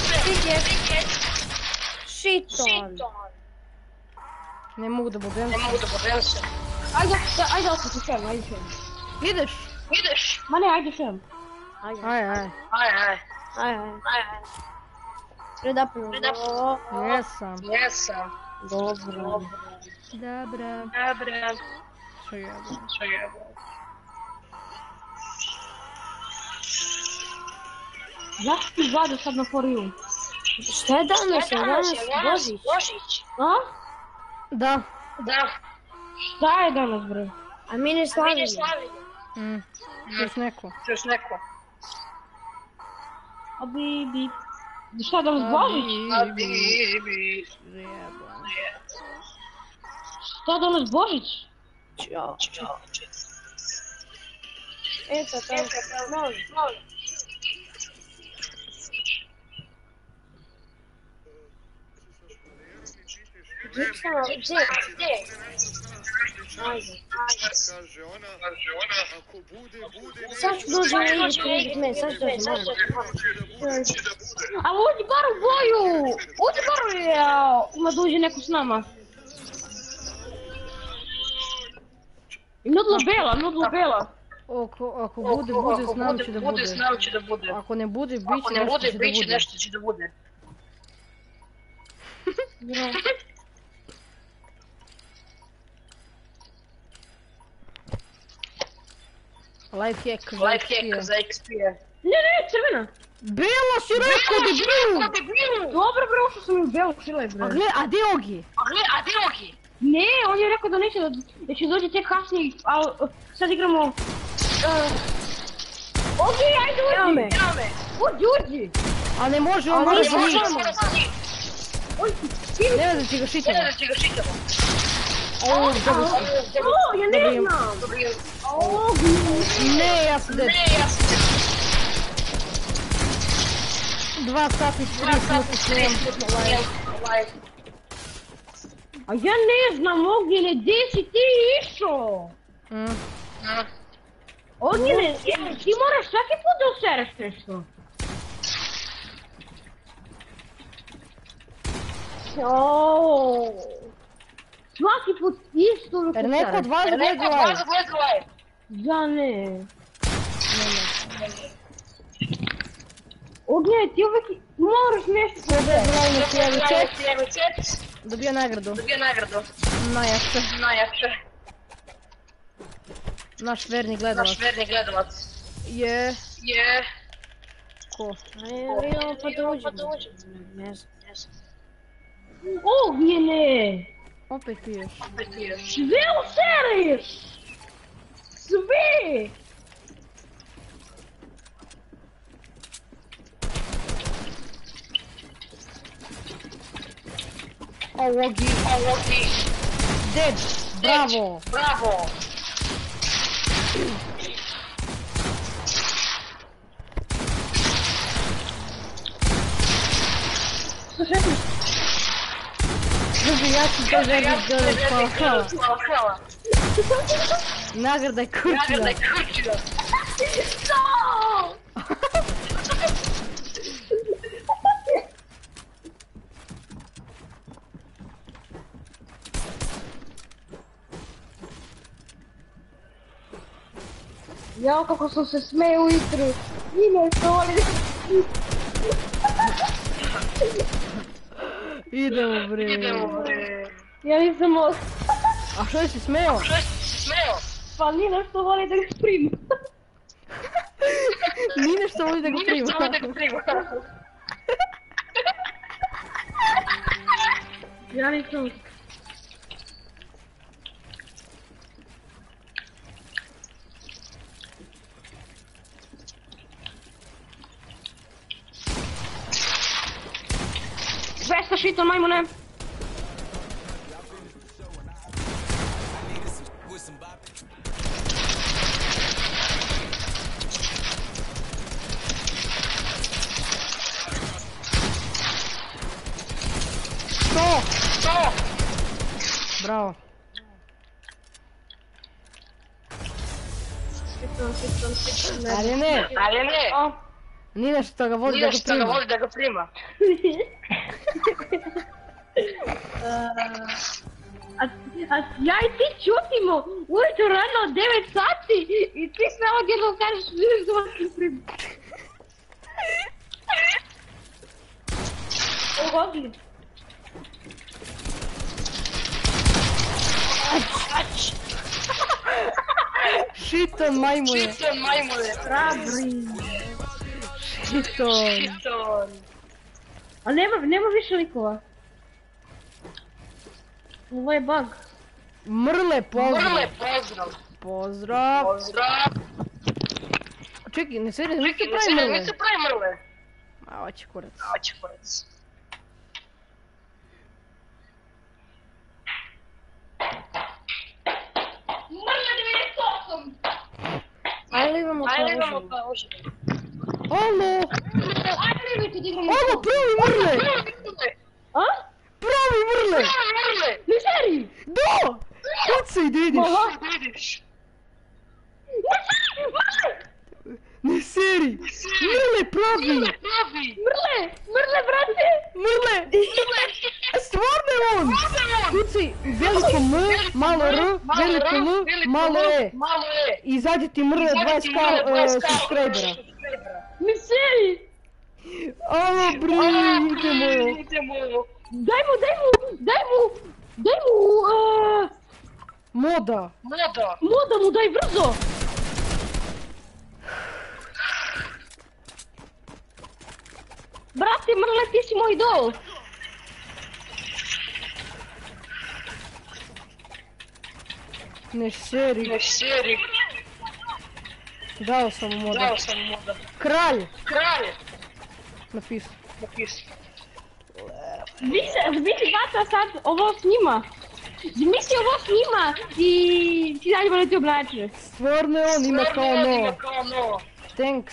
Shiton. Ne mogu da budem. Ajde opet u šem, ajde šem. Ideš? Ma ne, ajde šem. Aj. Red up. Jesam. Dobro. Dobra. Što jebam. Zašto ti Vlado sad na for you? Šta je danas? Božić. A? Da. Šta je danas, bre? A mi ne slavimo. Još neko. A bibi. Šta je danas Božić? Šta je danas Božić? Ćao. Eto, molim. Gdje? Ajde. Kaže ona, ako bude, Sad ću dođe na igri me, sad ću dođe, moram. Ali uđi bar u boju! Uđi bar ima da uđe neko s nama. I nudlo bela. Ako bude, s nama će da bude. Ako ne bude, bit će nešto će da bude. Lifehack za XP. Ne, crvena. Bela si rekao, debil! Dobro, bre, ušao sam u belu šilaj, bre. A gdje Ogi? Ne, on je rekao da neće da će dođe tek kasnije, ali sad igramo... Ogi, ajde uđi! Uđi! A ne može, on mora za njih. Ne veze ti ga šitamo. Ja ne znam! Ne, ja sam dead. 2 sati i 30 minuta live. A ja ne znam, Ognjene, gdje si ti išao? Ognjene, ti moraš svaki put da usereš nešto. Svaki put isto ono Jer neko od vas gleda live. Ja ne. Ognjaj, ti uvijek moraš nešto Ko bez sve. live na cijevi chat, dobija nagradu. Najjače. Naš verni gledalac. Je... Ko? Evo pa da uđem. Ne znam. Ognjene! Opet piješ. Sve useriš! Sve! Ovogi. Dead. Bravo. Drugi, ja ću to želim dole, hvala. Nagrada je kurčila. No! Jao, kako sam se smeo u Istru. Ine, što voli. Idemo bre. Ja nisam mogu. A što si smeo? Pa Nina što voli da ga prima. Nije nešto voli da ga prima. Ja nisam. Zvesta šito majmune. Bravo. Ali ne. Nije nešto ga voli da ga prima. A ja i ti čutimo ujutro rano od 9 sati i ti sve odjednom kažeš vidiš da vas ne prima. Ogledaj. Šiton majmune. Hrabri. Šiton. A nema više likova. Ovo je bug. Mrle, pozdrav. Pozdrav. Čekaj, ne sedi, nisi pravi mrle. A, oće kurac. Ajde imamo pa uživo. Alo! Ovo pravi mrle! A? Pravi mrle! Ne seri! Da! Kucaj da ideš! Ne seri! Mrle pravi! Mrle, brate! Mrle! Stvarno je on! Kucaj veliko M, malo R, veliko L, malo E. I izađe ti mrle 20k subscribera. Ne seri! Alo bre, idemo! Daj mu, Moda! moda mu daj brzo! Brate, mrle, ti si moj idol! Ne seri! Dao sam mu moda. Kralj! Napisao. Zmisli bata sad ovo snima. Zmisli ovo snima i ti dalje bolje ti oblače. Stvarno je on, ima kao no. Thanks.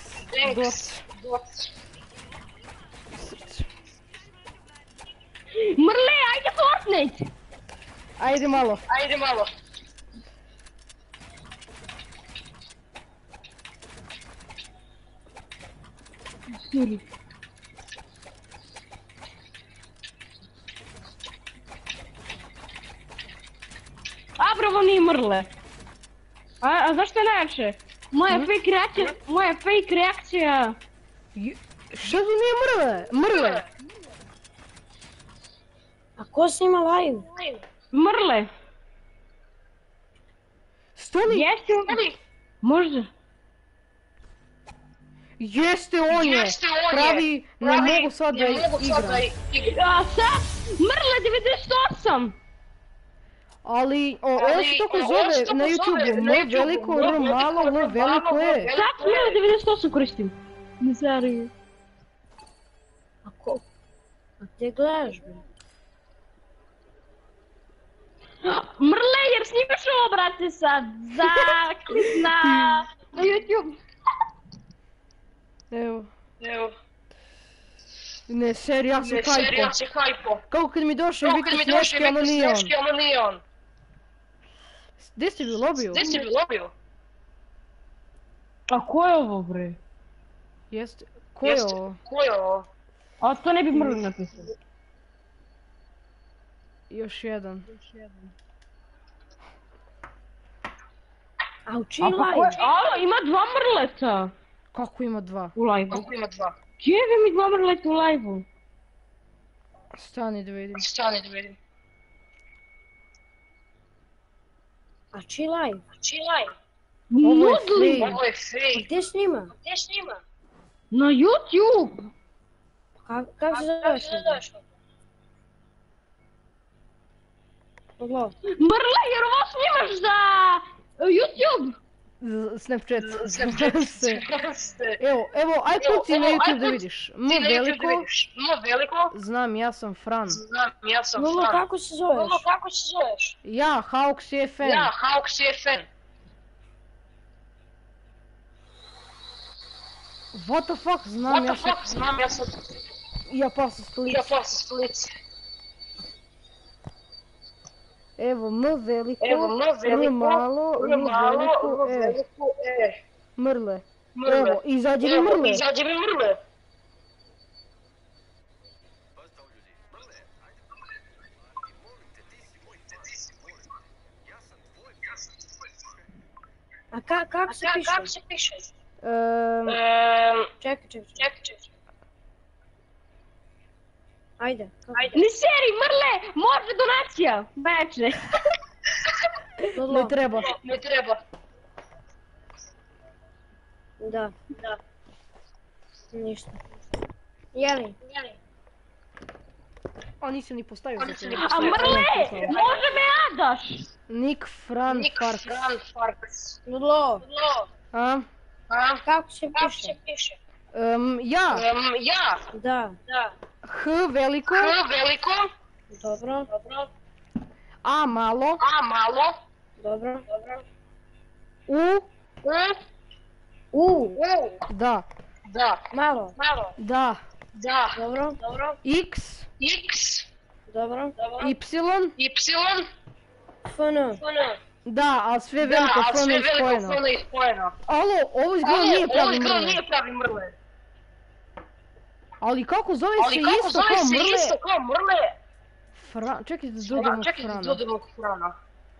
Mrle, ajde Fortnite! Ajde malo. Siri. A, bravo, nije mrle. A zašto je najjače? Moja fake reakcija. Što tu nije mrle? Mrle! A ko snima live? Mrle. Stani! Jeste li? Možda. Jeste on je! Pravi, ne mogu sad da igram. A sad, mrle 98! Ali, on se tako zove na YouTubeu, M veliko, R malo, L veliko E. Sad mrle 98 koristim. Ne zariju. A ko? A gdje gledaš bre? Mrle, jer snimaš ovo, brate, sad. Na YouTube. Evo. Ne, seri, ja sam hajpo. Kako kad mi došao i Viktor Sneški, ono nije on. Gdje si bi lobiju? A ko je ovo, bre? Jeste. Ko je ovo? A to ne bi mrle napisali. Još jedan. A u čiji live? Alo, ima 2 mrleta. Kako ima 2? U live-u. Jebe mi 2 mrleta u live-u. Stani da vidim. A čiji live? Ovo je fake. A gdje snima? Na YouTube. Kako se zoveš? Pogledaj. Mrle, jer ovo snimaš za YouTube. Snapchat. Evo, aj kuci na YouTube da vidiš. M veliko. Znam, ja sam Fran. Lolo, kako se zoveš? Ja, Haux FN. What the fuck, znam ja sam... Ja pa sa stolice. Evo, M veliko, R malo, I veliko, E. Mrle. Evo, izađe mi mrle. A kako se piše? Čekaj. Ajde. Ne seri, mrle, može donacija. Bečne. Ne treba. Da. Ništa. Jeli? A nisi ni postavio za to. A mrle, može me adaš. Nick Fran Farks. Ludlo, A? kako se piše? Ja. Da. H veliko. Dobro. A malo. Dobro. U. Da. Malo. Da. Dobro. X. Dobro. Y. FN. Da, ali sve veliko FN je spojeno. Alo, ovo izgleda nije pravi mrle. Ali kako zove se isto kao mrle? Čekaj da dodamo Frana.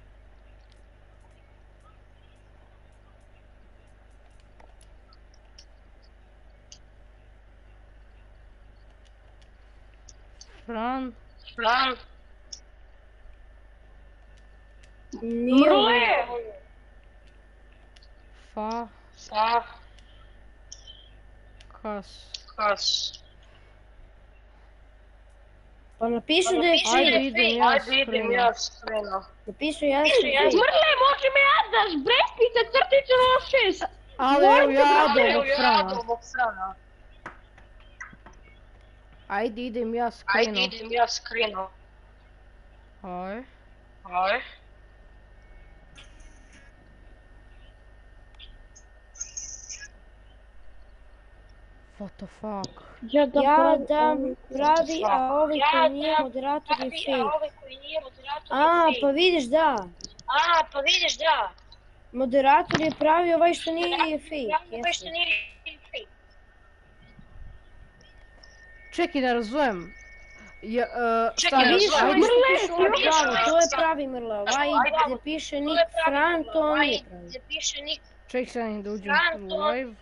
Fran. Nije. Fa. Kas. Pa napišu da je fake. Ajde idem ja spremno. Napišu ja sam fake. Mrle, može me adaš, brespice, crtice 06. Ali evo ja do ovog Frana. Ajde idem ja skrino. Aj. What the fuck? Ja dam pravi, a ovi koji nije moderator je fake. A, pa vidiš da. Moderator je pravi, ovaj što nije je fake. Čekaj, ne razumijem. A vidiš ovaj Mrle, što piše ovo ti pravi, to je pravi Mrle. Ovaj gdje piše Nick Fran, to nije pravi. Ček sad da uđem u live.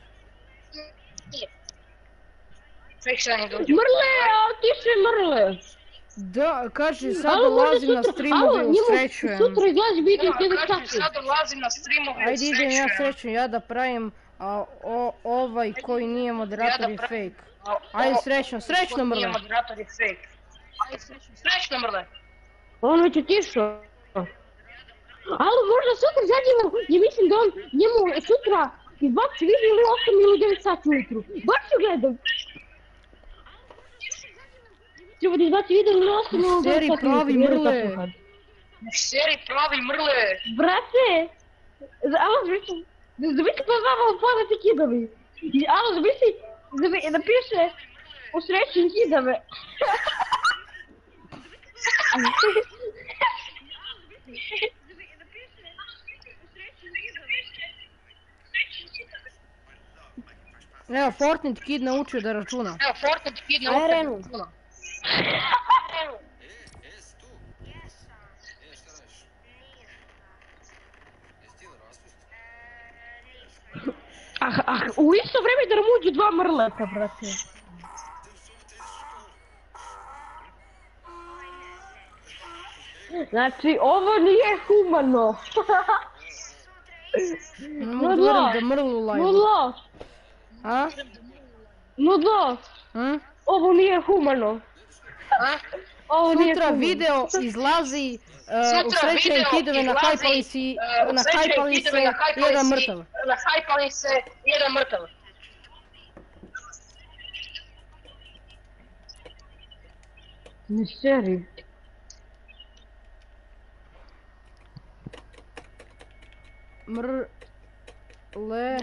Mrle, a ti si Mrle. Da, kaže sad Alo, možda dolazim na sutra- streamove alo, u njemu srećujem. Sutra izlazi video sljedeći sat. Ajde idem ja srećujem, ja da pravim, a ovaj koji nije moderator je fake. Ajde srećno Mrle. On već otišao. Alo, možda sutra izađemo, ja mislim da on njemu sutra izbaci video ili 8 ili 9 sati ujutru. Baš ću gledam. Treba da izbaci video ili 8 ili 9 Seri sati pravi Mrle. Brate, alo, zamisli pa vama upada ti kidovi. Alo, zamisli da piše u srećnim kidove. Evo, Fortnite Kid naučio da računa. Aj Renu. U isto vreme da nam uđu dva Mrleta, brate. Znači, ovo nije humano. Ne mogu da verujem da Mrlu u live. Nudlo, A? nudlo, ovo nije humano. Ovo nije Sutra humano. video izlazi u srećne kidove na hajpali se jedan mrtav. Ne seri. Le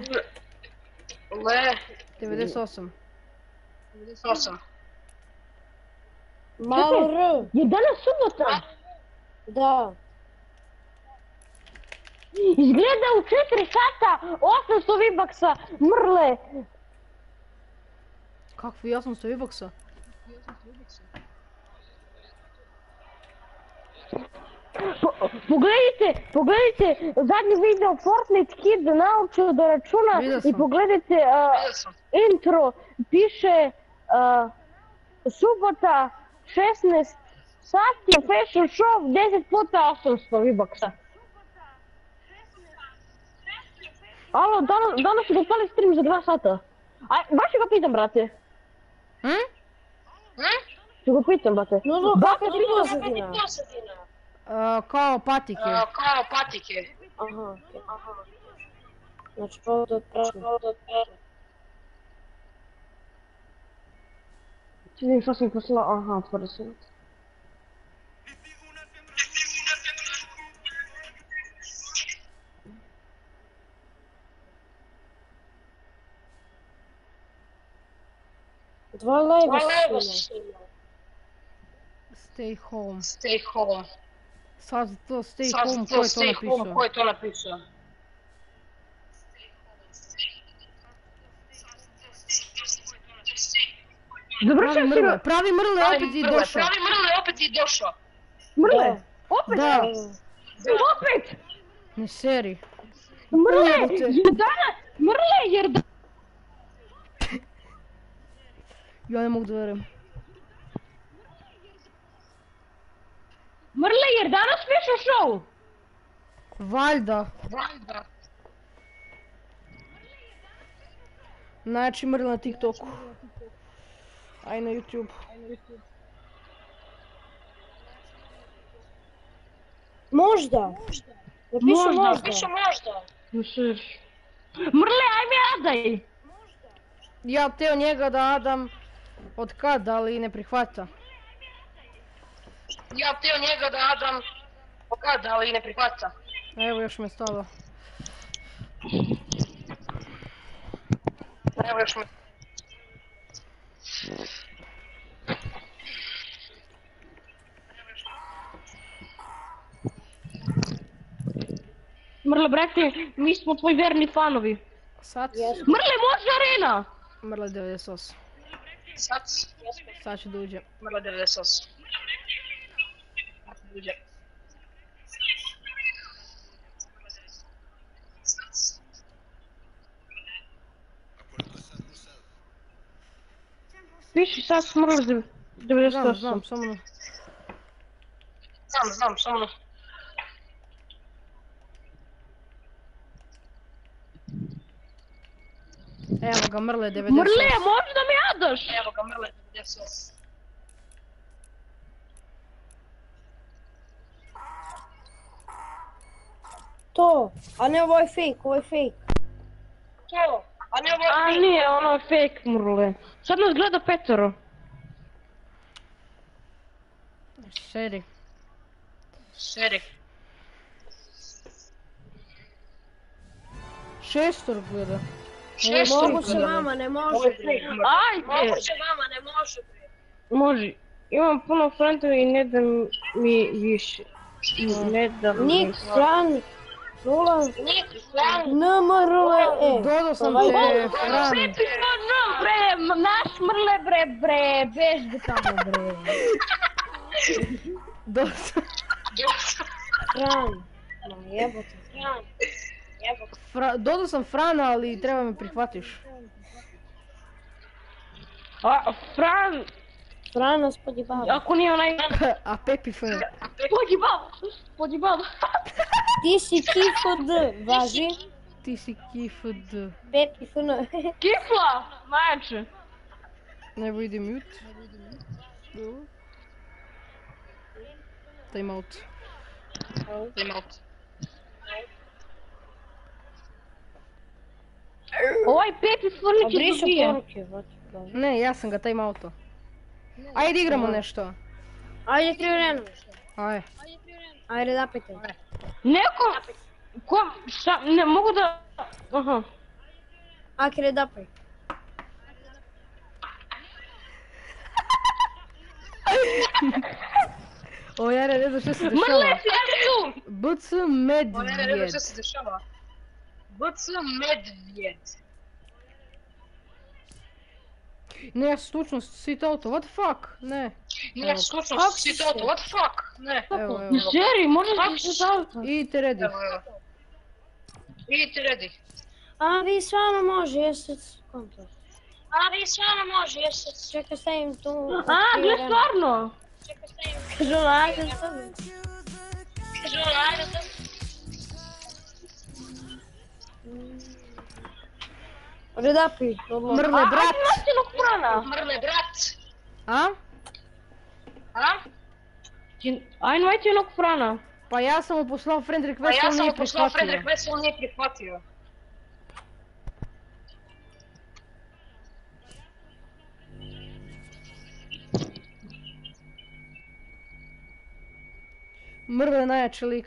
98. Malo R. Je danas subota? Da. Izgleda u 4 sata 800 V-Bucksa, Mrle. Kakvi 800 V-Bucksa? Pogledajte zadnji video Fortnite Kid naučio da računa i pogledajte intro, piše subota 16 sati fashion show 10 puta 800 V-Bucksa. Alo, danas ću ga upali stream za 2 sata. Baš ću ga pitam, brate. Ću ga pitam, brate. No, kako ti pozadina? Kao patike. Aha, okej. Znači, povod od prašne. Vidim što sam poslala, aha, otvore se. Dva live snima. Stay home. Sad to stay home, ko je to napisao? Pravi Mrle opet je došao. Mrle? Opet? Da. Opet? Ne seri. Mrle, jer da... Ja ne mogu da verujem. Mrle, jer danas piše show? Valjda. Znači Mrle na TikToku. Aj na YouTube. Možda. Napišu možda. Mrle, ajme adaj. Ja teo njega da adam od kad, ali ne prihvata. Evo još me stalo. Mrle, brate, mi smo tvoji verni fanovi. Sad? Mrle, može arena! Mrle 98. Sad ću da uđem. Mrle 98. Uđe. Piši sad smrle 98. Znam, samo... Znam, samo... Evo ga, Mrle 98. Mrle, možeš da mi jadaš? Evo ga, Mrle 98. To, a ne ovo je fake, ovo je fake. To, a ne ovo je fake. A nije, ono je fake, Mrle. Sad nas gleda petero. Šeri. Šeri. 6 gleda. Moguće vama, ne može. Ajde! Moguće vama, ne može. Može. Imam puno frendova i ne da mi više. Ne da mi... Nik, Fran, Rula, NMRLE. Dodao sam te, Fran. Pepi, no, bre, naš Mrle, bre, bez ga tamo, bre. Dodao sam... Fran, ma jebote. Dodao sam Frana, ali treba me prihvatiš. A, Fran... Fran nas podjebava. Ako nije onaj... A Pepi Fran. Podjebava. Ti si KIFD, važi. Ti si KIFD. Pepi FN. Kifla, najjače. Evo ide mute. Time out. Ovaj Pepi Furnić je Brišu dobija. poruke, vati. Ne, ja sam ga time auto. Ajde igramo nešto. Ajde, Trivrenu. Ajde. Ajde, zapite. Neko... Ko... Šta... Ne mogu da... Aha. Akire, dapaj. O, Jare, ne znam što se dešava. Mrle, si tu! BC Medvjed. se dešava. BC Medvjed. Ne, ja slučno sit auto, what the fuck? Ne. Ne, slučajno si to, what the fuck? Ne. Evo. Seri, možeš da se auto? Idite ready. Idite ready. A vi stvarno može, jeste konto. Čekaj, stavim tu. A, gle stvarno! Kažu, ajde, stavim. Redapi, Mrle, brat. Mrle, brat. A? Ajde, najti jednog Frana. Pa ja sam mu poslao friend request, on nije prihvatio. on nije prihvatio. Mrle najjači lik.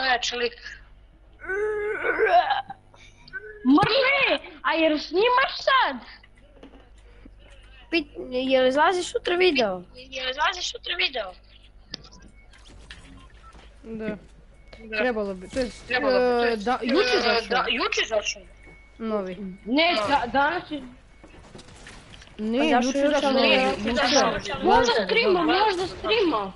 Mrle, a jer snimaš sad? Jel izlazi sutra video? Da. Trebalo bi, to je... Juče zašao. Novi. Ne, danas je... Nije, juče zašao novi. Možda streama.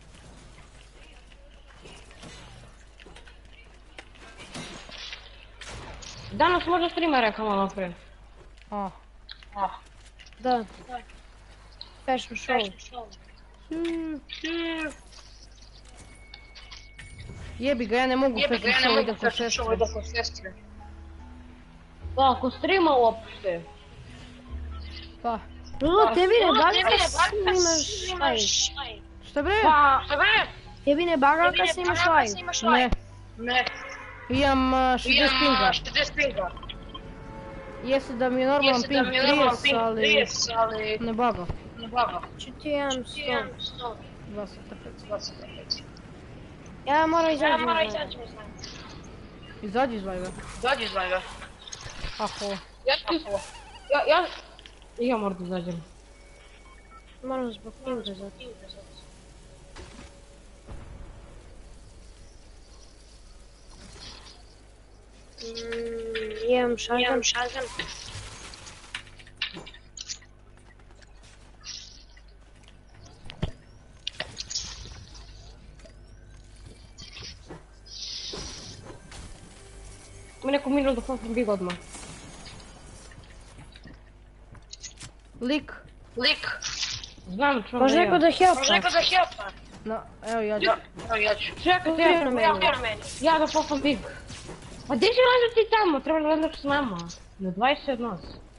Danas možda streama, rekao malo pre. A. Da. Fashion show. Jebi ga, ja ne mogu fashion show da ko sestre. Da, ako streama uopšte. Pa. Tebi ne baga kad snimaš live. Šta bre? Tebi ne baga kad snimaš live. Ne. Imam 60 pinga. Jeste da mi je normalan ping 30, ali ne baga. Ću ti imam 100. 25. Ja moram izađi. Izađi iz live. Aho. Ja moram da izađem. Moram zbog pinga zato. Imam šazam. neko minus da postavim big odmah. Lik. Znam čemu Može neko da helpa? No, evo ja ću. Čekaj, ja da postavim big. Pa gdje će različiti tamo? Treba da gledaš s nama. Na 20 od nas.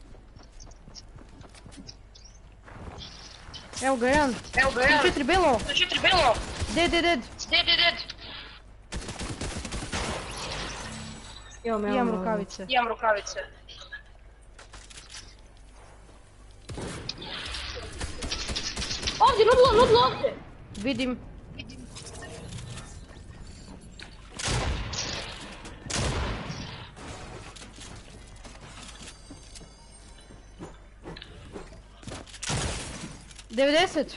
Evo ga jedan. 4 belo. Dead. Imam rukavice. Ovdje, nudlo ovdje! Vidim. Devedeset.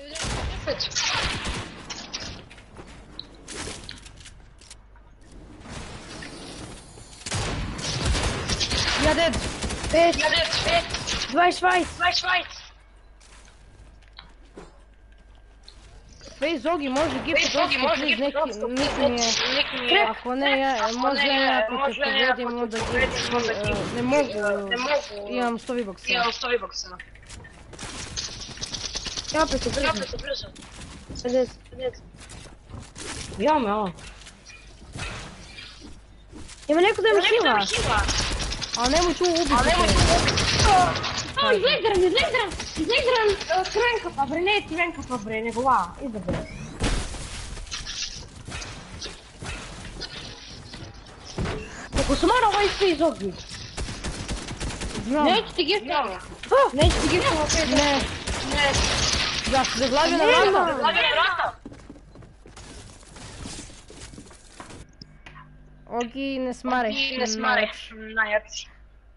Ja dead. 20. Face Zogi može gift please neki mi je. Ako ne, može ako te pogodim onda gift. Ne mogu. Imam 100 V-Bucksa. Helpajte, brzo. 50. Ja me ovo. Ima neko da ima hila? Ali nemoj tu ubiti. Izlegran, Cranka bre, ne Cranka bre, nego izabre. Ako sam morao ovaj svi Zogi. Neću ti giftamo. Ne. Zašto? Da glavi na vrata? Ogi ne smareš najjači.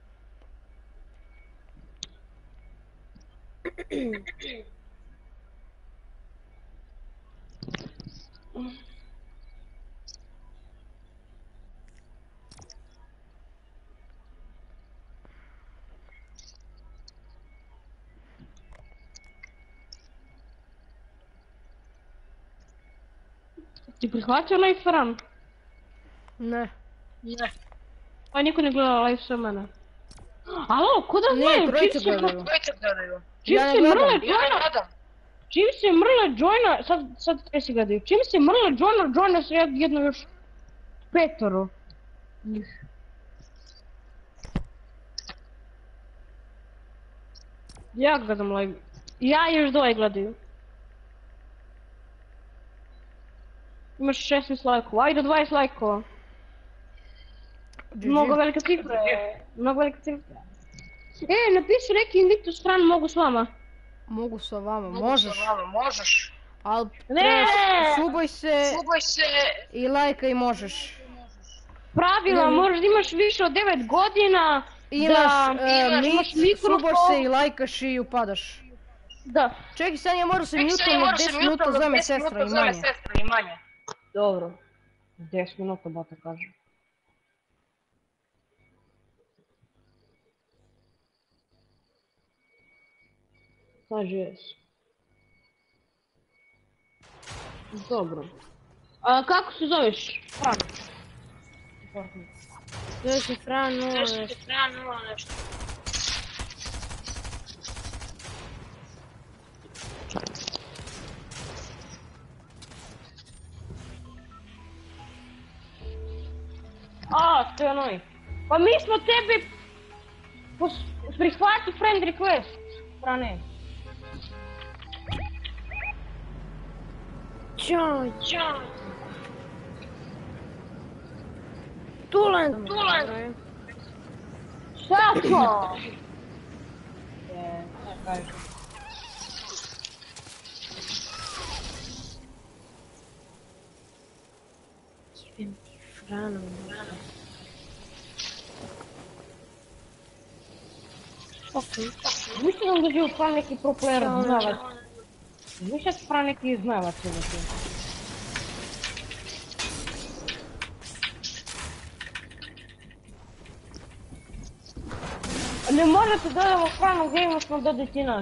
Ti prihvatio live ran? Ne. Pa niko ne gleda live sa mene. Alo, ko da Ne, znaju? trojice gledaju. Čim Ja se ne mrle gledam. joina... Čim se mrle joina... Sad kaj si gledaju. Čim se mrle joina se jedno još... Petoro. Njih. Ja gledam live. Ja i još dvoje gledaju. Imaš 16 lajkova, ajde 20 lajkova. Mnogo velika cifra. Napiši neki Invictus stran, mogu s vama. Mogu sa vama, možeš. Ali Ne! suboj se i lajka i možeš. Pravila, moraš da imaš više od 9 godina. Imaš suboj se i lajkaš i upadaš. Da. Čekaj, sad ja moram se mutom na 10 minuta zove sestra i manje. Dobro. 10 minuta bata kaže. Kaže jes. Dobro. A kako se zoveš? Fran. Zove se Fran 0 nešto. A, to je onoj. Pa mi smo tebi... Prihvati friend request, Frane. Ćao. Tulan. Šta to? Šta kažeš? Frano. Mislim da će Fran neki pro player znavac. Mislim da Fran neki znavac ili ti. Ne možete dodamo Franu game, smo dodati nas.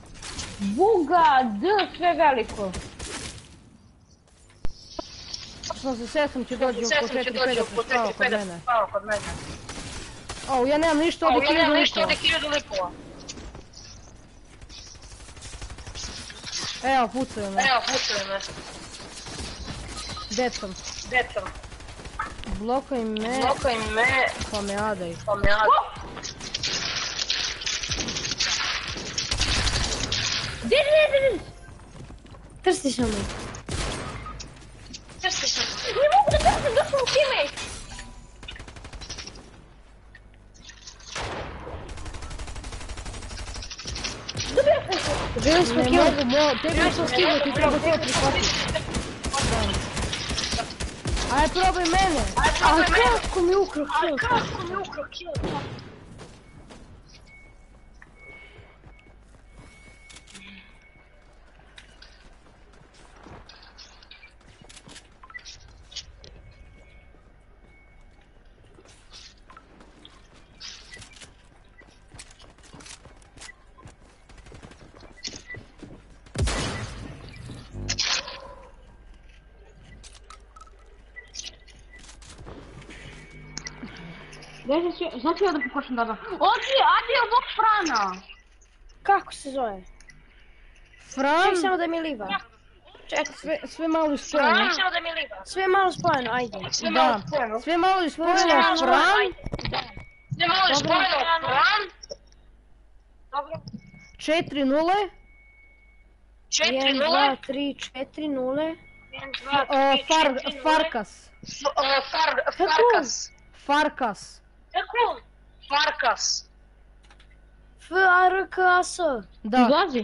Buga, D, sve veliko. Što sa sestrom će dođi oko 4-5 da se spava kod mene. O, ja nemam ništa od 1000 likova. Evo, pucaju me. Dead sam. Blokaj me. Pa me adaj. Trsti sam me. Ne mogu da trsim, došao u teammate! Bili smo Ne kill. mogu, tebi sam stigao, ti treba to prihvatiti. Aj, probaj mene. A kako mi ukro kill? Znači ja da pokušam da dam. Adi ovog Frana! Kako se zove? Fran, Ček samo da mi liva. sve malo ispojeno. Sve malo spojeno, ajde. Da, sve malo ispojeno, Fran. 4-0. 1, 2, 3, 4, 0. Farkas. FRKS. Da. Izlazi?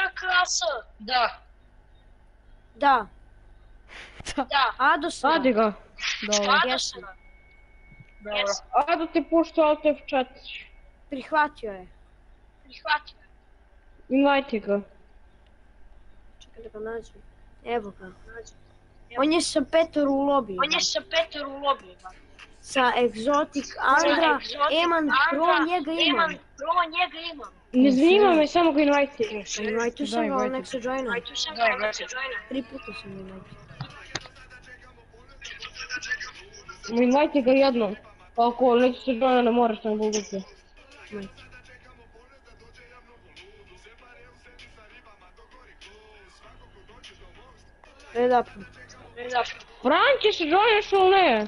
Da. Ado sam. Adi ga. Dobro. Jesam. Ado ti pušta Alt F4. Prihvatio je. Invajti ga. Čekaj da ga nađem. Evo ga. On je sa Petor u lobiju. Sa Exotic Andra, Eman Pro, njega imam. Ne zanima me, samo ga invajti. Invajtu sam ga, Da, on nek se joina. 3 puta sam invajtu. Invajti ga jednom. Ako neće se joina ne moraš nam bulduke. Red up. Fran, će se joinaš ili ne?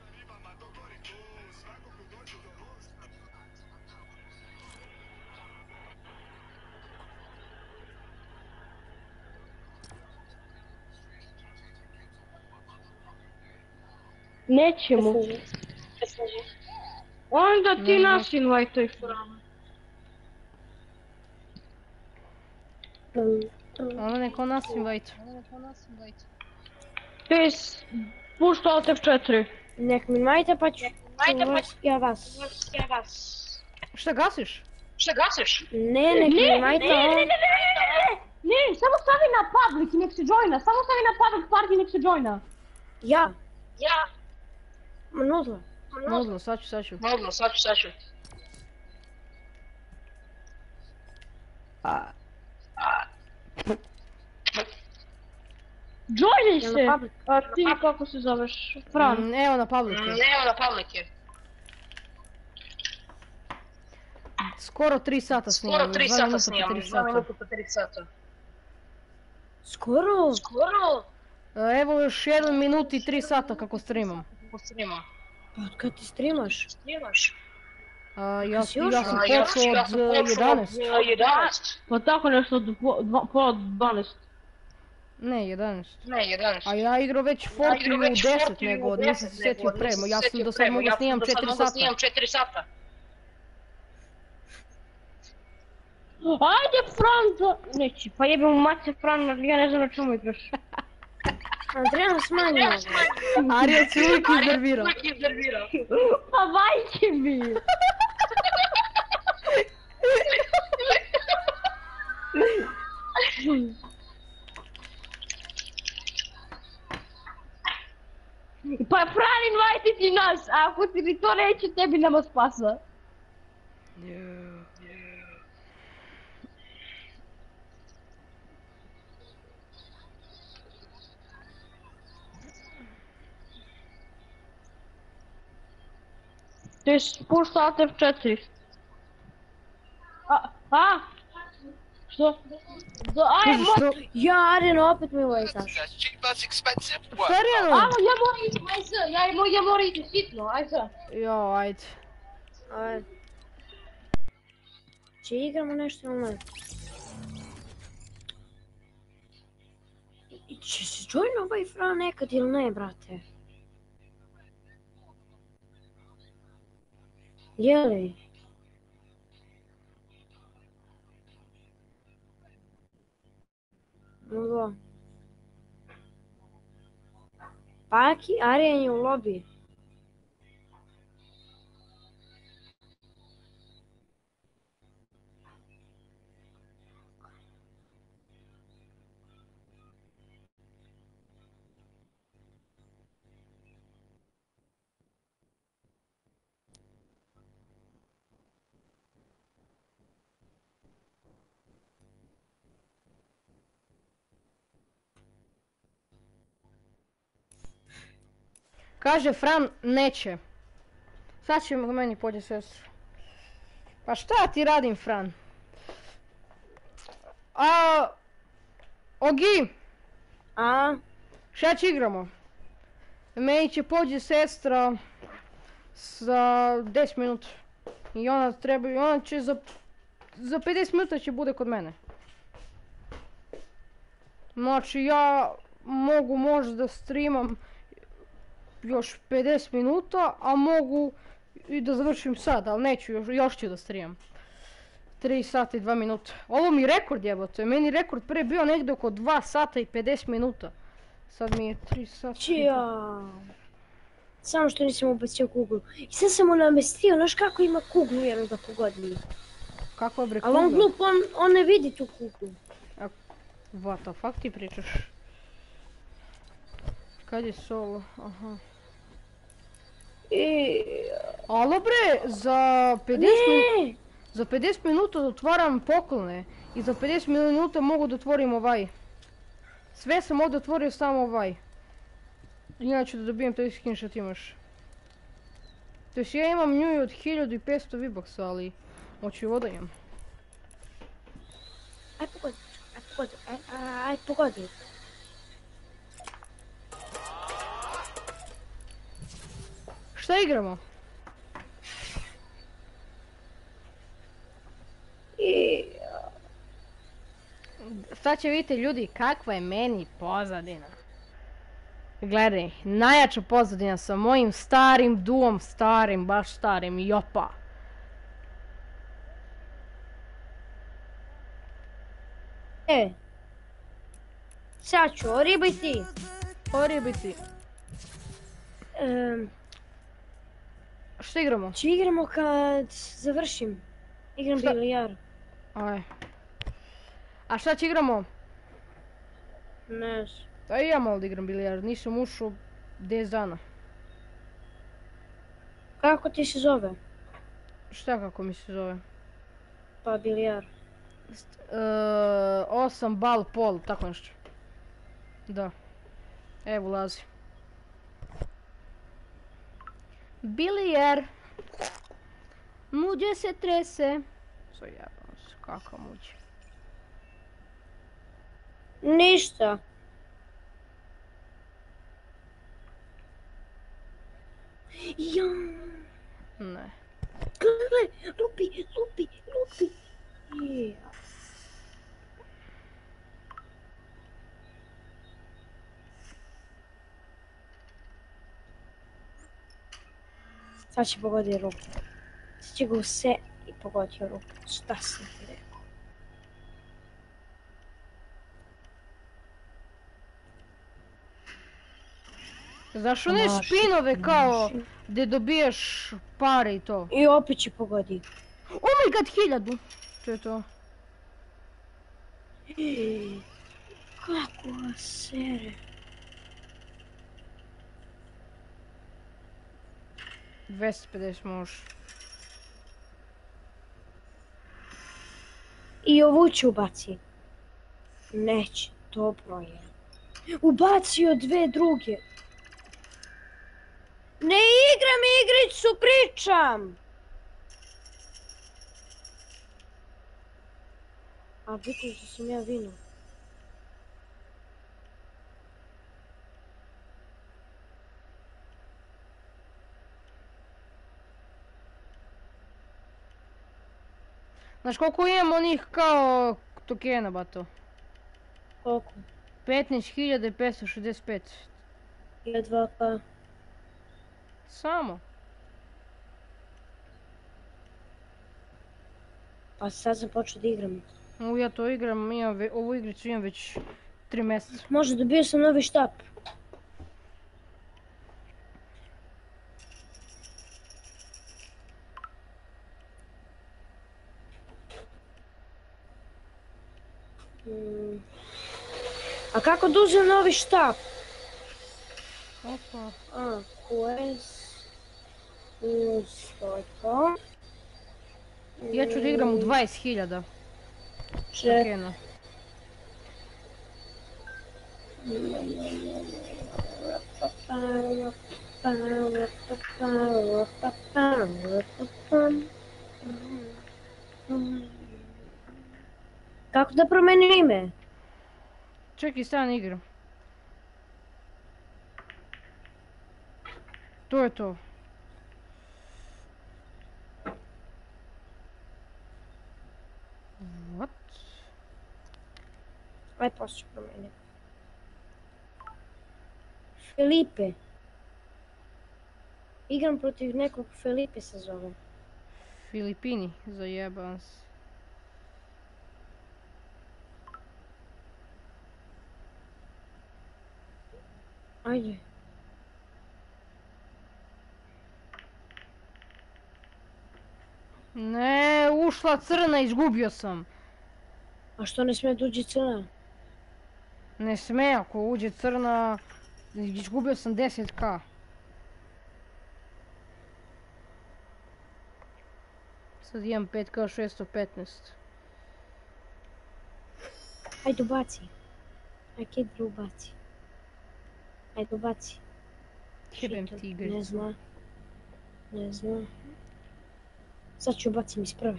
Nećemo. Onda ti nas invajtaj, Fran. Onda neko nas invite. Ti pušta Alt F4. Nek mi invajte pa ću ja vas. Šta gasiš? Ne, nek mi invajte on. Ne, samo stavi na public i nek se joina. Samo stavi na public party i nek se joina. Ja. Ma nudla. Nudlo, sad ću. Joinaj Jel se! na public? A ti kako se zoveš? Fran. Evo na publike. Skoro 3 sata snimam, 2 minuta po 3 sata. Skoro? Evo još 1 minut i 3 sata kako streamam. Pa od kad ti streamaš? Ja sam počeo od 11. Pa tako nešto od pola 12. Ne, 11. A ja igrao već Fortnite u 10 nego, nisam se sjetio premo. Ja sam do sad mogao snimam 4 sata. Ajde Fran, neći, pa jebim mu mace Fran, ja ne znam na čemu igraš. Adrian smanji ovo. Ariel se uvijek iznervirao. Pa vajće mi! Pa Fran invajti ti nas, a ako ti ni to neće, tebi nema spasa. To je spušta F4. Što? Aj, Što? Ja, Arjen, opet mi vojtaš. That's cheap, that's expensive. What? Stvarno? ja moram ići, aj ja moram ići hitno, aj sad. Jo, ajde. Ajde. Če igramo nešto ili ne? Če se join ovaj Fran nekad ili ne, brate? Jeli? Mogu. Paki, Arjen je u lobby. Kaže Fran, neće. Sad će meni pođe sestru. Pa šta ti radim, Fran? Ogi, A? šta će igramo? Meni će pođe sestra za 10 minuta. I ona će za 50 minuta će bude kod mene. Znači ja mogu možda da streamam još 50 minuta, a mogu i da završim sad, ali neću, još ću da streamam. 3 sata i 2 minuta. Ovo mi rekord jebote, meni rekord pre bio negdje oko 2 sata i 50 minuta. Sad mi je 3 sata. Čija. Samo što nisam ubacio kuglu. I sad sam mu namestio, znaš kako ima kuglu jednu da pogodi. Kakva bre Ali kugla? on glup, on ne vidi tu kuglu. What the fuck ti pričaš? Kad je solo? Aha. Alo bre, za 50 minuta otvaram poklone. I za 50 minuta mogu da otvorim ovaj. Sve sam ovdje otvorio, samo ovaj. Inače da dobijem taj skin što ti imaš. To jest ja imam nju od 1500 V-Bucks, ali hoću ovo da imam. Aj pogodi. Šta igramo? Sad će vidjeti ljudi kakva je meni pozadina. Gledaj, najjača pozadina sa mojim starim duom, baš starim, jopa. Sad ću oribiti. Šta igramo? Če igramo kad završim. Igram bilijar. Aj. A šta će igramo? Ne znam. A i ja malo da igram bilijar, nisam ušao 10 dana. Kako ti se zove? Šta kako mi se zove? Pa bilijar. 8 bal pol, tako nešto. Da. Evo ulazi. Bilijar. Muđe se trese. So jebam se, kakav muđe. Ništa. Ja. Ne. Gle, lupi. Ja. Sad će pogodi ruku. Sad će ga use i pogodio ruku. Šta sam ti rekao? Znaš one špinove kao gdje dobijaš pare i to? I opet će pogodi. Oh my god, 1000! To je to. Kako vas sere. $250 možeš. I ovu ću ubaci. Neće, dobro je. Ubacio 2 druge. Ne igram igricu, pričam! A bitno što sam ja vino. Znaš koliko imam onih kao tokena, bato? Koliko? 15.565. Jedva pa. Samo. Pa sad sam počeo da igram. Ja to igram, ovu igricu imam već 3 mjeseca. Može, dobio sam novi štap. A kako da uzem novi štap? Opa. Quest. Stojko. Ja ću da igram u 20.000 tokena. Kako da promenim ime? Čekaj, stan igram. To je to. What? Aj poslije ću promenim. Felipe. Igram protiv nekog Felipe se zove. Filipini, zajeban se. Ajde. Ne, ušla crna, izgubio sam. A što ne smije da uđe crna? Ne sme, ako uđe crna, izgubio sam 10k. Sad imam 5k615. Ajde ubaci. Aj Kidra ubaci. Ajde ubaci. Jebem Shit, ti igricu. Ne zna. Ne zna. Sad ću ubacim iz prve.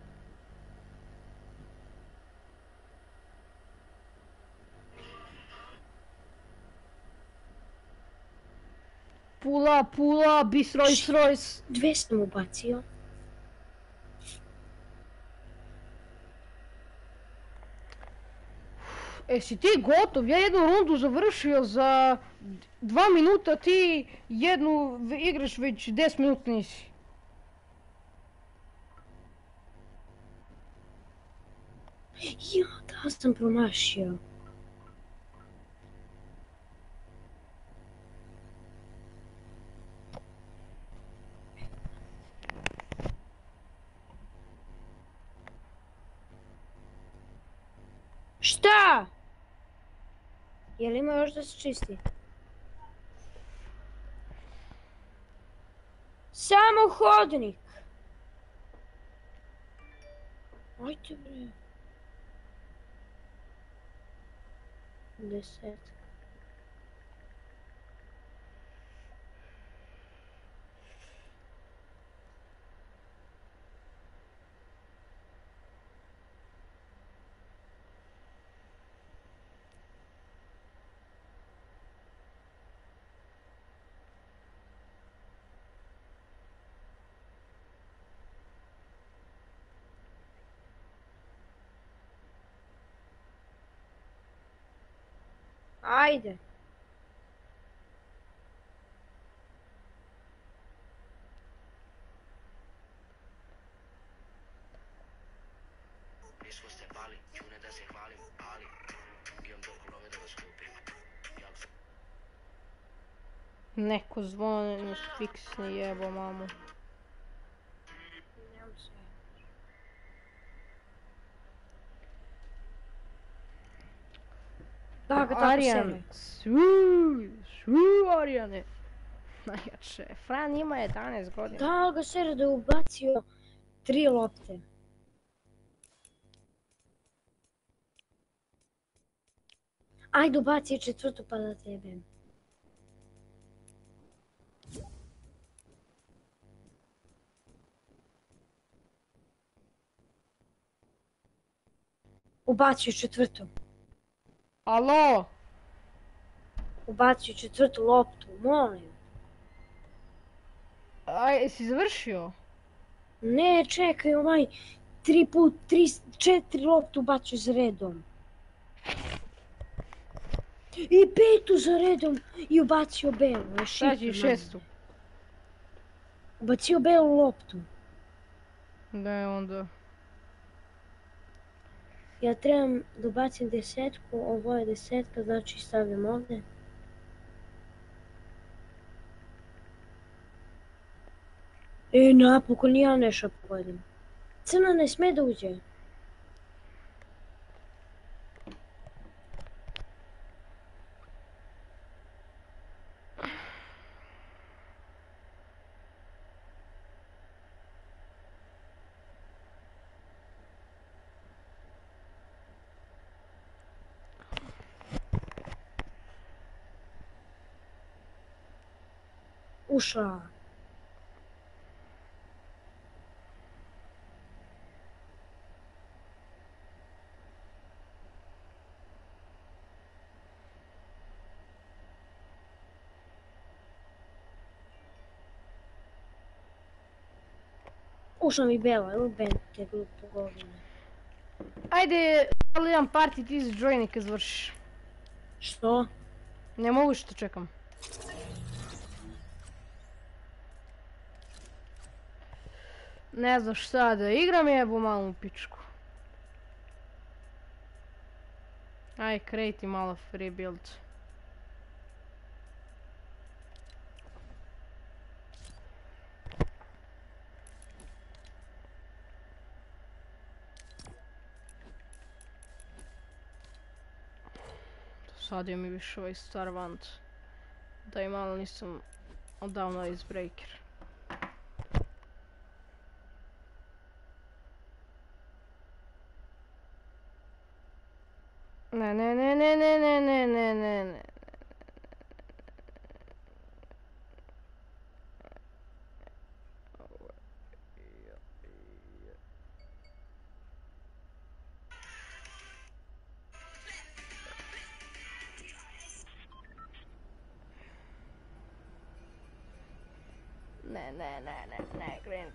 Pula, bis Rolls. Dve sam ubacio. Si ti gotov? Ja jednu rundu završio za 2 minuta, ti jednu igraš već 10 minuta nisi. Ja, da sam promašio. Šta? Je li ima još da se čisti? Samo hodnik. Ajde bre. 10. Ajde. Nismo se bali, čune da se hvalim, ali imam toliko love da vas kupim. Neko zvone, fiksni jebo mamu. Nemam se. Da ga tako Arijan, sebe. svu Arijane. Najjače, Fran ima 11 godina. Da ga sere da je ubacio 3 lopte. Ajde ubaci četvrtu pa da tebe. Ubacio četvrtu. Alo? Ubacio četvrtu loptu, molim. Aj, jesi završio? Ne, čekaj, četiri loptu ubacio za redom. I petu za redom i ubacio belu. Sad će šestu. Ubacio belu loptu. Da je onda... Ja trebam da ubacim desetku, ovo je desetka, znači stavljam ovdje. Napokon ja nešto pogodim. Crna ne sme da uđe. Ušla. Ušla mi bela, evo Ben te glupo godine. Ajde, ali jedan party ti join kad završiš. Što? Ne mogu što čekam. Ne znam šta da igram, jebo malu pičku. Aj, create malo free build. Dosadio mi više ovaj Starvant. Da i malo nisam odavno Icebreaker. Ne, ne, ne, ne, ne, ne, ne, ne, ne, ne. Ne, ne, ne, ne, ne, green.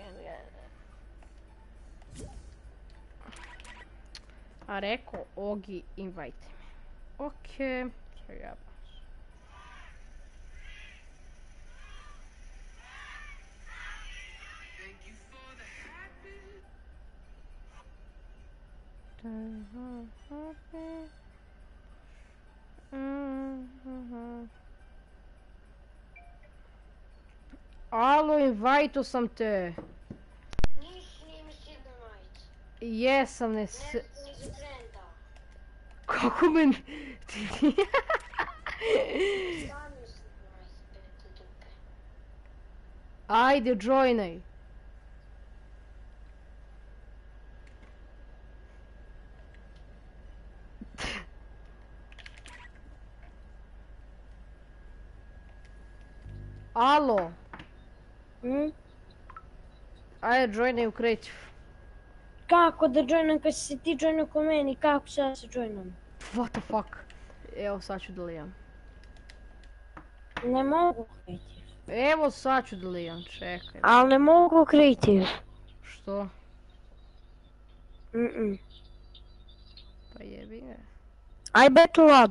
A rekao Ogi invite me. Okej, så jag Alo, invite sam te. Nisi mi stigao najti. Jesam, ne s... Nisi frenda. Kako men... Stavio sam najti, pete dupe. Ajde, joinaj. Alo. Ajde, joinaj u Creative. Kako da joinam kad si se ti joinao ko meni, kako se ja se joinam? What the fuck? Evo sad ću da lijam. Ne mogu Creative. Evo sad ću da lijam, čekaj. Ali ne mogu Creative. Što? Mm-mm. Pa jebi ga. Aj Battle Lab.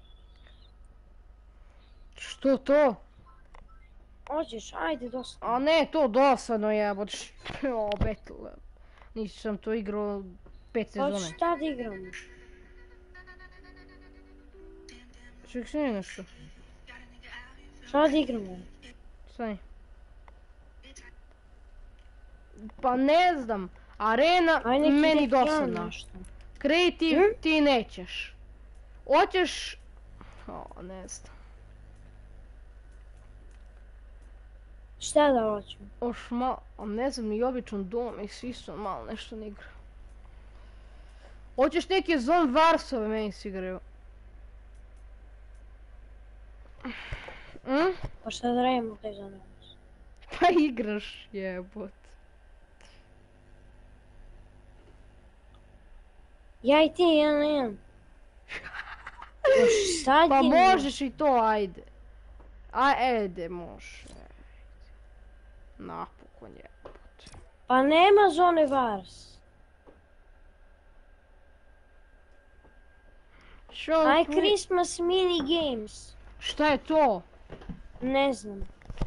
Što to? Hoćeš, ajde dosta. A ne, to dosadno jebot. O, Battle. Nisam to igrao 5 sezone. Hoćeš šta da igramo? Ček se nije nešto. Šta da igramo? Stani. Pa ne znam. Arena Aj neki meni Defiant dosadna. nešto. Creative ti nećeš. Hoćeš... O, ne znam. Šta da hoću? Oš malo, ne znam, ni običan dom i svi su malo nešto ne igra. Hoćeš neke Zone Warsove meni se igraju. Pa šta da radimo taj za nas? Pa igraš, jebot. Ja i ti, jedan na jedan. Možeš sad Pa ili ne? možeš i to, ajde. Ajde, može. Napokon je. Pa nema zone Vars. Aj Christmas mini games. Šta je to? Ne znam.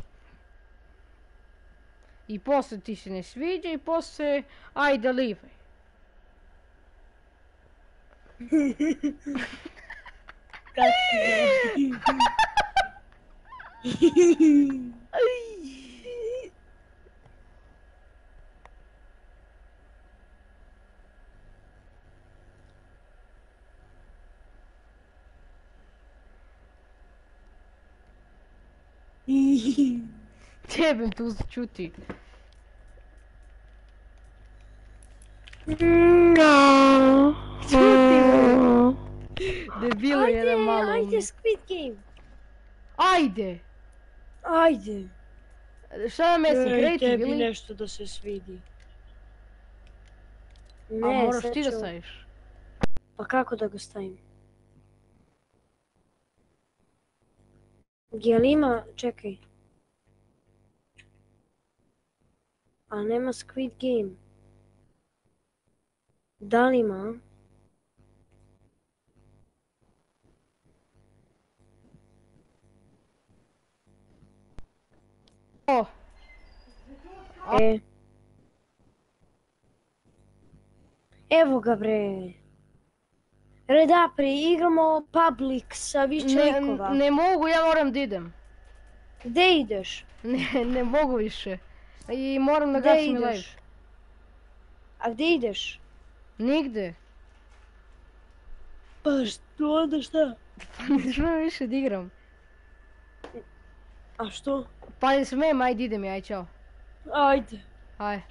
I posle ti se ne sviđa i posle ajde livaj. Tebe tu čuti. Čuti me. Debilo jedan malo. Ajde Squid Game. Ajde. Ajde. Šta nam jesi, Tebi creative ili? nešto da se svidi. A Ne, moraš sad ti da ću- staviš. Pa kako da ga stavim? Jel ima, čekaj. A nema Squid Game. Da li ima? O, Evo ga bre. Redapri, igramo public sa više likova. ne mogu, ja moram da idem. Gde ideš? Ne mogu više. I moram da Gde gasim ideš? live. A gde ideš? Nigde. Pa što onda šta? Ne smijem više da igram. A što? Pa ne smijem, ajde idem ja, aj čao. Ajde. Aj.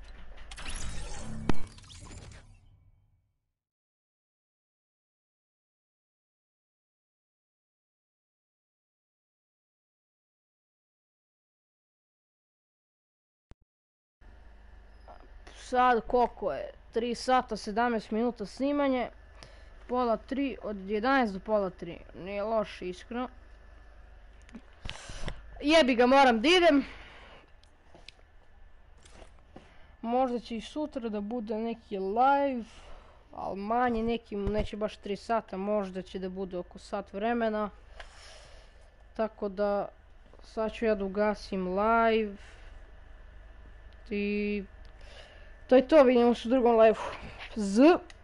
Sad koliko je? 3 sata 17 minuta snimanje. Pola 3, od 11 do pola 3. Nije loš, iskreno. Jebi ga, moram da idem. Možda će i sutra da bude neki live. Ali manje neki, neće baš 3 sata. Možda će da bude oko sat vremena. Tako da sad ću ja da ugasim live. I to je to, vidimo se u drugom live. Z.